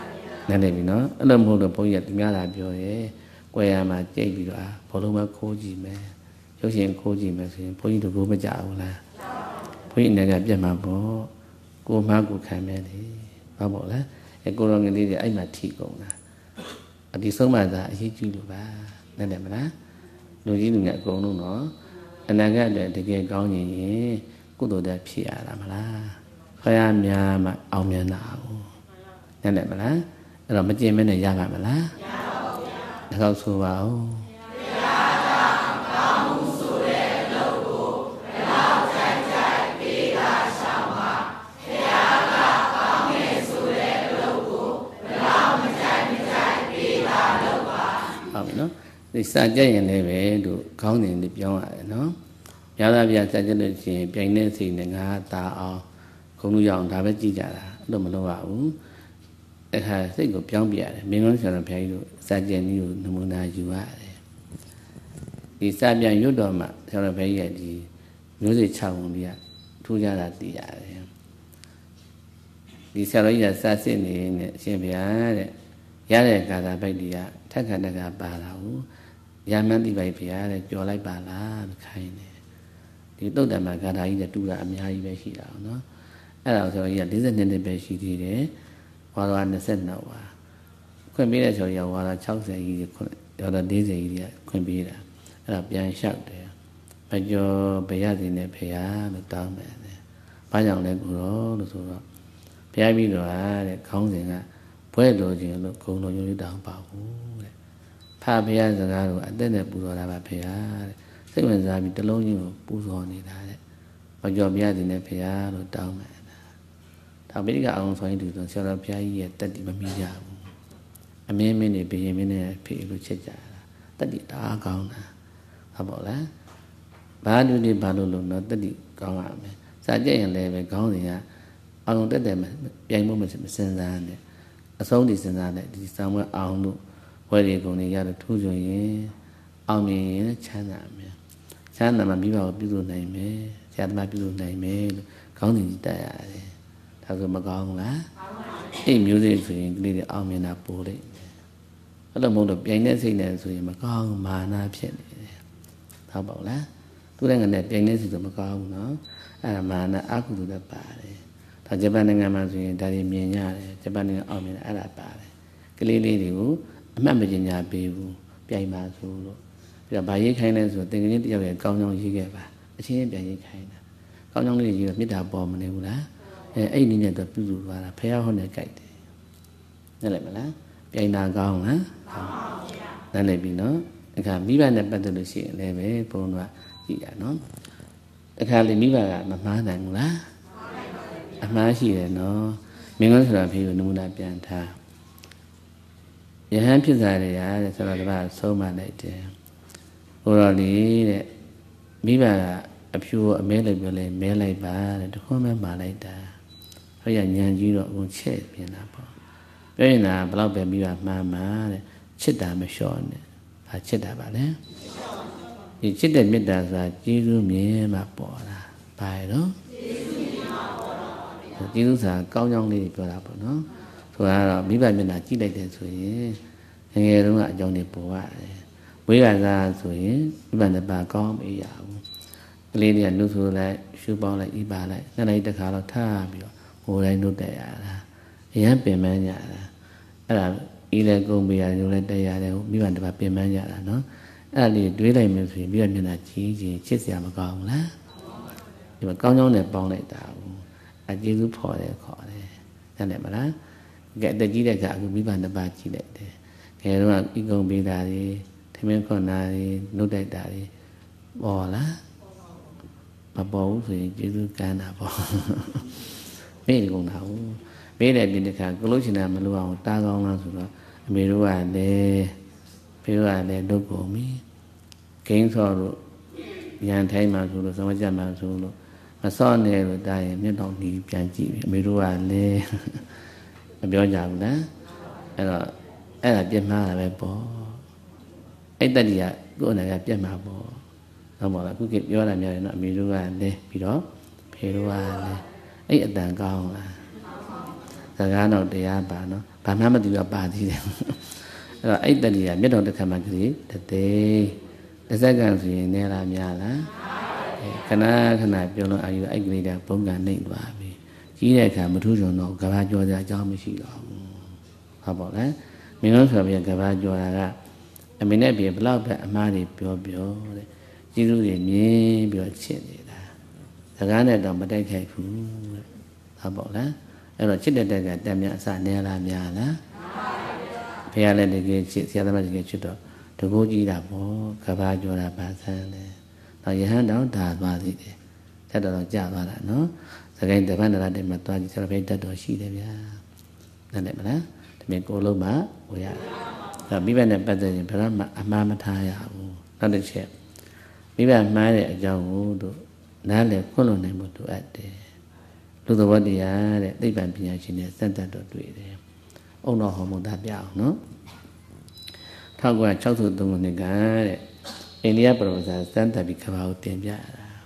A: นั่นเลยพี่เนาะอันนั้นมองดูพวกนี้ที่มีอะไรเปล่าเอ๋กวยามาเจ็บพี่ว่าพอลงมาโคจีแม่ยกเสียงโคจีแม่สิพวกนี้ถูกรู้ไม่จ่าวละพวกนี้เนี่ยก็เปลี่ยนมาบ่กูมากูขันแม่ดิบ้าบอกแล้วไอ้กูลองกันดีเดี๋ยวไอ้มาทีกงนะอดีตสมัยนั้นไอ้ที่จู่หรือบ้านั่นแหละมั้ยนะလူကြီးလူငယ်အကုန်လုံးနော်အနာဂတ်အတွက်တကယ်ကောင်းရင်ကုသိုလ်တဲ့ဖြစ်ရတာမလားဖယားများမှအောင်မြင်တာကိုนั่นแหละမလားအဲ့တော့မကျင်မနဲ့ရမှာမလားမရပါဘူးဗျာဒါတော့ဆိုပါဦးတရားတာကောင်းမှုဆိုတဲ့အလုပ်ကိုဘယ်တော့ကြိုက်ကြိုက်ပေးတာရှောင်ပါတရားကကောင်းနေဆိုတဲ့အလုပ်ကိုဘယ်တော့မကြိုက်မကြိုက်ပေးတာလုပ်ပါဟုတ်ပြီနော်ဒီစာကြက်ရင်လည်းပဲတို့ခေါင်းစဉ်လေးပြောင်းရတယ်နော်။များသားပြစာကြက်လို့ရှိရင်ပြိုင်တဲ့စိတ်နဲ့ငါတာအောင်ခုံလို့ရအောင်ဒါပဲကြည့်ကြတာအဲ့လိုမလုပ်ရဘူး။အခါစိတ်ကိုပြောင်းပြရတယ်။မင်းတို့ဆရာတော်ဘုရားကြီးတို့စာကြက်နည်းကိုနမူနာယူရတယ်။ဒီစာပြန်ရွတ်တော်မှာဆရာတော်ဘုရားကြီးရဲ့ဒီမျိုးစိတ်၆ပုံကြီးကထူးခြားတာသိရတယ်။ဒီဆရာတော်ကြီးကစာစစ်နေနဲ့အရှင်ဘုရားတဲ့ရတဲ့ကာသာပိုက်တွေကထက်ခါတက်ကပါလာဘူး။ရာမန်တိပိုက်ဘုရားတဲ့ကြော်လိုက်ပါလားလို့ခိုင်းတယ်ဒီတုတ်တံမှာဂါထာကြီးနဲ့တူတာအများကြီးပဲရှိတာအောင်နော်အဲ့ဒါဆိုရင်၄၂နှစ်ပဲရှိသေးတယ်ဝါရ၂၂ဝါခွင့်ပေးတဲ့ဆိုရင်ဝါရ၆၀ကြီးခွင့်ရော၄၀ကြီးကခွင့်ပေးတာအဲ့ဒါပြန်လျှောက်တယ်မကျော်ဘရသည်နဲ့ဘုရားလို့တောင်းတယ်ဘာကြောင့်လဲကိုတော့လို့ဆိုတော့ဘုရားပြီးတော့တဲ့ခေါင်းစဉ်ကဘွဲလိုခြင်းလို့ဂုံတော်ရိုးတောင်းပါဘူးတဲ့ဖာဘုရားစကားကိုအသက်နဲ့ပူဇော်တာပါဘုရားတဲ့စိတ်ဝင်စားပြီးတလုံးချင်းကိုပူဇော်နေတာတဲ့။ဘာကြောင့်ဘုရားတင်တဲ့ဘုရားလို့တောင်းတယ်။ဒါပိဋကအောင်ဆိုရင်ဒီဆိုဆရာတော်ဘုရားကြီးရဲ့တတ္တိမမီကြဘူး။အမင်းမင်းနေဘယင်မင်းနဲ့ဖေလို့ချက်ကြတာ။တတ္တိတအားကောင်းတာ။ဟုတ်ပါလား။ဘာလို့ဒီဘာလို့လို့တော့တတ္တိကောင်းရမယ်။စာကြက်ရင်လည်းပဲကောင်းတယ်ကအောင်တက်တယ်ပြိုင်မှုမစင်စားနဲ့အဆုံးဒီစဉ်းစားတဲ့ဒီစာမွေးအောင်လို့ဝယ်ရီကုန်နေရတော့ထူးဆိုရင်အောင်မြင်ရင်ချမ်းသာမယ်ချမ်းသာမှမိဘကိုပြုလုပ်နိုင်မယ်ဆရာသမားပြုလုပ်နိုင်မယ်လို့ခေါင်းစဉ်ကြီးတက်ရတယ်ဒါဆိုမကောင်းဘူးလားအိမ်မျိုးစိတ်ဆိုရင်ကလေးတွေအောင်မြင်တာပို့လိုက်အဲ့လိုမဟုတ်တော့ပြိုင်တဲ့စိတ်နဲ့ဆိုရင်မကောင်းမာနဖြစ်နေတယ်ဟုတ်ပါ့လားသူလည်းငနဲ့ပြိုင်တဲ့စိတ်ဆိုမကောင်းဘူးနော်အဲ့ဒါမာနအကုသိုလ်လည်းပါတယ်ဒါဂျပန်နိုင်ငံမှာဆိုရင်ဒါတွေမြင်ရတယ်ဂျပန်နိုင်ငံအောင်မြင်တယ်အဲ့ဒါပါတယ်ကလေးလေးတွေကိုအမှတ်မကျင်ညာပေးဘူးပြိုင်ပါဆိုလို့ပြီးတော့ဗာရေးခိုင်းလဲဆိုတင်ကလေးတယောက်ရဲ့ကောင်းကြောင်းရေးခဲ့ပါအချင်းချင်းပြန်ရေးခိုင်းတာကောင်းကြောင်းလေးရေးတော့မေတ္တာပေါ်မနေဘူးလားအဲအဲ့ဒီနည်းနဲ့တော့ပြုစုသွားတာဖះဟောနဲ့ကြိုက်တယ်နားလည်မလားပြိုင်တာကောင်းလားကောင်းပါဗျာနားလည်ပြီနော်အခါမိဘနဲ့ပတ်သက်လို့ရှိရင်လည်းပဲဘုန်းတော်ကြည့်တာနော်အခါလေမိဘကမမှားနိုင်ဘူးလားအမှားရှိတယ်နော်မင်းတို့ဆိုတာဖေးကိုနမူနာပြန်ထားယဟန်ဖြစ်စားရရတဲ့ဆိုတော့တပတ်ဆုံးမလိုက်တယ်ဟိုတော့လေတဲ့မိဘကအဖြူအမဲလိုက်ပြောလဲမဲလိုက်ပါတဲ့တခွန်းမဲမှာလိုက်တာဟောရညံကြီးတော့အခုချက်ပြင်းတာပေါ့ပြောရင်လားဘလောက်ပဲမိဘမှားမှာတဲ့ချစ်တာမလျှော့နဲ့ဟာချစ်တာပါလေဒီချစ်တဲ့မေတ္တာဆိုတာကျေးဇူးမြင်မှပေါ်တာဘာလဲတော့ကျေးဇူးမြင်မှပေါ်တာကျေးဇူးဆိုတာကောင်းကြောင်းလေးပြောတာပေါ့နော်ဆိုတော့မိဘမျက်နှာကြည့်လိုက်တယ်ဆိုရင်ငယ်ငယ်တုန်းကအကြောင်းတွေပေါ်ရတယ်ဝိရဇာဆိုရင်မိဘနှစ်ပါးကောင်းမရဘူးကလေးတွေကနှုတ်ဆိုလိုက်ရှုပေါင်းလိုက်ဤပါလိုက်နှစ်လိုက်တစ်ခါတော့ထားပြီးတော့ဟိုတိုင်းနှုတ်တက်ရတာအရင်ပင်ပန်းကြတာအဲ့ဒါဤလည်းကုန်ပြရတယ်လို့လည်းတက်ရတယ်မိဘတစ်ပါးပင်ပန်းကြတာနော်အဲ့ဒါလေးတွေးလိုက်မယ်ဆိုရင်မိဘမျက်နှာကြီးကြီးချစ်စရာမကောင်းဘူးလားဒီမှာကောင်းကောင်းနဲ့ပေါင်းလိုက်တာဘူးအကျေစုဖော်တယ်ခေါ်တယ်နားလည်မလားကဲတက်ကြီးတဲ့ကအခုမိဘနှစ်ပါးကြည့်လိုက်တယ်ငယ်တော့ဤကုံပေးတာတွေထမင်းခွန်တာတွေနှုတ်တိုက်တာတွေပေါ်လားမပေါ်ဘူးဆိုရင်ကျေးဇူးကမ်းတာပေါ့မေ့ကုန်တာဟုတ်မေ့တဲ့ပြင်တစ်ခါကလို့ချင်တာမလို့အောင်တားကောင်းလားဆိုတော့အမေတို့ကလည်းဖေကလည်းလုပ်ကုန်ပြီဂိမ်းဆော့လို့ရန်ထိုင်းမှာဆိုလို့သမကြမှာဆိုလို့မဆော့နဲ့လို့တားရင်မျက်တောင်ကြီးပြန်ကြည့်ပြီအမေတို့ကလည်းမပြောကြဘူးလားအဲ့တော့အဲ့ဒါပြတ်မှားတာပဲပေါ့အဲ့တတ္တိကကိုယ်အနေနဲ့ပြတ်မှာပေါ့ဟုတ်ပါလားခုကပြောတာများတယ်နော်အမေတို့ကလည်းပြီးတော့ဖေတို့ကလည်းအဲ့အတန်ကောင်းလား Sagano de Abano, Panama di Abadi. Eight the year, middle the Kamagri, the day, the second Nera Miala, Kana Kana Piano, are you agree that Ponga named Babi? He came to know Gavajo da Jamishi. How about that? Minos of your Gavajo. I mean, I be a blood, a marry pure bio. You do me, be a chin. The Ghana don't but I can't fool. How about that? And a chit that got them outside Nera Miala. Piala the gate, the other magic to go eat up, Gavajo da Basan. Now you hand out that body. That don't java, no? Again, the Vandana de Matuan celebrated or she there. Then let me make all over. We are. The Biban and better in Parama, a mamataya, not a chair. Biban married a young wood, Nale colonel to add there. To the what they are, they ban Pinachin, sent that to it. Oh no, homo that yow, no? Talk where Chow to do the guy. India Bros sent that become out in Yara.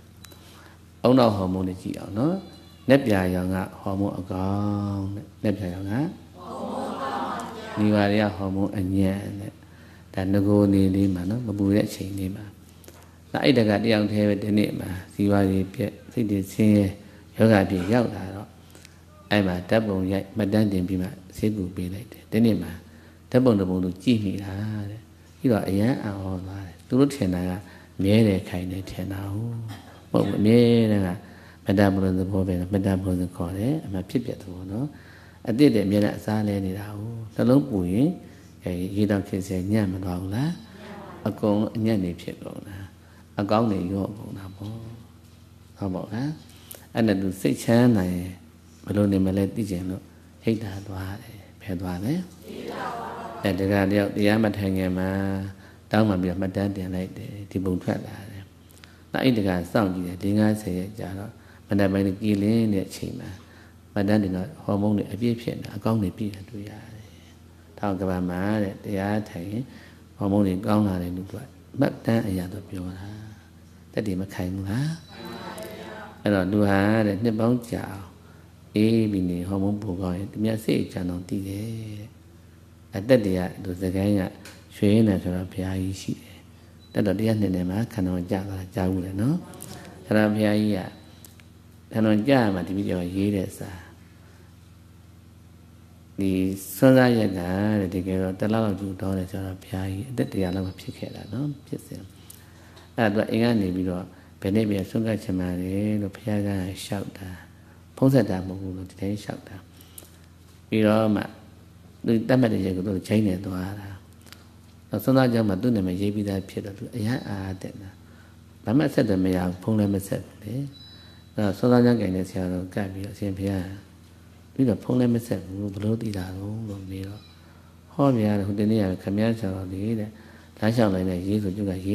A: Oh no, homo the Gio, no? Nepia young homo a gong, Nepia young. Nivaria homo and yan. That no go near Lima, Babu chain Lima. The Ida got young to have the name, Sivari, City, say, Yoga be young. I'm a double yet, Madame Bima, Sibu be like the name. Double the bone to Jimmy. You are a young all right. Do not tell mere kind of ten hours. What would mere Madame of the Bobbin, Madame of the Corner, and my pipet, no? I did a mere silent hour. The low boy, you don't kiss a yam and all that. A gong and yanny pickle. A gong in your bone. How about that? And I do six hand, I balloon in my let the general. Hate that why, Pedwale. And the guy, the Yamatangama, down my beer, my daddy, and like the bone trap. Now, in the guy sound you, didn't I say it, Jaro? But I made a gillian at Chima. My daddy not hormone a vision, a gong the beer to ya. Talk about my that they are taking hormone gong out and look like. But that a yard of your that they came la. I don't do hard at the bone chow. A being hormone boy, the mere say channel tea. At that day, to the guy, Shane as a P. she. That the end of them cannot java, Jawula, no? Sarapia, cannot jam at the video years. The Sonayaga, the girl, the love of dollars or P. that they are love picket, no? At the Ingani video, Penebia Sunga Chamari, the Piaga shout. Posada Mogu, the day shout. We all my. The damage you go to China to Ara. So now you must do them a J B that period. Yeah, I did. But I said the mayor, Pong said, eh? So now young guys here, Gabi, Saint Pierre. We got Pong said, below the Daro, Miro. How we are who didn't have a commercial or the either. I shall like a year to do a year.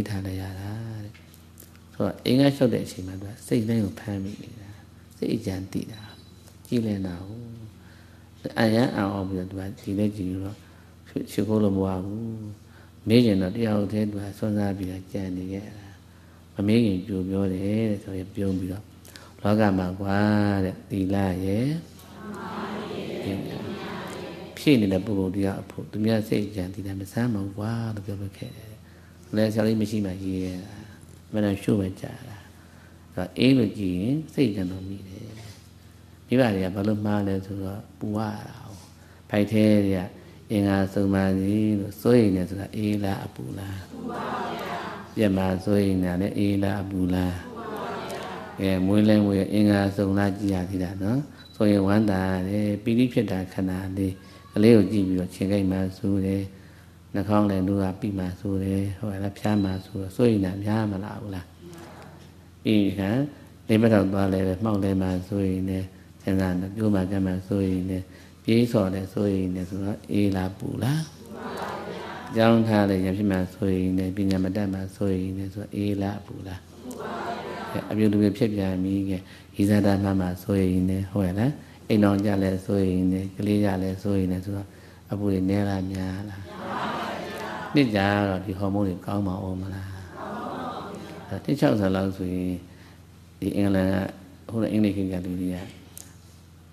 A: So English showed that she might say, they will pay me. Say, Jantina. Gillian now. I am out of the village. She called a wow. Million of the old head was so that be a candy. A million you build the head, so you build below. Logama, the lie, eh? Pin in the book, the output. The mere say, Janty, and the salmon, wow, the people care. Let's only machine my year. When I'm sure it's a able to say, you know me. You are a balloon mother to a wow. Piteria in a somali, sewing as a ela abula. Yama sewing an ela abula. A Mulan will in a so large yadida, no? So you wonder, a believe that canadi, a little give you a chingay sure, the Kong and do a pima sure, or a pama sure, sewing a yama laula. Be her, they better ballet, Mount Lema sewing there. And then you might come and so in the piece or the so in the Ela Bula. Young Tally, Yashima so in the Binamadama so in the Ela Bula. I will do a pipia me, he's a mama so in the Hoela, a non jale so in the Galia so in the Abu Nera Miala. The jar of the hormone come omala. The teachers allows we the England who the English Galuria.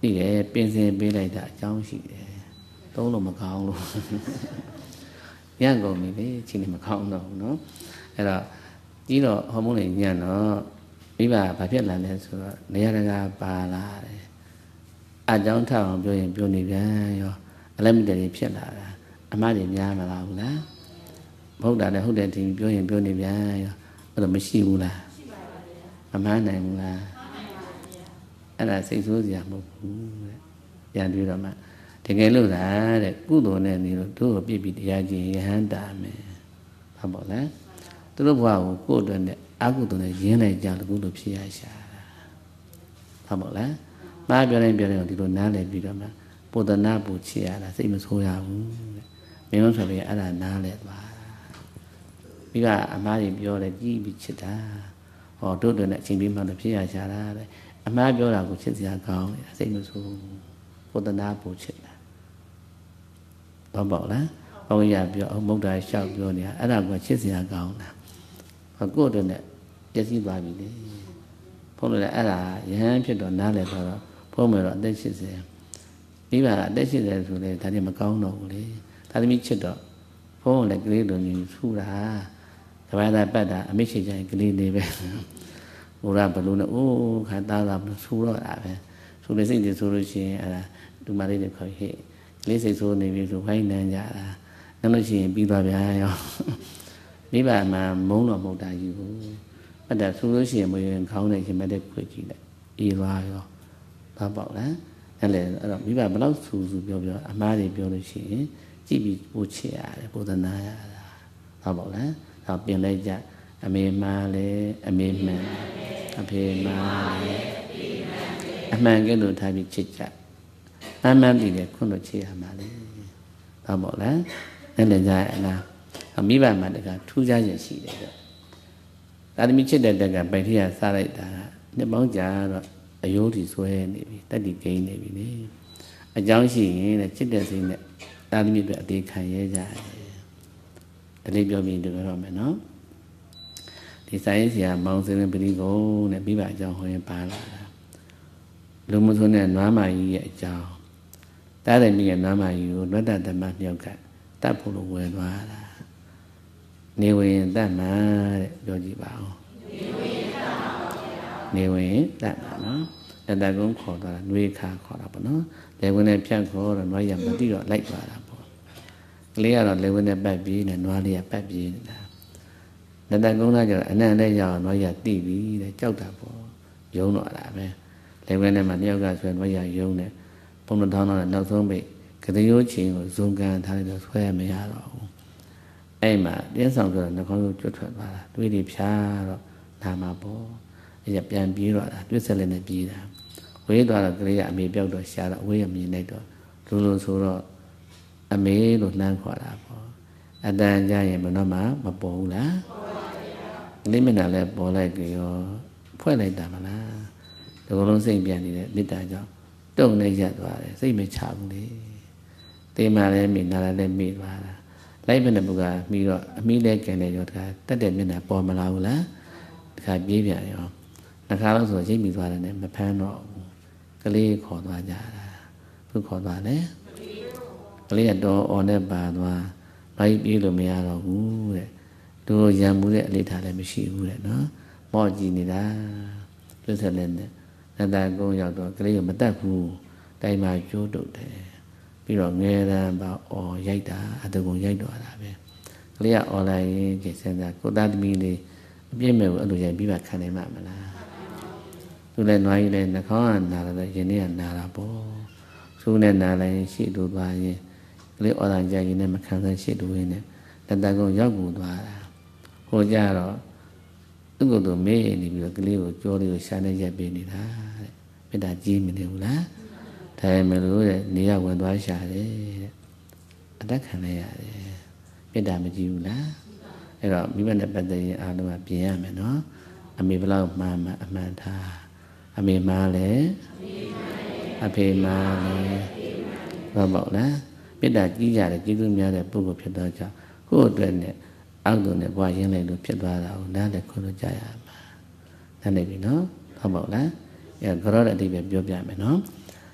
A: ဒီလေပင်စင်ပေးလိုက်တာအကြောင်းရှိတယ်သုံးလို့မကောင်းလို့ညံ့ကုန်ပြီလေချင်းနေမကောင်းတော့ဘူးเนาะအဲ့တော့ကြီးတော့ဟောမုန်းနေညံ့တော့မိဘဘာဖြစ်လာလဲဆိုတော့နေရာတကာပါလာတယ်အကြောင်းထအောင်ပြောရင်ပြောနေပြန်ရောအလက်မတည်းဖြစ်လာတာအမှားတွေများမလားဘူးလားမဟုတ်တာလည်းဟုတ်တယ်ဒီပြောရင်ပြောနေပြန်ရောအဲ့တော့မရှိဘူးလားရှိပါပါဗျာအမှားနိုင်ဘူးလားအဲ့ဒါစိတ်ဆိုးစရာမဟုတ်ဘူးတဲ့ပြန်ပြီးတော့မှတကယ်လို့သာတဲ့ကုသိုလ်နဲ့နေလို့တို့ပြည့်ပြီးတရားကျင့်ရဟန်းတာမယ်ဟုတ်ပါလားသူတို့ဘဝကိုကိုယ့်အတွက်နဲ့အကုသိုလ်နဲ့ရင်းလိုက်ကြလို့ကုသိုလ်ဖြစ်ရရှာဟုတ်ပါလားမှားပြောတိုင်းပြောတိုင်းဒီလိုနားလည်ပြီးတော့မှပုဒ္ဒနာပူချရတာစိတ်မဆိုးရဘူးတဲ့မင်းတို့ဆိုပြီးအဲ့ဒါနားလည်သွားပြီးကအမှားတွေပြောတယ်ကြီးပြီးချစ်တာဟောတို့တို့နဲ့အချိန်ပြီးမှတော့ဖြစ်ရရှာတာတဲ့အမှားပြောတာကိုချစ်စရာကောင်းတယ်စိတ်မဆိုးပုဒ္ဒနာပူချစ်တာဟုတ်ပါလားဘုန်းကြီးကပြောမုဒ္ဒရာလျှောက်ပြောနေတာအဲ့ဒါကချစ်စရာကောင်းတာဟောကိုယ့်တို့နဲ့ပြည့်စည်သွားပြီလေဘုန်းတော်လည်းအဲ့ဒါယဟန်ဖြစ်တော့နားလည်တော့ဘုန်းမယ်တော့အသက်ရှစ်ဆယ်မိဘကအသက်ရှစ်ဆယ်ဆိုလေဒါတွေမကောင်းတော့ဘူးလေဒါသမီးချစ်တော့ဘုန်းလည်းကလေးလိုမျိုးထူတာကဘာသာပတ်တာအမိရှိကြရင်ကလေးလေးပဲဘုရားဘလို့နဲ့အိုးခါသားသားထူတော့တာပဲထူနေစိတ်တွေဆိုလို့ရှိရင်အဲ့ဒါဒီမလေးတွေခေါ်ဟဲ့လေးစိတ်ဆိုးနေပြီဆိုခိုင်းနန်းကြတာနောက်လို့ရှိရင်ပြီးသွားပြန်ရောမိဘမှာမုန်းတော့မဟုတ်တာယူအဲ့ဒါဆိုလို့ရှိရင်မရင်ခေါင်းနဲ့ရှင်မတဲ့ခွေကြည့်လိုက်အေးသွားရောဘာပေါ့လားအဲ့လေအဲ့တော့မိဘဘလောက်ဆူဆူပြောပြောအမားတွေပြောလို့ရှိရင်ကြည့်ပြီးပို့ချရတယ်ပို့သနာရတာဘာပေါ့လားတော့ပြင်လိုက်ကြအမေမားလေအမေမှန်အဖေမားလေအမှန်ကဲလို့ထားပြီးချစ်ကြအမှန်ပြီးလေခွန်းလို့ချစ်ရမှာလေဘာပေါ့လားအဲ့လေကြအလားမိဘမှာတကထူးခြားရရှိတယ်တော့သာသမီချစ်တဲ့တက်ကပိုက်ထရစားလိုက်တာနှစ်ပေါင်းကြာတော့အယိုးတီဆွဲနေပြီတက်တီကိန်းနေပြီလေအကြောင်းရှိရင်တဲ့ချစ်တဲ့စိတ်နဲ့သာသမီအတွက်အသေးခံရဲကြတယ်ဒါလေးပြောပြီးတွေ့ရမယ်နော်ဒီစာရေးဆရာမောင်စင်းပရိကုံနဲ့မိဘအကြောင်းဟောရင်ပါလာတာလူမဆိုးနဲ့နွားမကြီးရဲ့အကြောင်းတားတယ်မိရဲ့နွားမကြီးကိုလွတ်တတ်သမမြောက်ကတတ်ဖို့လို့ဝယ်သွားတာနေဝင်တတ်မှာတဲ့ပြောကြည့်ပါဦးနေဝင်တတ်မှာပါဗျာနေဝင်တတ်မှာနော်တတကုန်းခေါ်သွားတာနှွေးခါခေါ်တာပေါ့နော်လေဝင်နဲ့ဖြတ်ခေါ်တော့နွားရမသိတော့လိုက်သွားတာပေါ့ကလေးကတော့လေဝင်နဲ့ပတ်ပြေးနေနွားလေးကပတ်ပြေးနေတာတတကုန်းကကျတော့အနံ့နဲ့ရောက်နွားရတိပြီတဲ့ကြောက်တာပေါ့ယုံတော့တာပဲလေဝင်နဲ့မှတယောက်ကဆွဲနွားရယုံတယ်ပုံတော်ထောင်းတော့နောက်ဆုံးပိတ်ကတိရိုးချင်းကိုဇုံကန်ထားလိုက်တော့ဆွဲရမရတော့ဘူးအဲ့မှာတင်းဆောင်ဆိုတော့နှာခေါင်းကိုကျွတ်ထွက်သွားတာတွေးတွေဖြားတော့နာမှာပေါ့အဲ့ကျပြန်ပြေးတော့တာတွေးဆက်လက်နဲ့ပြေးတာဝေးသွားတော့ကလေးကအမေပြောက်တော့ရှားတော့အဝေးရမြင်လိုက်တော့လူလူဆိုတော့အမေလို့နှမ်းခေါ်တာပေါ့အတန်ကြရင်ဘယ်တော့မှမပေါ်ဘူးလားပေါ်ပါဗျာလိမ့်မနာလဲပေါ်လိုက်ကြရောဖွဲ့လိုက်တာမလားဒီကုလုံးစိတ်ပြန်နေတဲ့မေတ္တာကြောင့်တုံနေရက်သွားတယ်စိတ်မချဘူးလေတေးမှလည်းမိနာလည်းမိသွားတာလိုက်မနဲ့ဘုရားမိတော့အမိလဲကျန်တယ်ရောတခါတက်တဲ့မျက်နှာပေါ်မလာဘူးလားတခါပြေးပြန်ရောနှခါလို့ဆိုရိပ်မိသွားတယ်နဲ့မဖမ်းတော့ဘူးကလေးခေါ်သွားကြတာဘုခေါ်သွားလဲကလေးကတော့အော်နဲ့ပါသွားဘာကြီးပြေးလို့မရတော့ဘူးတဲ့သူရံမှုတဲ့အလေးထားလည်းမရှိဘူးတဲ့နော်မော့ကြည့်နေတာပြည့်စက်လည်းနဲ့နတ်သားကုန်းရောက်တော့ကလေးကမတတ်ဘူးတိုင်မှာကျိုးတုတ်တယ်ပြီးတော့ငယ်တန်းပါအော်ရိုက်တာအတကုံရိုက်တော့တာပဲကလေးကအော်လိုက်ရင်ကျစင်တာကိုသားသမီးလေးအပြည့်မဲ့ကိုအဲ့လိုရိုက်ပြီးပါခံနိုင်မှာမလားသူလည်းနွားကြီးလည်းနှာခေါင်းကနာတယ်ရင်ထဲကနာတာပေါ့သူနဲ့နာလိုက်ရင်ရှေ့တူသွားရင်ကလေးအော်တိုင်းကြရင်လည်းမခံစားရှေ့တူရင်းနဲ့တတကုံရောက်ကူသွားတာဟိုကြတော့သူ့ကိုယ်သူမေးနေပြီးတော့ကလေးကိုကြောလေးကိုရှာနေရက်ပေးနေတာတဲ့မေတ္တာကြီးမနေဘူးလားဒါပေမဲ့လို့တဲ့နေရဝင်သွားရှာတယ်တဲ့အတက်ခံလိုက်ရတယ်မေတ္တာမကြည့်ဘူးလားအဲ့တော့မိဘနဲ့ပတ်သက်ရင်အားလုံးကပြင်ရမယ်နော်အမေဘလောက်မှန်မှအမှန်ထားအမေမားလဲအဖေမားလဲဘာပေါ့လားမေတ္တာကြီးကြတယ်ကျေးဇူးများတဲ့ပုဂ္ဂိုလ်ဖြစ်တော့ကြောင့်ကိုယ့်အတွက်နဲ့အောက်တုံနဲ့ဘွားရင်းလိုက်လို့ဖြစ်သွားတာကိုနားလည်းခွလို့ကြရမှာနားနေပြီနော်ဟုတ်ပါ့လားအဲကြောတဲ့အတိပဲပြောပြမယ်နော်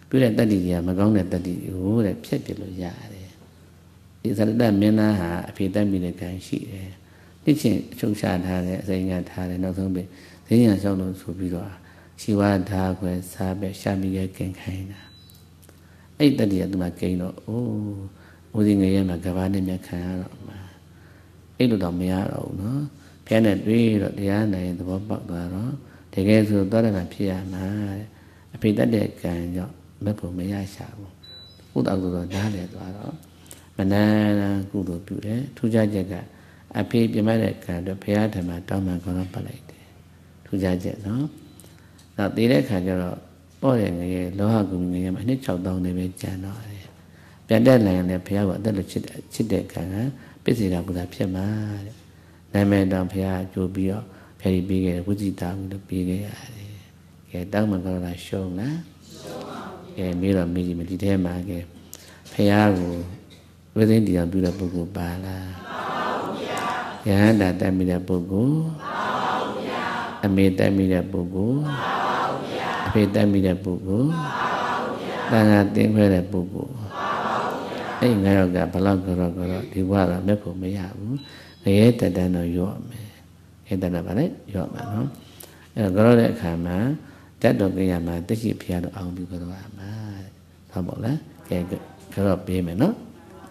A: ပြုတဲ့တတ္တိတွေကမကောင်းတဲ့တတ္တိကိုတဲ့ဖြတ်ပြလို့ရတယ်ဒီသရတမင်းသားဟာအဖေတတ်မိတဲ့ကံရှိတယ်နှစ်ချင်းအချုပ်ချထားတဲ့အစိမ်းကထားတယ်နောက်ဆုံးပဲဈဉ္ညာလျှောက်လို့ဆိုပြီးတော့ရှိဝါဓာခွဲစားပဲရှာမိရဲ့ကင်ခိုင်းတာအဲ့တတ္တိကသူမှကိန်းတော့အိုးဦးစီငရဲမှာကဘာနဲ့မြတ်ခံရတော့မှာအဲ့လိုတော့မရတော့ဘူးနော်ဖျက်နဲ့တွေးတော့တရားနိုင်သဘောပေါက်သွားတော့တကယ်ဆိုသောတနာဖြစ်ရမှာအဖေတတ်တဲ့ကံကြောင့်မဖို့မရရှာဘူးကုသကုသိုလ်နားလေသွားတော့မနန်းကုသိုလ်ပြုတယ်ထူးခြားချက်ကအဖေပြမတဲ့ကံတော့ဘုရားဓမ္မတောင်းမှကောင်းတော့ပတ်လိုက်တယ်ထူးခြားချက်နော်နောက်တည်တဲ့ခါကျတော့ပေါ့တယ်ငရေလောဟကုငရေမှာနှစ်၆တောင်းနေပဲကျန်တော့တယ်ပြန်တက်လာရင်လည်းဘုရားကအသက်လိုချစ်တဲ့ချစ်တဲ့ကံကပစ္စေတာဘုရားဖြစ်မှာတဲ့နာမည်တောင်ဘုရားကြိုးပြီးတော့ဖယ်ပြီးခဲ့တယ်ဝိဇိတာလို့ပြီးခဲ့ရတယ်ကဲတောင်းမှကောင်းတာရှုံးလားရှုံးပါဘူးကဲမေးတော့မေးကြည့်မယ်ဒီထဲမှာကဲဘုရားကိုဝိသိင်းတရားပြုတဲ့ပုဂ္ဂိုလ်ပါလားပါပါဘုရားယဟန္တာတတ်မိတဲ့ပုဂ္ဂိုလ်ပါပါဘုရားအမေတတ်မိတဲ့ပုဂ္ဂိုလ်ပါပါဘုရားအဖေတတ်မိတဲ့ပုဂ္ဂိုလ်ပါပါဘုရားတန်ခါတင်းခွဲတဲ့ပုဂ္ဂိုလ်ပါပါဘုရားအဲ့ငါရောကဘလောက်ကြောတော့ကြောဒီဘဝတော့မဲ့ဖို့မရဘူးငရဲတတန်းတော့ရော့မယ်ငရဲတတန်းပါလေရော့မှာနော်အဲ့တော့ကြောတဲ့အခါမှာတတ်တော်ကြရမှာတရှိဖျားတော့အောင်ပြီးကြောရမှာဟုတ်ပါလားကဲကြောပေးမယ်နော်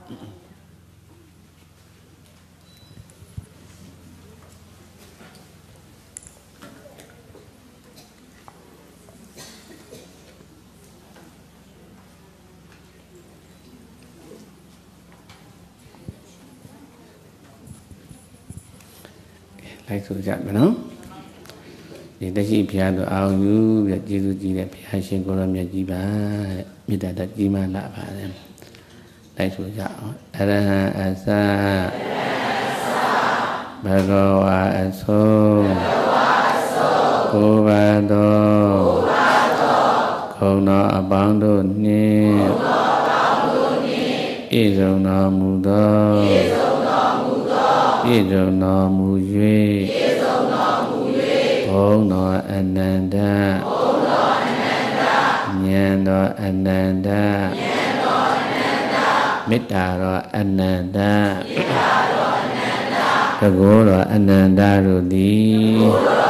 A: လိုက်ဆိုကြမယ်နော်ဒီတရှိဘုရားတို့အောင်ယူပြီးကျေးဇူးကြီးတဲ့ဘုရားရှင်ကိုရောမြတ်ကြီးပါတဲ့မေတ္တာတကြီးမှလာပါတယ်လိုက်ဆိုကြအောင်အရဟံအစဘဂဝါအဆုံးကိုယ်ပါတော်ခုံတော်အပေါင်းတို့နှင့်ဣဇုံတော်မူသောဣဇုံတော်မူ၍ဘုံတော်အနန္တဉာဏ်တော်အနန္တမေတ္တာတော်အနန္တတကောတော်အနန္တတို့သည်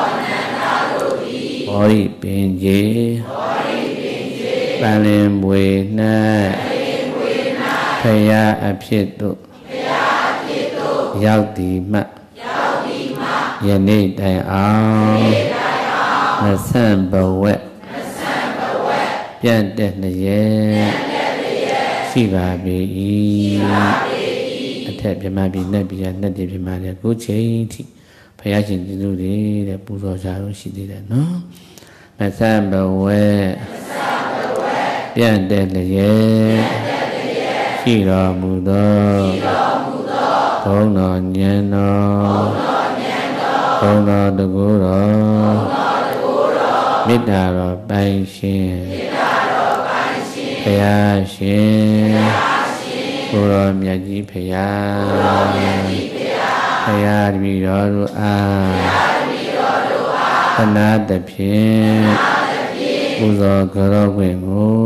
A: ဘောရိပင်ကြီးပန်လင်ပွေ၌ဖရာအဖြစ်သို့ရောက်သည်မှယနေ့တိုင်အောင်မဆန့်ဘဝက်ပြန့်တဲ့လျက်ရှိပါပေ၏အထက်ပြမပြည်နဲ့ပြည်နဲ့တည်ပြမတဲ့ကိုချိန်ထိဘုရားရှင်ကျေးဇူးတွေတဲ့ပူဇော်ကြလို့ရှိသေးတယ်နော်မဆန့်ဘဝက်ပြန့်တဲ့လျက်ရှိတော်မူသောဘုံတော်ဉာဏ်တော်ဘုံတော်တကူတော်မေတ္တာတော်ပိုင်ရှင်ဘုရားရှင်ကိုရောမြတ်ကြီးဘုရားဘုရားတပည့်တော်တို့အားသနာတဖြင့်ပူဇော်ကြောခွင့်ကို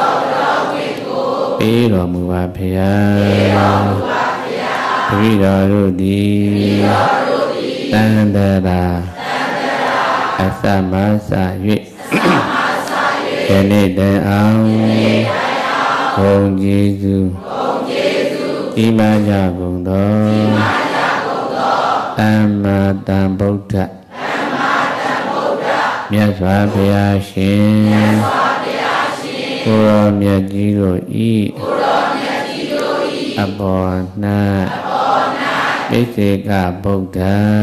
A: ပေးတော်မူပါဘုရားတပည့်တော်တို့သည်တန်တရာအသမဆာ၍ယနေ့တည်းအောင်ဘုံကျေးဇူးဤမကြကုန်သောသမ္မာတံဗုဒ္ဓမြတ်စွာဘုရားရှင်ကိုရောမြတ်ကြီးတို့ဤအပေါ်၌ပိစေကဗုဒ္ဓ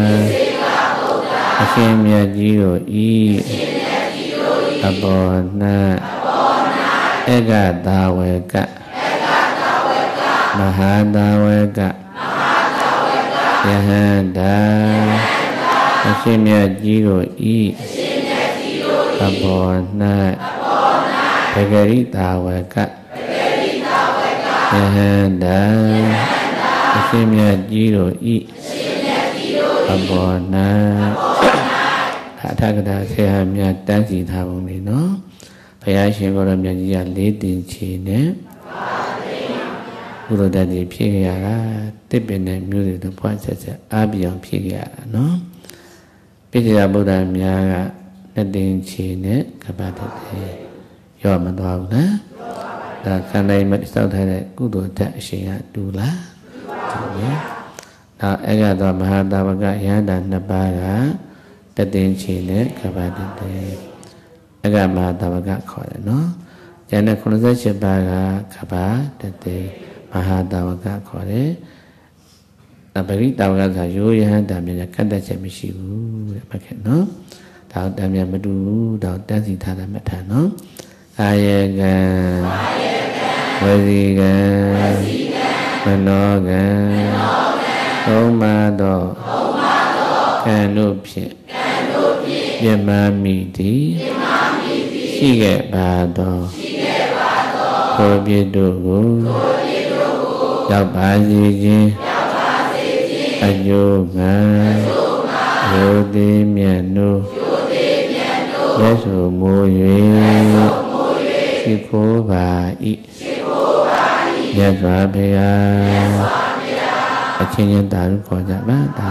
A: အရှင်မြတ်ကြီးတို့ဤအပေါ်၌ဧကသာဝေကမဟာသာဝေကယဟန္တာအရှင်မြတ်ကြီးတို့ဤအပေါ်၌ဘဂရိသာဝေကယဟန္တာအရှင်မြတ်ကြီးတို့ဤအပေါ်၌အထာဂတာဆရာမြတ်တန်းစီထားပုံလေးနော်ဘဘုရားရှင်ကိုရောမြတ်ကြီးကလေးတင်ချီနဲ့ဘုရားတည်းဖြစ်ခဲ့ရတာတစ်ပင်နဲ့မျိုးတွေတော့ဖွားဆက်ဆက်အားပြောင်ဖြစ်ခဲ့ရတာနော်ပိဋကဗုဒ္ဓများကလက်တင်ချီနဲ့ကပ္ပတည်းရောမသွားဘူးလားဒါခန္ဓာမစောက်ထားတဲ့ကုသိုလ်ဓာတ်အရှင်ကတူလားတူပါနောက်အဲ့ကတော့မဟာတာဝကယန္တာနှစ်ပါးကတတင်ချီနဲ့ကပ္ပတည်းအဲ့ကမဟာတာဝကခေါ်တယ်နော်ကျန်တဲ့ခုနှစ်ဆယ်ပါးကကပ္ပတည်းမဟာတာဝကခေါ်တယ်အပရိတာဝကဆိုရိုးရဟန္တာမြတ်ကတ်တက်ချက်မရှိဘူးတဲ့မှတ်ခဲ့နော်ဒါတမ်းမြတ်မတူဘူးဒါတန်းစီထားတာမှတ်ထားနော်အာယေကံဝစီကံမနောကံသုံးပါးသောကံတို့ဖြင့်ပြမမိသည်ရှိခဲ့ပါသောထိုပြည့်တို့ကိုရောက်ပါစေခြင်းအကျိုးငါရိုသေမြတ်တို့လက်ဆိုမိုး၍ရှိခိုးပါ၏မြတ်စွာဘုရားအချင်းချင်းတာလို့ခေါ်ကြပါတာ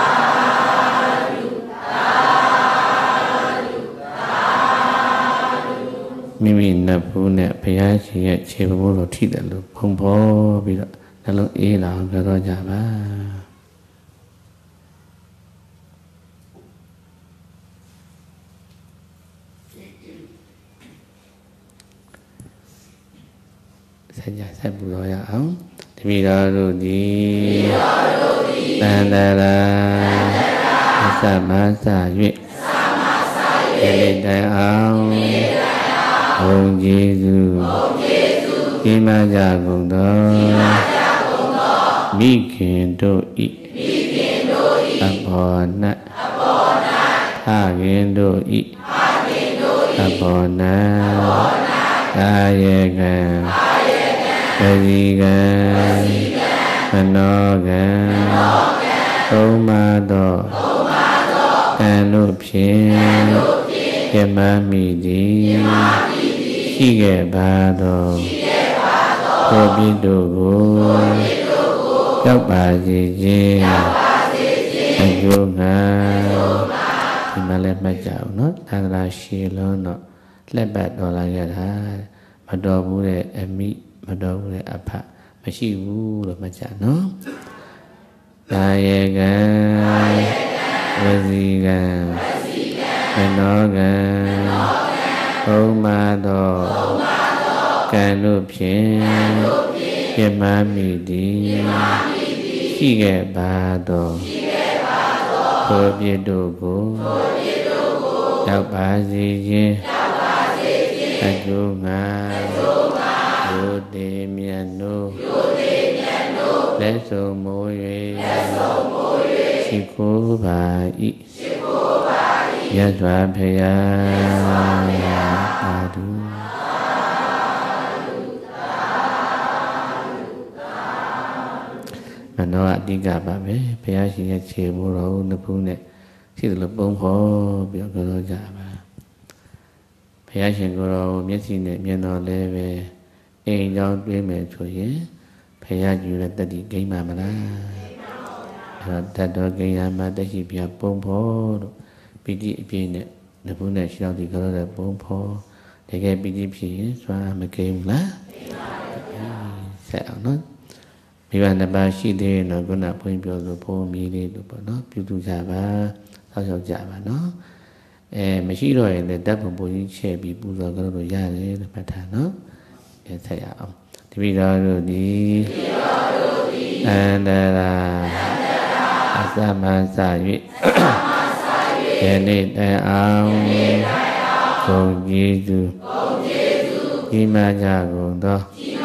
A: မိမိနတ်ဘူးနဲ့ဘုရားရှင်ရဲ့ခြေဘိုးတော်ထိတယ်လို့ဖုံဖော်ပြီးတော့နှလုံးအေးလာအောင်ပြောတော့ကြပါဆက်ကြဆက်ပူတော်ရအောင်တပည့်တော်တို့သည်တန်တရာအသမသ၍ယနေ့တိုင်အောင်ဘုံကျေးဇူးဒီမှာကြကုန်သောမိခင်တို့ဤအဘောနထခင်တို့ဤအဘောနကာယေကံဝစီကံမနောကံသုံးပါးသောကံတို့ဖြင့်ပြမမိသည်ရှိခဲ့ပါသောထိုပြည့်တို့ကိုရောက်ပါစေခြင်းအကျိုးငါဒီမှာလည်းမှတ်ကြအောင်နော်သံဃာရှည်လုံးတော့လက်ပတ်တော်လာခဲ့တာမတော်ဘူးတဲ့အမိမတော်ဘူးတဲ့အဖမရှိဘူးလို့မှတ်ကြနော်ကာယေကံဝစီကံမနောကံဘုံမာသောကံတို့ဖြင့်ပြမမိသည်ရှိခဲ့ပါသောထိုပြည့်တို့ကိုရောက်ပါစေခြင်းအကျိုးငါရိုသေမြတ်တို့လက်စုံမိုး၍ရှိခိုးပါ၏မြတ်စွာဘုရားသာဓုမနောအတိကပါပဲဘုရားရှင်ရဲ့ခြေမိုးတော်နှစ်ဖူးနဲ့ရှိသလိုပုံဖော်ပြီးတော့ကြောကြပါဘုရားရှင်ကိုယ်တော်မျက်စိနဲ့မြင်တော်လဲပဲအိမ်ကြောင်းတွေးမယ်ဆိုရင်ဘုရားကျူတဲ့တတိဂိမ်းပါမလားအဲ့တော့တတ်တော်ဂိမ်းရမှာတရှိပြပုံဖော်လို့ပီတိအပြည့်နဲ့နှစ်ဖူးနဲ့ရှောက်ဒီကြောတဲ့ပုံဖော်တကယ်ပီတိဖြစ်ရင်စွာမဂိမ်းဘူးလားဆက်အောင်နော်မိဘနှစ်ပါးရှိသေးရင်တော့ခုနဘုန်းကြီးပြောလို့ဘုံမီးလေးလို့ပေါ့နော်ပြုစုကြပါဆောက်ရှောက်ကြပါနော်အဲမရှိတော့ရင်လည်းဓာတ်ပုံပုံကြီးချဲ့ပြီးပူဇော်ကြလို့ရတယ်လို့မှတ်ထားနော်အဲဆက်ရအောင်တပည့်တော်တို့သည်အန္တရာအသမသ၍ယနေ့တိုင်အောင်ဘုံကျေးဇူးဒီမှာကြကုန်သော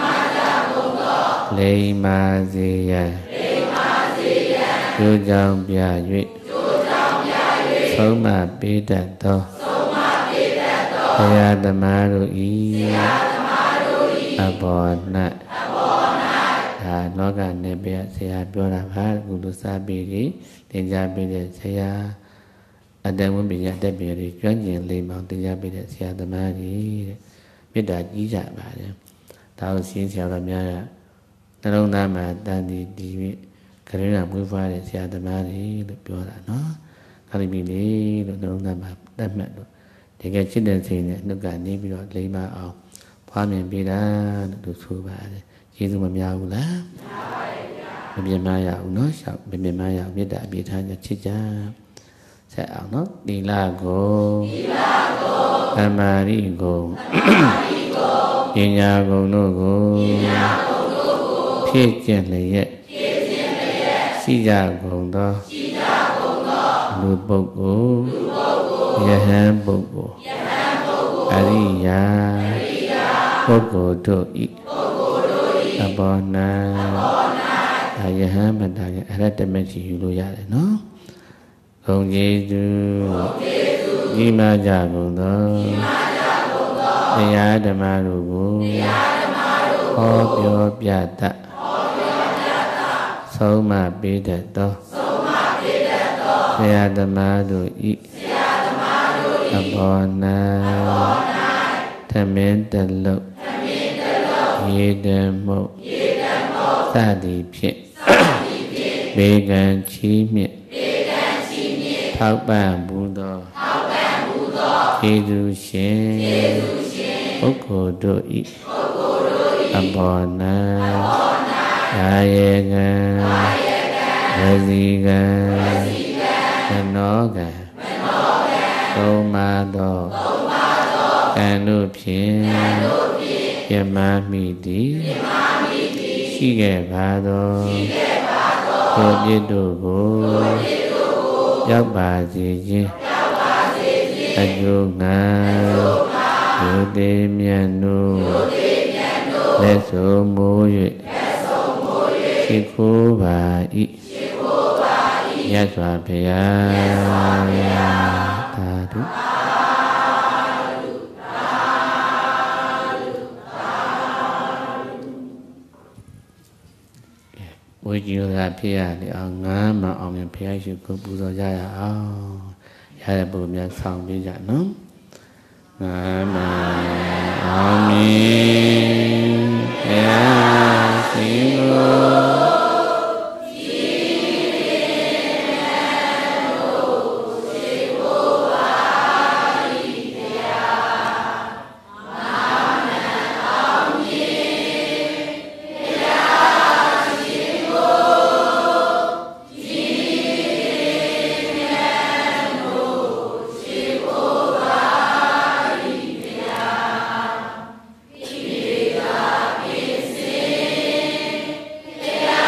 A: လိမ္မာစေယံကျိုးကြောင့်ပြ၍ဆုံးမပေးတတ်သောဘုရားသမားတို့ဤအဘော၌ဒါလောကနေပြဆရာပြောတာပါကုသစာပေတွေသင်ကြားပေးတဲ့ဆရာအတ္တဝိပ္ပယတက်ပြေတွေကျွမ်းကျင်လိမ္မောင်သင်ကြားပေးတဲ့ဆရာသမားကြီးတဲ့မေတ္တာကြီးကြပါတယ်ဒါကိုရှင်းဆရာတော်များကနှလုံးသားမှာတန်ဒီဒီကရုဏာမွေးဖွားတဲ့ဆရာသမားတွေလို့ပြောတာနော်ကာလိမီလေးလို့နှလုံးသားမှာတတ်မှတ်လို့တကယ်ချစ်တဲ့စိတ်နဲ့နှုတ်ကနေပြီးတော့လိမ္မာအောင်ဖွားမြင်ပေးတာလို့ဆိုပါတယ်ကျေးဇူးမများဘူးလားမပြတ်မရဘူးနော်ရှောက်မပြတ်မရမေတ္တာအပြည့်ထားကြချစ်ကြဆက်အောင်နော်သီလကိုသီလကိုသမာဓိကိုပညာကုန်တို့ကိုဖြည့်ကျင့်လျက်ရှိကြကုန်သောလူပုဂ္ဂိုလ်ယဟန်ပုဂ္ဂိုလ်အရိယာပုဂ္ဂိုလ်တို့ဤအဘောနာအယဟန်မတ္တကအရတ္တမတိယူလို့ရတယ်နော်ဂုဏ်ကျေးဇူးကြီးမားကြကုန်သောတရားဓမ္မတို့ကိုဟောပြောပြတတ်ဆုံးမပေးတတ်သောဆရာဓမ္မတို့ဤအဘောနာသမင်းတလုံးရေတမှုစသည်ဖြင့်ဘေကံချီးမြင့်ထောက်ပံ့ဘူးသောကျေးဇူးရှင်ပုဂ္ဂိုလ်တို့ဤအဘောနာရာယေကံဝစီကံမနောကံသုံးပါးသောကံတို့ဖြင့်ပြမမိသည်ရှိခဲ့ပါသောကိုပြစ်တို့ကိုရောက်ပါစေခြင်းအကျိုးငါယုတိမြတ်တို့လက်ဆုံးမိုး၍ရှိခိုးပါ၏မြတ်စွာဘုရားသာဓုဝိဇ္ဇာကဖြစ်ရတယ်အောင်ငါမအောင်မြင်ဘုရားရှိခိုးပူဇော်ကြရအောင်ရတဲ့ပုဂ္ဂိုလ်များဆောင်ပေးကြနော်ငါမအောင်မြင်ဘုရားရှိခိုး
B: Yeah.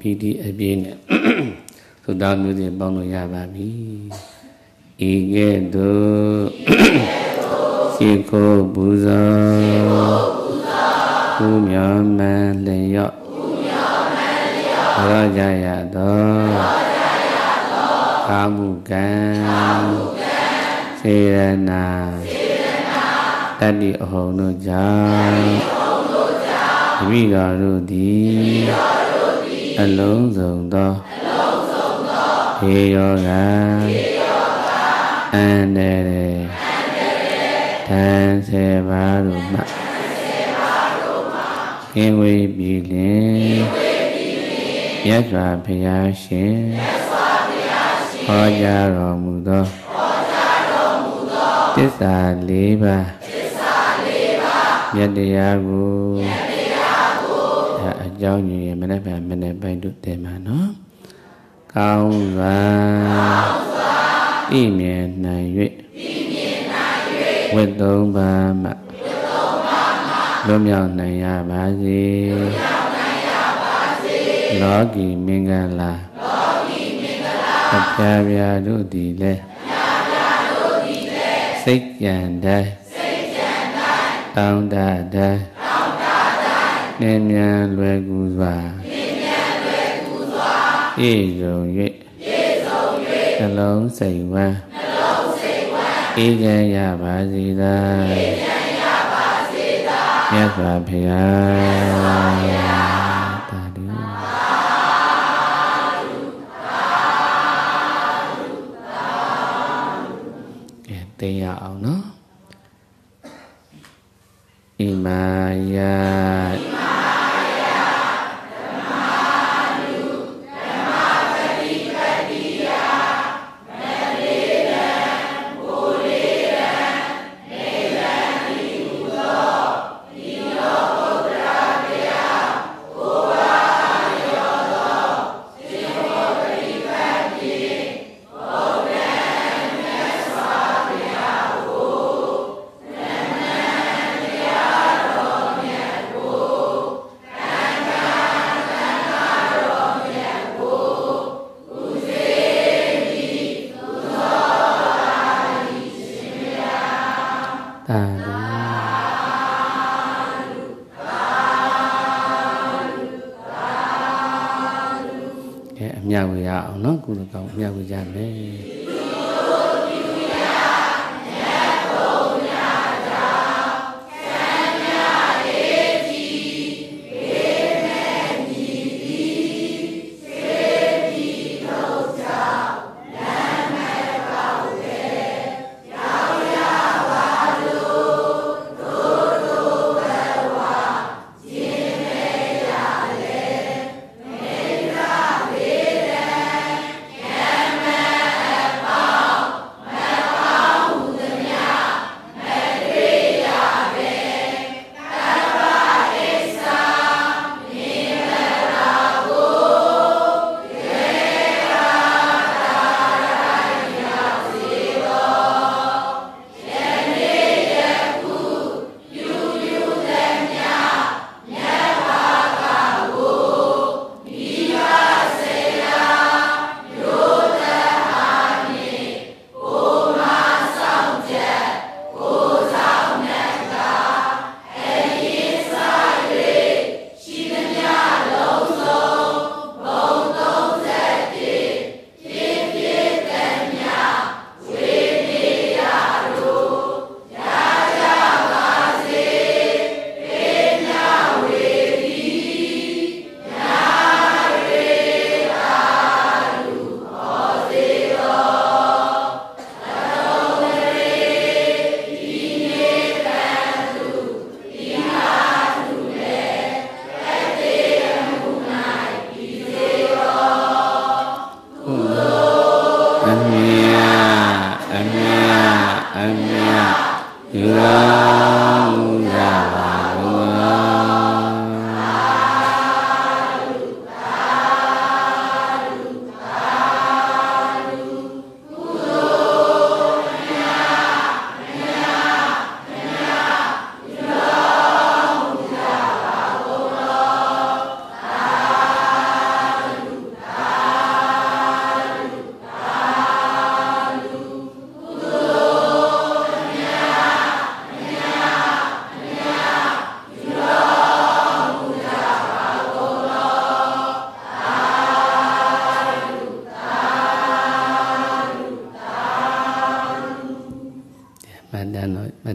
A: ီတိအပြည့်နဲ့သုတောင်းမျိုးတွေပေါင်းလို့ရပါပြီဤကဲ့သို့ရှိခိုးပူဇော်ပူမြော်မှန်လျော့ရောကြရသောကာမှုကံစေရနာတတ္တိအဟုန်တို့ကြောင့်တပိတော်တို့သည်အလုံးစုံသောဘေးရောဂါအန္တရာယ်တန်စေပါတို့မှကင်းဝေးပြီလင်မြတ်စွာဘုရားရှင်ဟောကြားတော်မူသောသစ္စာလေးပါးမြတ်တရားကိုအကြောင်းကြီးမနေ့ကမနေ့ပိုင်းတို့တင်မှာနော်ကောင်းစွာဤမြင်နိုင်၍ဝိတ္တုံးပါမှလွတ်မြောက်နိုင်ရပါစေလောကီမင်္ဂလာအပြာပြာတို့သည်လည်းစိတ်ကြံတိုင်းတောင်းတတိုင်းနည်းမြန်လွယ်ကူစွာပြည့်စုံ၍နှလုံးစိတ်ဝမ်းအေးချမ်းရပါစေသာမြတ်စွာဘုရားတာဓုကဲသိရအောင်နော်ဣမာယမြတ်ဝေရအောင်နော်ကုသကောင်းမြတ်ဝေကြမယ်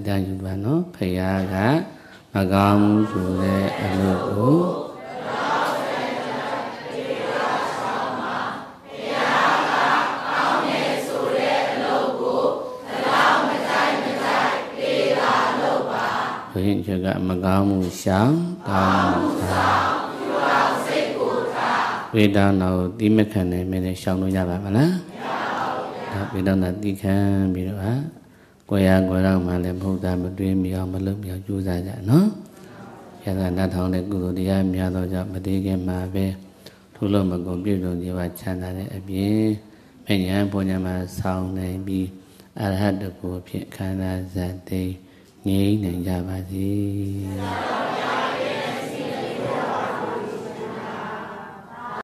A: တရားယူပါနော်ဖရာကမကောင်းမှုဆိုတဲ့အလုပ်ကိုဘုရင်ချက်ကမကောင်းမှုရှောင်ကောင်းမှုသာဝေဒနာကိုတိမခံနိုင်မဲ့ရှောင်လို့ရပါမလားမရပါဘူးဗျာဝေဒနာတိခံပြီးတော့ဟာကိုယ်ရကိုယ်တော့မှလည်းဘုရားမတွေးမိအောင်မလုပ်မိအောင်ကြိုးစားကြနော်ရသနာထောင်တဲ့ကုသိုလ်တရားများသောကြောင့်မသေးခင်မှာပဲထုလို့မကုန်ပြည့်စုံခြင်းပါချမ်းသာတဲ့အပြင်မဉ္ဇဉ်ဘုံညာမှာဆောင်းနိုင်ပြီးအရဟတကိုဖြစ်ခန္ဓာဇတ်သိငြိမ်းနိုင်ကြပါစေ